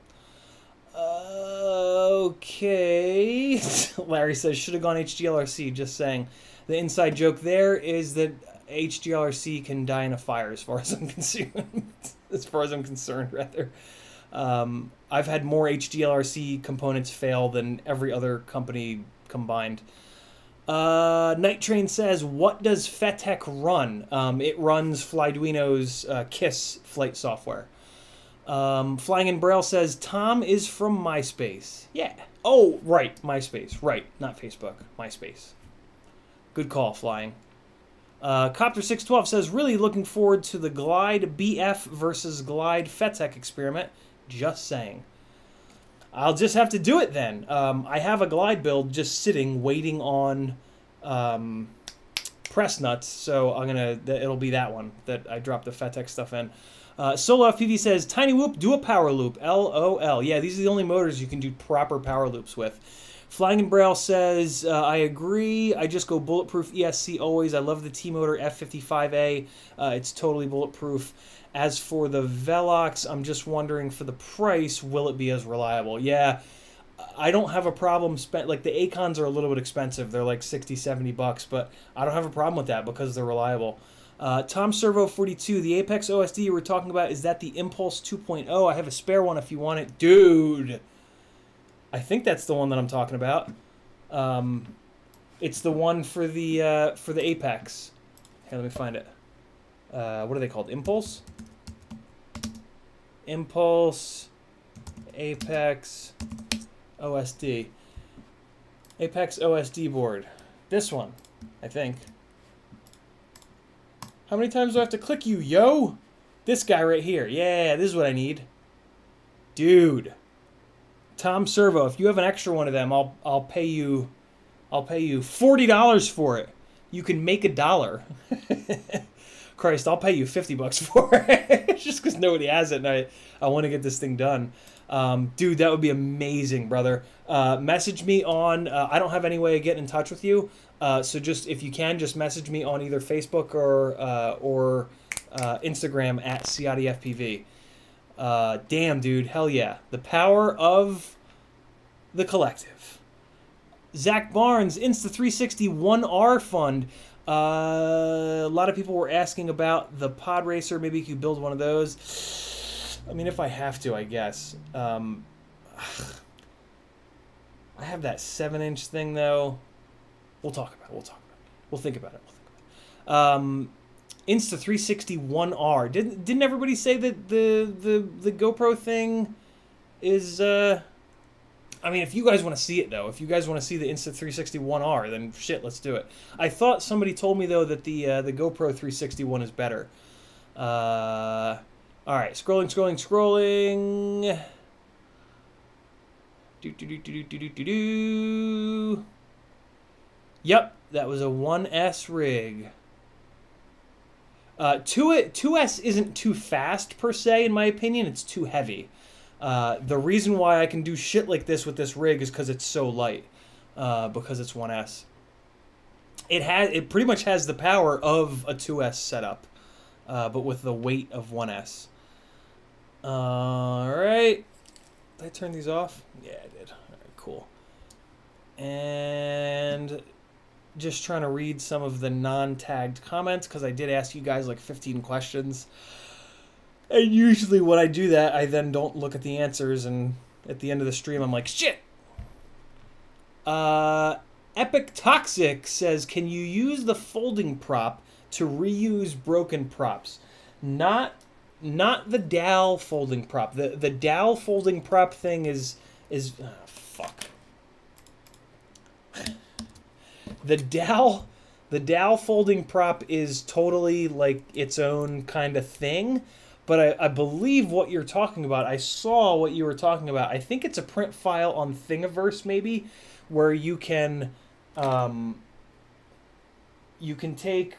Okay. Larry says, should have gone H D L R C. Just saying. The inside joke there is that H D L R C can die in a fire as far as I'm concerned. as far as I'm concerned, rather. Um, I've had more H D L R C components fail than every other company combined. Uh, Night Train says, what does Fetech run? Um, it runs Flyduino's uh, KISS flight software. Um, Flying in Braille says, Tom is from MySpace. Yeah. Oh, right. MySpace. Right. Not Facebook. MySpace. Good call, Flying. Uh, Copter six twelve says, really looking forward to the Glide B F versus Glide Fetech experiment. Just saying. I'll just have to do it then. Um, I have a Glide build just sitting, waiting on um, press nuts. So I'm gonna. It'll be that one that I drop the Fetech stuff in. Uh, Solo F P V says, Tiny Whoop, do a power loop. L O L. Yeah, these are the only motors you can do proper power loops with. Flying in Braille says, uh, I agree. I just go bulletproof E S C always. I love the T-Motor F fifty-five A. Uh, it's totally bulletproof. As for the Velox, I'm just wondering for the price, will it be as reliable? Yeah, I don't have a problem. Spent like the Acons are a little bit expensive. They're like sixty, seventy bucks, but I don't have a problem with that because they're reliable. Uh, Tom Servo forty-two, the Apex O S D you were talking about, is that the Impulse two point oh? I have a spare one if you want it. Dude, I think that's the one that I'm talking about. Um, it's the one for the uh, for the Apex. Here, let me find it. Uh, what are they called? Impulse? Impulse, Apex, O S D. Apex O S D board. This one, I think. How many times do I have to click you, yo? This guy right here. Yeah, this is what I need. Dude. Tom Servo, if you have an extra one of them, I'll I'll pay you I'll pay you forty dollars for it. You can make a dollar. Christ, I'll pay you fifty bucks for it. Just because nobody has it and I, I want to get this thing done. Um, dude, that would be amazing, brother. Uh, message me on, uh, I don't have any way of getting in touch with you. Uh, so just, if you can, just message me on either Facebook or uh, or uh, Instagram at Ciotti F P V. Uh, damn, dude, hell yeah. The power of the collective. Zach Barnes, Insta three sixty one R fund. Uh, a lot of people were asking about the Pod Racer. Maybe you could build one of those. I mean, if I have to, I guess. Um, I have that seven inch thing, though. We'll talk about it. We'll talk about it. We'll think about it. We'll think about it. Um, Insta three sixty one R. Didn't didn't everybody say that the the the GoPro thing is? Uh, I mean, if you guys want to see it though, if you guys want to see the Insta three sixty one R, then shit, let's do it. I thought somebody told me though that the uh, the GoPro three sixty one is better. Uh, all right, scrolling, scrolling, scrolling. Do do do do do do do do. Yep, that was a one S rig. Uh, two S isn't too fast, per se, in my opinion. It's too heavy. Uh, the reason why I can do shit like this with this rig is because it's so light. Uh, because it's one S. it has it pretty much has the power of a two S setup, uh, but with the weight of one S. Uh, all right. Did I turn these off? Yeah, I did. All right, cool. And just trying to read some of the non-tagged comments because I did ask you guys like fifteen questions. And usually when I do that, I then don't look at the answers, and at the end of the stream, I'm like, shit! Uh, Epic Toxic says, can you use the folding prop to reuse broken props? Not not the D A L folding prop. The the D A L folding prop thing is... is oh, fuck. The D A L... The D A L folding prop is totally like its own kind of thing. But I, I believe what you're talking about, I saw what you were talking about. I think it's a print file on Thingiverse, maybe, where you can, um, you can take,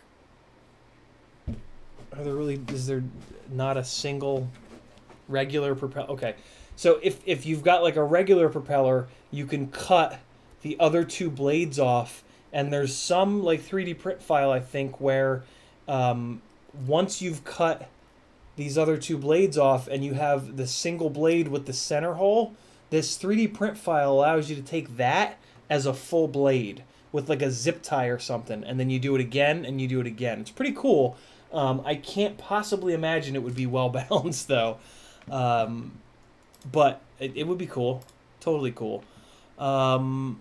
are there really, is there not a single regular propeller? Okay, so if, if you've got like a regular propeller, you can cut the other two blades off, and there's some like three D print file, I think, where um, once you've cut these other two blades off and you have the single blade with the center hole, this three D print file allows you to take that as a full blade with like a zip tie or something, and then you do it again and you do it again. It's pretty cool. Um, I can't possibly imagine it would be well balanced though, um, but it, it would be cool. Totally cool. Um,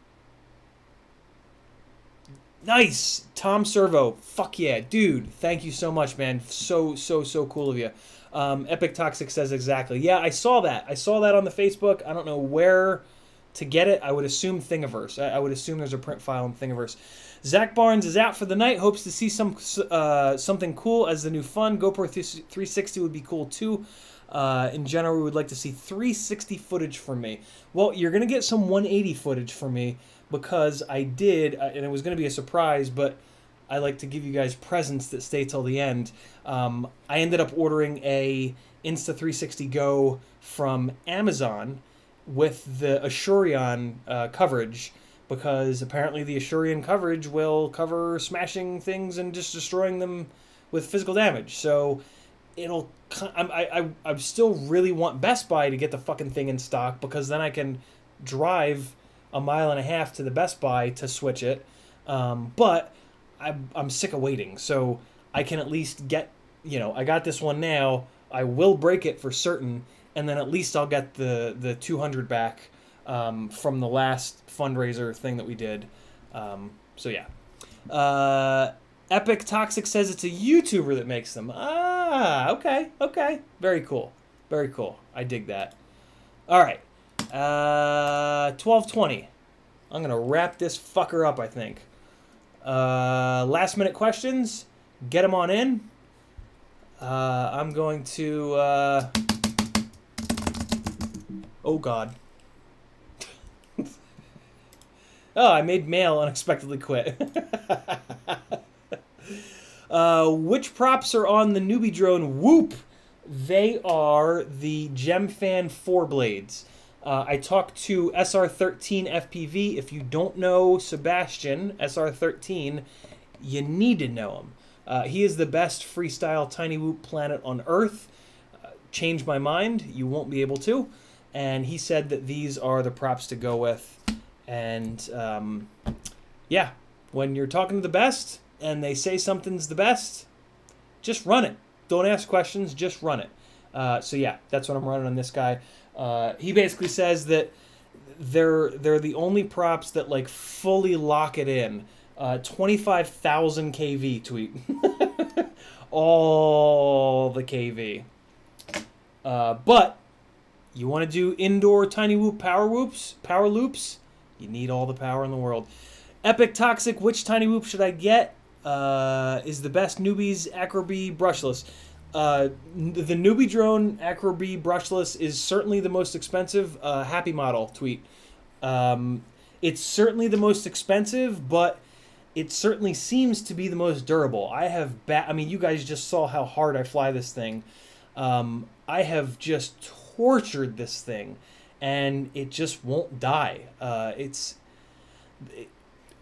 Nice! Tom Servo. Fuck yeah. Dude, thank you so much, man. So, so, so cool of you. Um, Epic Toxic says exactly. Yeah, I saw that. I saw that on the Facebook. I don't know where to get it. I would assume Thingiverse. I, I would assume there's a print file in Thingiverse. Zach Barnes is out for the night. Hopes to see some uh, something cool as the new fun. GoPro three sixty would be cool too. Uh, in general, we would like to see three sixty footage from me. Well, you're going to get some one eighty footage from me, because I did, and it was going to be a surprise, but I like to give you guys presents that stay till the end. Um, I ended up ordering a Insta three sixty Go from Amazon with the Assurion uh, coverage, because apparently the Assurion coverage will cover smashing things and just destroying them with physical damage. So it'll, I, I, I still really want Best Buy to get the fucking thing in stock, because then I can drive a mile and a half to the Best Buy to switch it, um, but I'm, I'm sick of waiting, so I can at least get, you know, I got this one now, I will break it for certain, and then at least I'll get the, the two hundred back um, from the last fundraiser thing that we did, um, so yeah. Uh, Epic Toxic says it's a YouTuber that makes them. Ah, okay, okay, very cool, very cool, I dig that. All right. Uh, twelve twenty. I'm gonna wrap this fucker up, I think. Uh, last minute questions. Get them on in. Uh, I'm going to. Uh... Oh God. Oh, I made mail unexpectedly quit. uh, which props are on the newbie drone? Whoop. They are the Gemfan four blades. Uh, I talked to S R thirteen F P V. If you don't know Sebastian, S R thirteen, you need to know him. Uh, he is the best freestyle tiny whoop planet on Earth. Uh, change my mind, you won't be able to. And he said that these are the props to go with. And um, yeah, when you're talking to the best and they say something's the best, just run it. Don't ask questions, just run it. Uh, so yeah, that's what I'm running on this guy. Uh, he basically says that they're they're the only props that like fully lock it in. Uh, twenty-five thousand K V tweet. All the K V. Uh, but you want to do indoor tiny whoop power whoops, power loops, you need all the power in the world. Epic Toxic, which tiny whoop should I get? Uh, is the best newbies Acro-B brushless. Uh, the newbie drone Acro-B brushless is certainly the most expensive. Uh, happy model tweet. Um, it's certainly the most expensive, but it certainly seems to be the most durable. I have ba- I mean, you guys just saw how hard I fly this thing. Um, I have just tortured this thing, and it just won't die. Uh, it's it,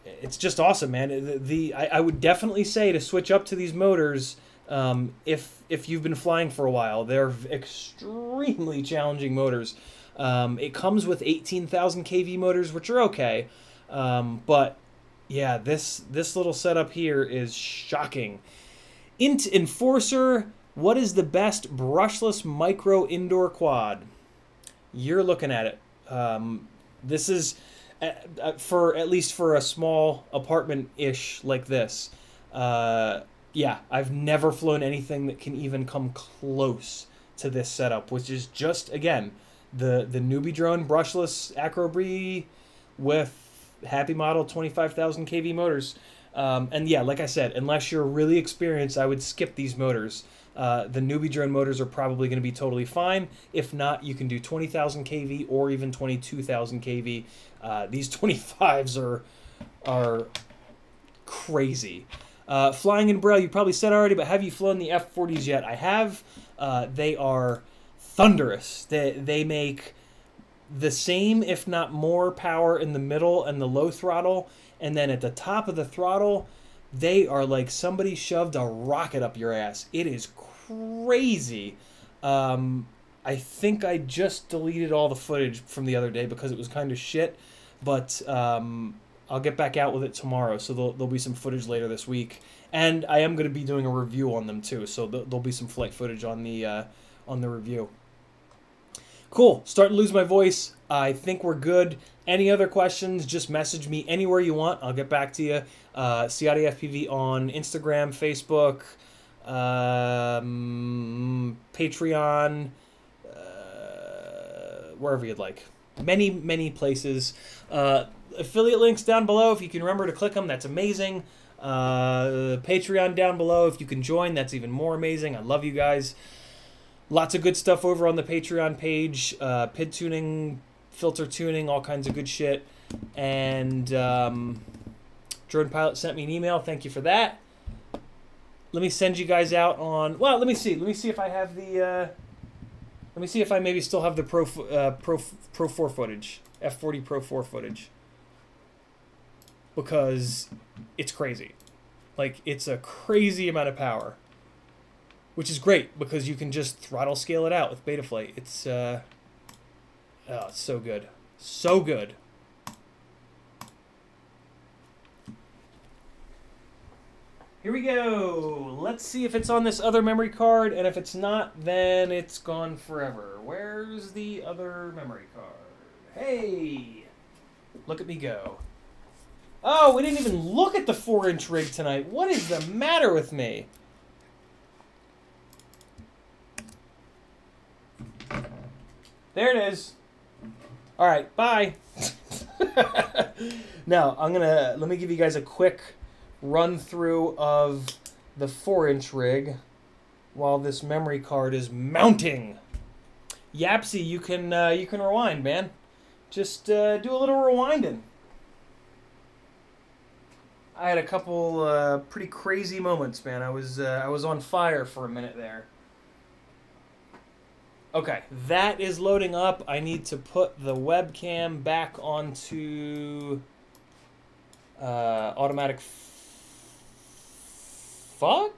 it's just awesome, man. The, the I, I would definitely say to switch up to these motors um, if if you've been flying for a while. They're extremely challenging motors. Um, it comes with eighteen thousand K V motors, which are okay, um, but yeah, this this little setup here is shocking. Int Enforcer, what is the best brushless micro indoor quad? You're looking at it. Um, this is uh, for at least for a small apartment-ish like this. Uh, yeah, I've never flown anything that can even come close to this setup, which is just, again, the the newbie drone brushless Acrobri with Happy Model twenty-five thousand K V motors. Um, and yeah, like I said, unless you're really experienced, I would skip these motors. Uh, the newbie drone motors are probably going to be totally fine. If not, you can do twenty thousand K V or even twenty-two thousand K V. Uh, these twenty-fives are are crazy. Uh, flying in Braille, you probably said already, but have you flown the F forties yet? I have. Uh, they are thunderous. They, they make the same, if not more, power in the middle and the low throttle. And then at the top of the throttle, they are like somebody shoved a rocket up your ass. It is crazy. Um, I think I just deleted all the footage from the other day because it was kind of shit. But um, I'll get back out with it tomorrow. So there'll, there'll be some footage later this week. And I am going to be doing a review on them too. So there'll be some flight footage on the, uh, on the review. Cool. Starting to lose my voice. I think we're good. Any other questions, just message me anywhere you want. I'll get back to you. Uh, Ciotti F P V on Instagram, Facebook, um, Patreon, uh, wherever you'd like. Many, many places. Uh, affiliate links down below. If you can remember to click them, that's amazing. Uh, Patreon down below. If you can join, that's even more amazing. I love you guys. Lots of good stuff over on the Patreon page. Uh, P I D tuning, filter tuning, all kinds of good shit. And um, Drone Pilot sent me an email. Thank you for that. Let me send you guys out on... Well, let me see. Let me see if I have the... Uh, let me see if I maybe still have the Pro uh, Pro Pro four footage. F forty Pro four footage. Because it's crazy. Like, it's a crazy amount of power. Which is great, because you can just throttle scale it out with Betaflight. It's, uh... Oh, it's so good. So good. Here we go. Let's see if it's on this other memory card, and if it's not, then it's gone forever. Where's the other memory card? Hey! Look at me go. Oh, we didn't even look at the four inch rig tonight. What is the matter with me? There it is. All right, bye. Now, I'm going to, let me give you guys a quick run through of the four inch rig while this memory card is mounting. Yapsy, you can, uh, you can rewind, man. Just uh, do a little rewinding. I had a couple uh, pretty crazy moments, man. I was, uh, I was on fire for a minute there. Okay, that is loading up. I need to put the webcam back onto uh, automatic f fuck?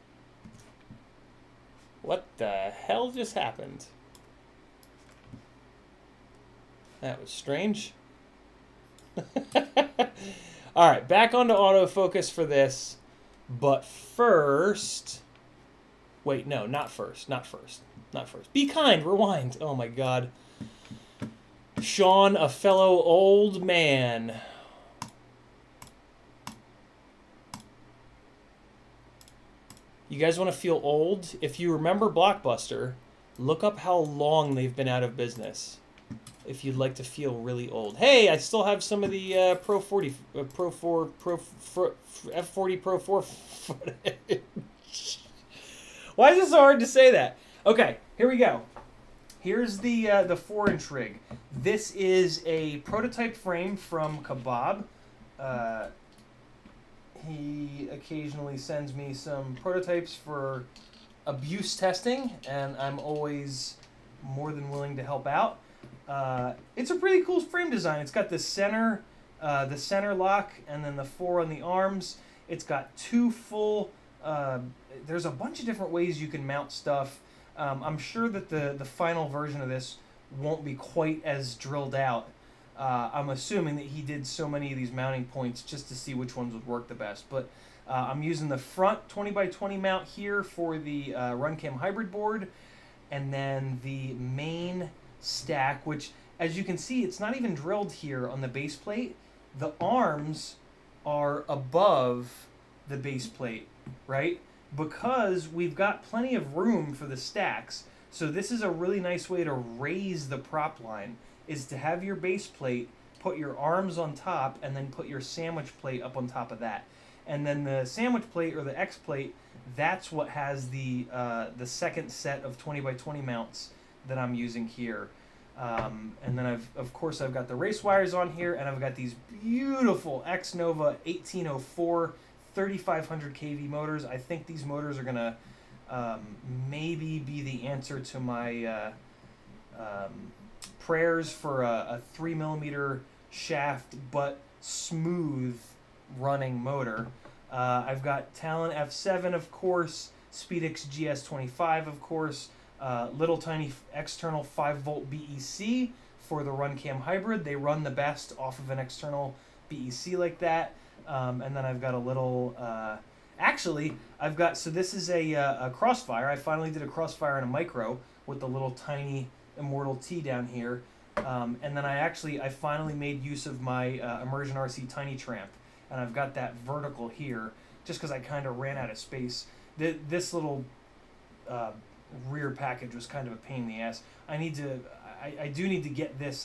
What the hell just happened? That was strange. Alright, back onto autofocus for this. But first... Wait, no, not first. Not first. Not first. Be kind. Rewind. Oh, my God. Sean, a fellow old man. You guys want to feel old? If you remember Blockbuster, look up how long they've been out of business. If you'd like to feel really old. Hey, I still have some of the uh, Pro forty, uh, Pro four, Pro F forty Pro four footage. Why is it so hard to say that? Okay, here we go. Here's the uh, the four inch rig. This is a prototype frame from Kebab. Uh, he occasionally sends me some prototypes for abuse testing, and I'm always more than willing to help out. Uh, it's a pretty cool frame design. It's got this center uh, the center lock, and then the four on the arms. It's got two full, uh, there's a bunch of different ways you can mount stuff. Um, I'm sure that the, the final version of this won't be quite as drilled out. Uh, I'm assuming that he did so many of these mounting points just to see which ones would work the best. But uh, I'm using the front twenty by twenty mount here for the uh, Runcam hybrid board, and then the main stack, which, as you can see, it's not even drilled here on the base plate. The arms are above the base plate, right? Because we've got plenty of room for the stacks. So this is a really nice way to raise the prop line, is to have your base plate, put your arms on top, and then put your sandwich plate up on top of that. And then the sandwich plate, or the X plate, that's what has the uh, the second set of twenty by twenty mounts that I'm using here. Um, and then I've, of course, I've got the race wires on here, and I've got these beautiful X Nova eighteen oh four thirty-five hundred K V motors. I think these motors are gonna um, maybe be the answer to my uh, um, prayers for a, a three millimeter shaft but smooth running motor. Uh, I've got Talon F seven, of course, Speedix G S twenty-five, of course, uh, little tiny external five volt B E C for the Runcam hybrid. They run the best off of an external B E C like that. Um, and then I've got a little, uh, actually, I've got, so this is a, uh, a Crossfire. I finally did a Crossfire in a micro with the little tiny Immortal T down here. Um, and then I actually, I finally made use of my uh, Immersion R C Tiny Tramp. And I've got that vertical here, just because I kind of ran out of space. Th this little uh, rear package was kind of a pain in the ass. I need to, I, I do need to get this.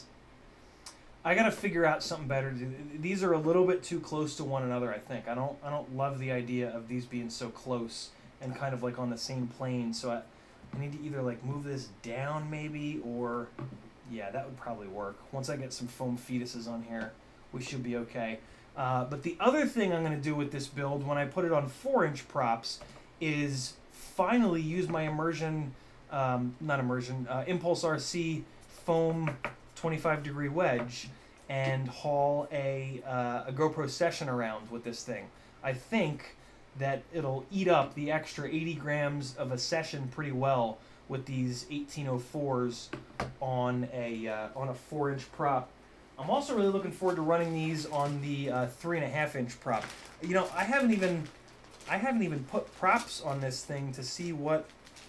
I gotta figure out something better to do. These are a little bit too close to one another, I think. I don't, I don't love the idea of these being so close and kind of like on the same plane. So I, I need to either like move this down maybe, or yeah, that would probably work. Once I get some foam fetuses on here, we should be okay. Uh, but the other thing I'm going to do with this build when I put it on four inch props is finally use my immersion, um, not immersion, uh, Impulse R C foam twenty-five degree wedge and haul a, uh, a GoPro Session around with this thing. I think that it'll eat up the extra eighty grams of a Session pretty well with these eighteen oh fours on a, uh, on a four inch prop. I'm also really looking forward to running these on the uh, three and a half inch prop. You know, I haven't even, I haven't even put props on this thing to see what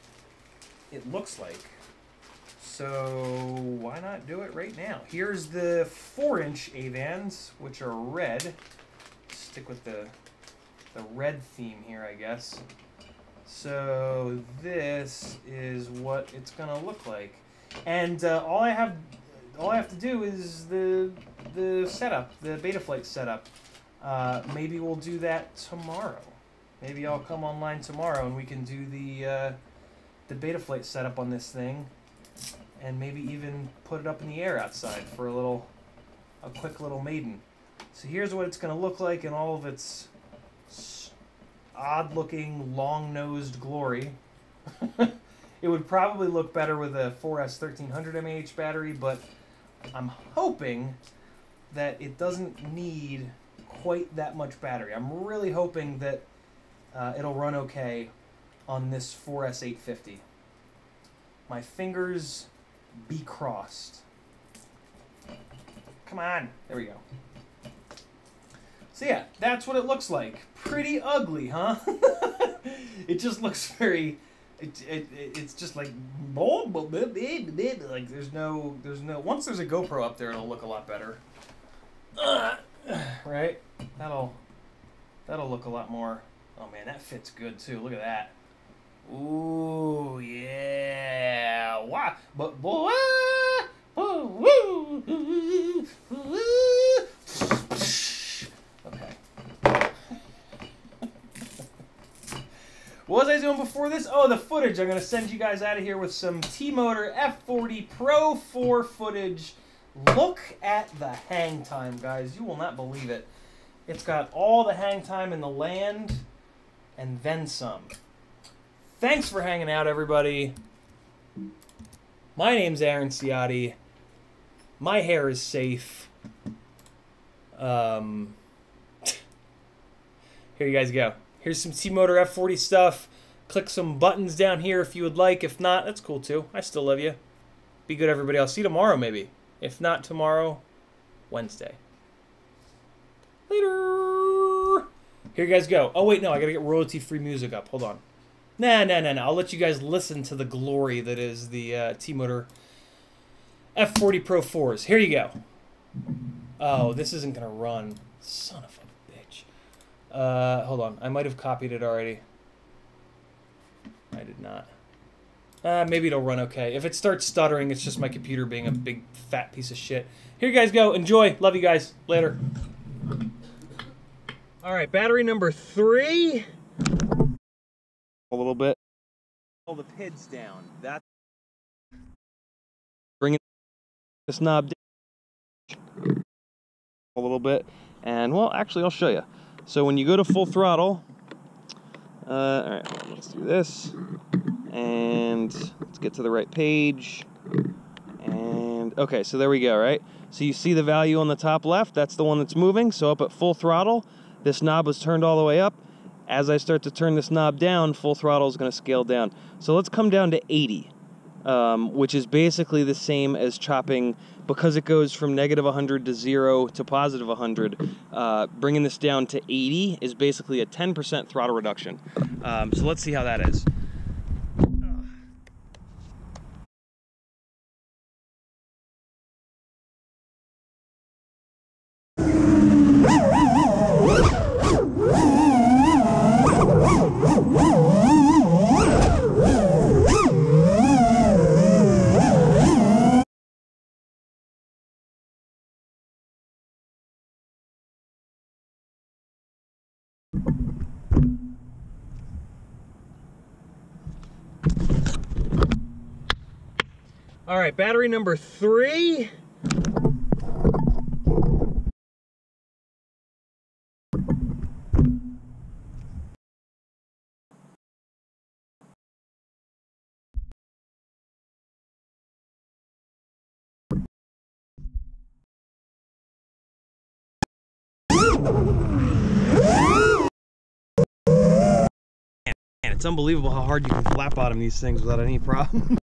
it looks like. So why not do it right now? Here's the four inch Avans, which are red. Stick with the the red theme here, I guess. So this is what it's gonna look like, and uh, all I have. All I have to do is the the setup, the Betaflight setup. Uh, maybe we'll do that tomorrow. Maybe I'll come online tomorrow and we can do the uh, the Betaflight setup on this thing, and maybe even put it up in the air outside for a little, a quick little maiden. So here's what it's going to look like in all of its odd-looking, long-nosed glory. It would probably look better with a four S thirteen hundred M A H battery, but I'm hoping that it doesn't need quite that much battery. I'm really hoping that uh, it'll run okay on this four S eight fifty. My fingers be crossed. Come on. There we go. So yeah, that's what it looks like. Pretty ugly, huh? It just looks very... It, it, it's just like, like there's no, there's no, once there's a GoPro up there, it'll look a lot better. Uh, right? That'll, that'll look a lot more. Oh man, that fits good too. Look at that. Ooh, yeah. Wow. But, boy. Okay. What was I doing before this? Oh, the footage. I'm going to send you guys out of here with some T-Motor F forty Pro four footage. Look at the hang time, guys. You will not believe it. It's got all the hang time in the land and then some. Thanks for hanging out, everybody. My name's Aaron Ciotti. My hair is safe. Um, here you guys go. Here's some T-Motor F forty stuff. Click some buttons down here if you would like. If not, that's cool too. I still love you. Be good, everybody. I'll see you tomorrow, maybe. If not tomorrow, Wednesday. Later. Here you guys go. Oh, wait, no. I got to get royalty-free music up. Hold on. Nah, nah, nah, nah. I'll let you guys listen to the glory that is the uh, T-Motor F forty Pro fours. Here you go. Oh, this isn't going to run. Son of a bitch. Uh, hold on. I might have copied it already. I did not. Uh, maybe it'll run okay. If it starts stuttering, it's just my computer being a big fat piece of shit. Here you guys go. Enjoy. Love you guys. Later. All right, battery number three. A little bit. Pull the P I Ds down. That's bringing this knob down a little bit. And, well, actually, I'll show you. So when you go to full throttle, uh, all right, hold on, let's do this. And let's get to the right page. And, okay, so there we go, right? So you see the value on the top left? That's the one that's moving. So up at full throttle, this knob was turned all the way up. As I start to turn this knob down, full throttle is going to scale down. So let's come down to eighty, um, which is basically the same as chopping, because it goes from negative one hundred to zero to positive one hundred. Uh, bringing this down to eighty is basically a ten percent throttle reduction. Um, so let's see how that is. All right, battery number three. Man, it's unbelievable how hard you can flat bottom these things without any problem.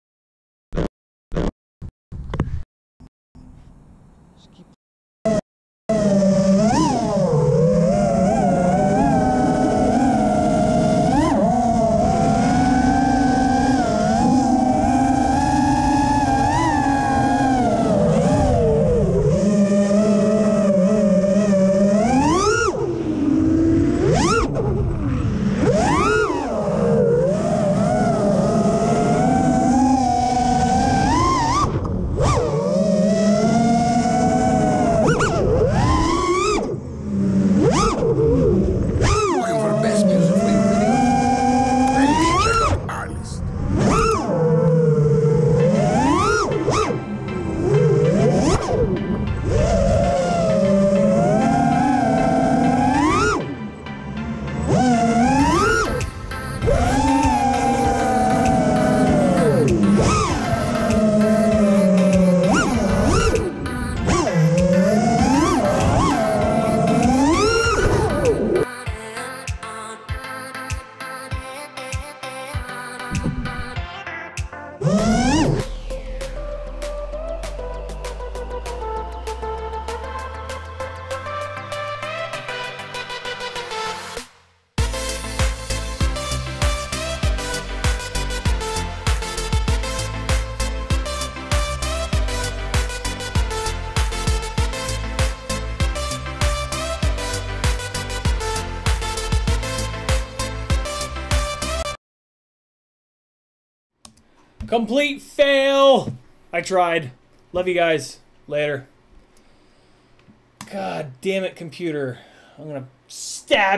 Complete fail. I tried. Love you guys. Later. God damn it, computer. I'm gonna stab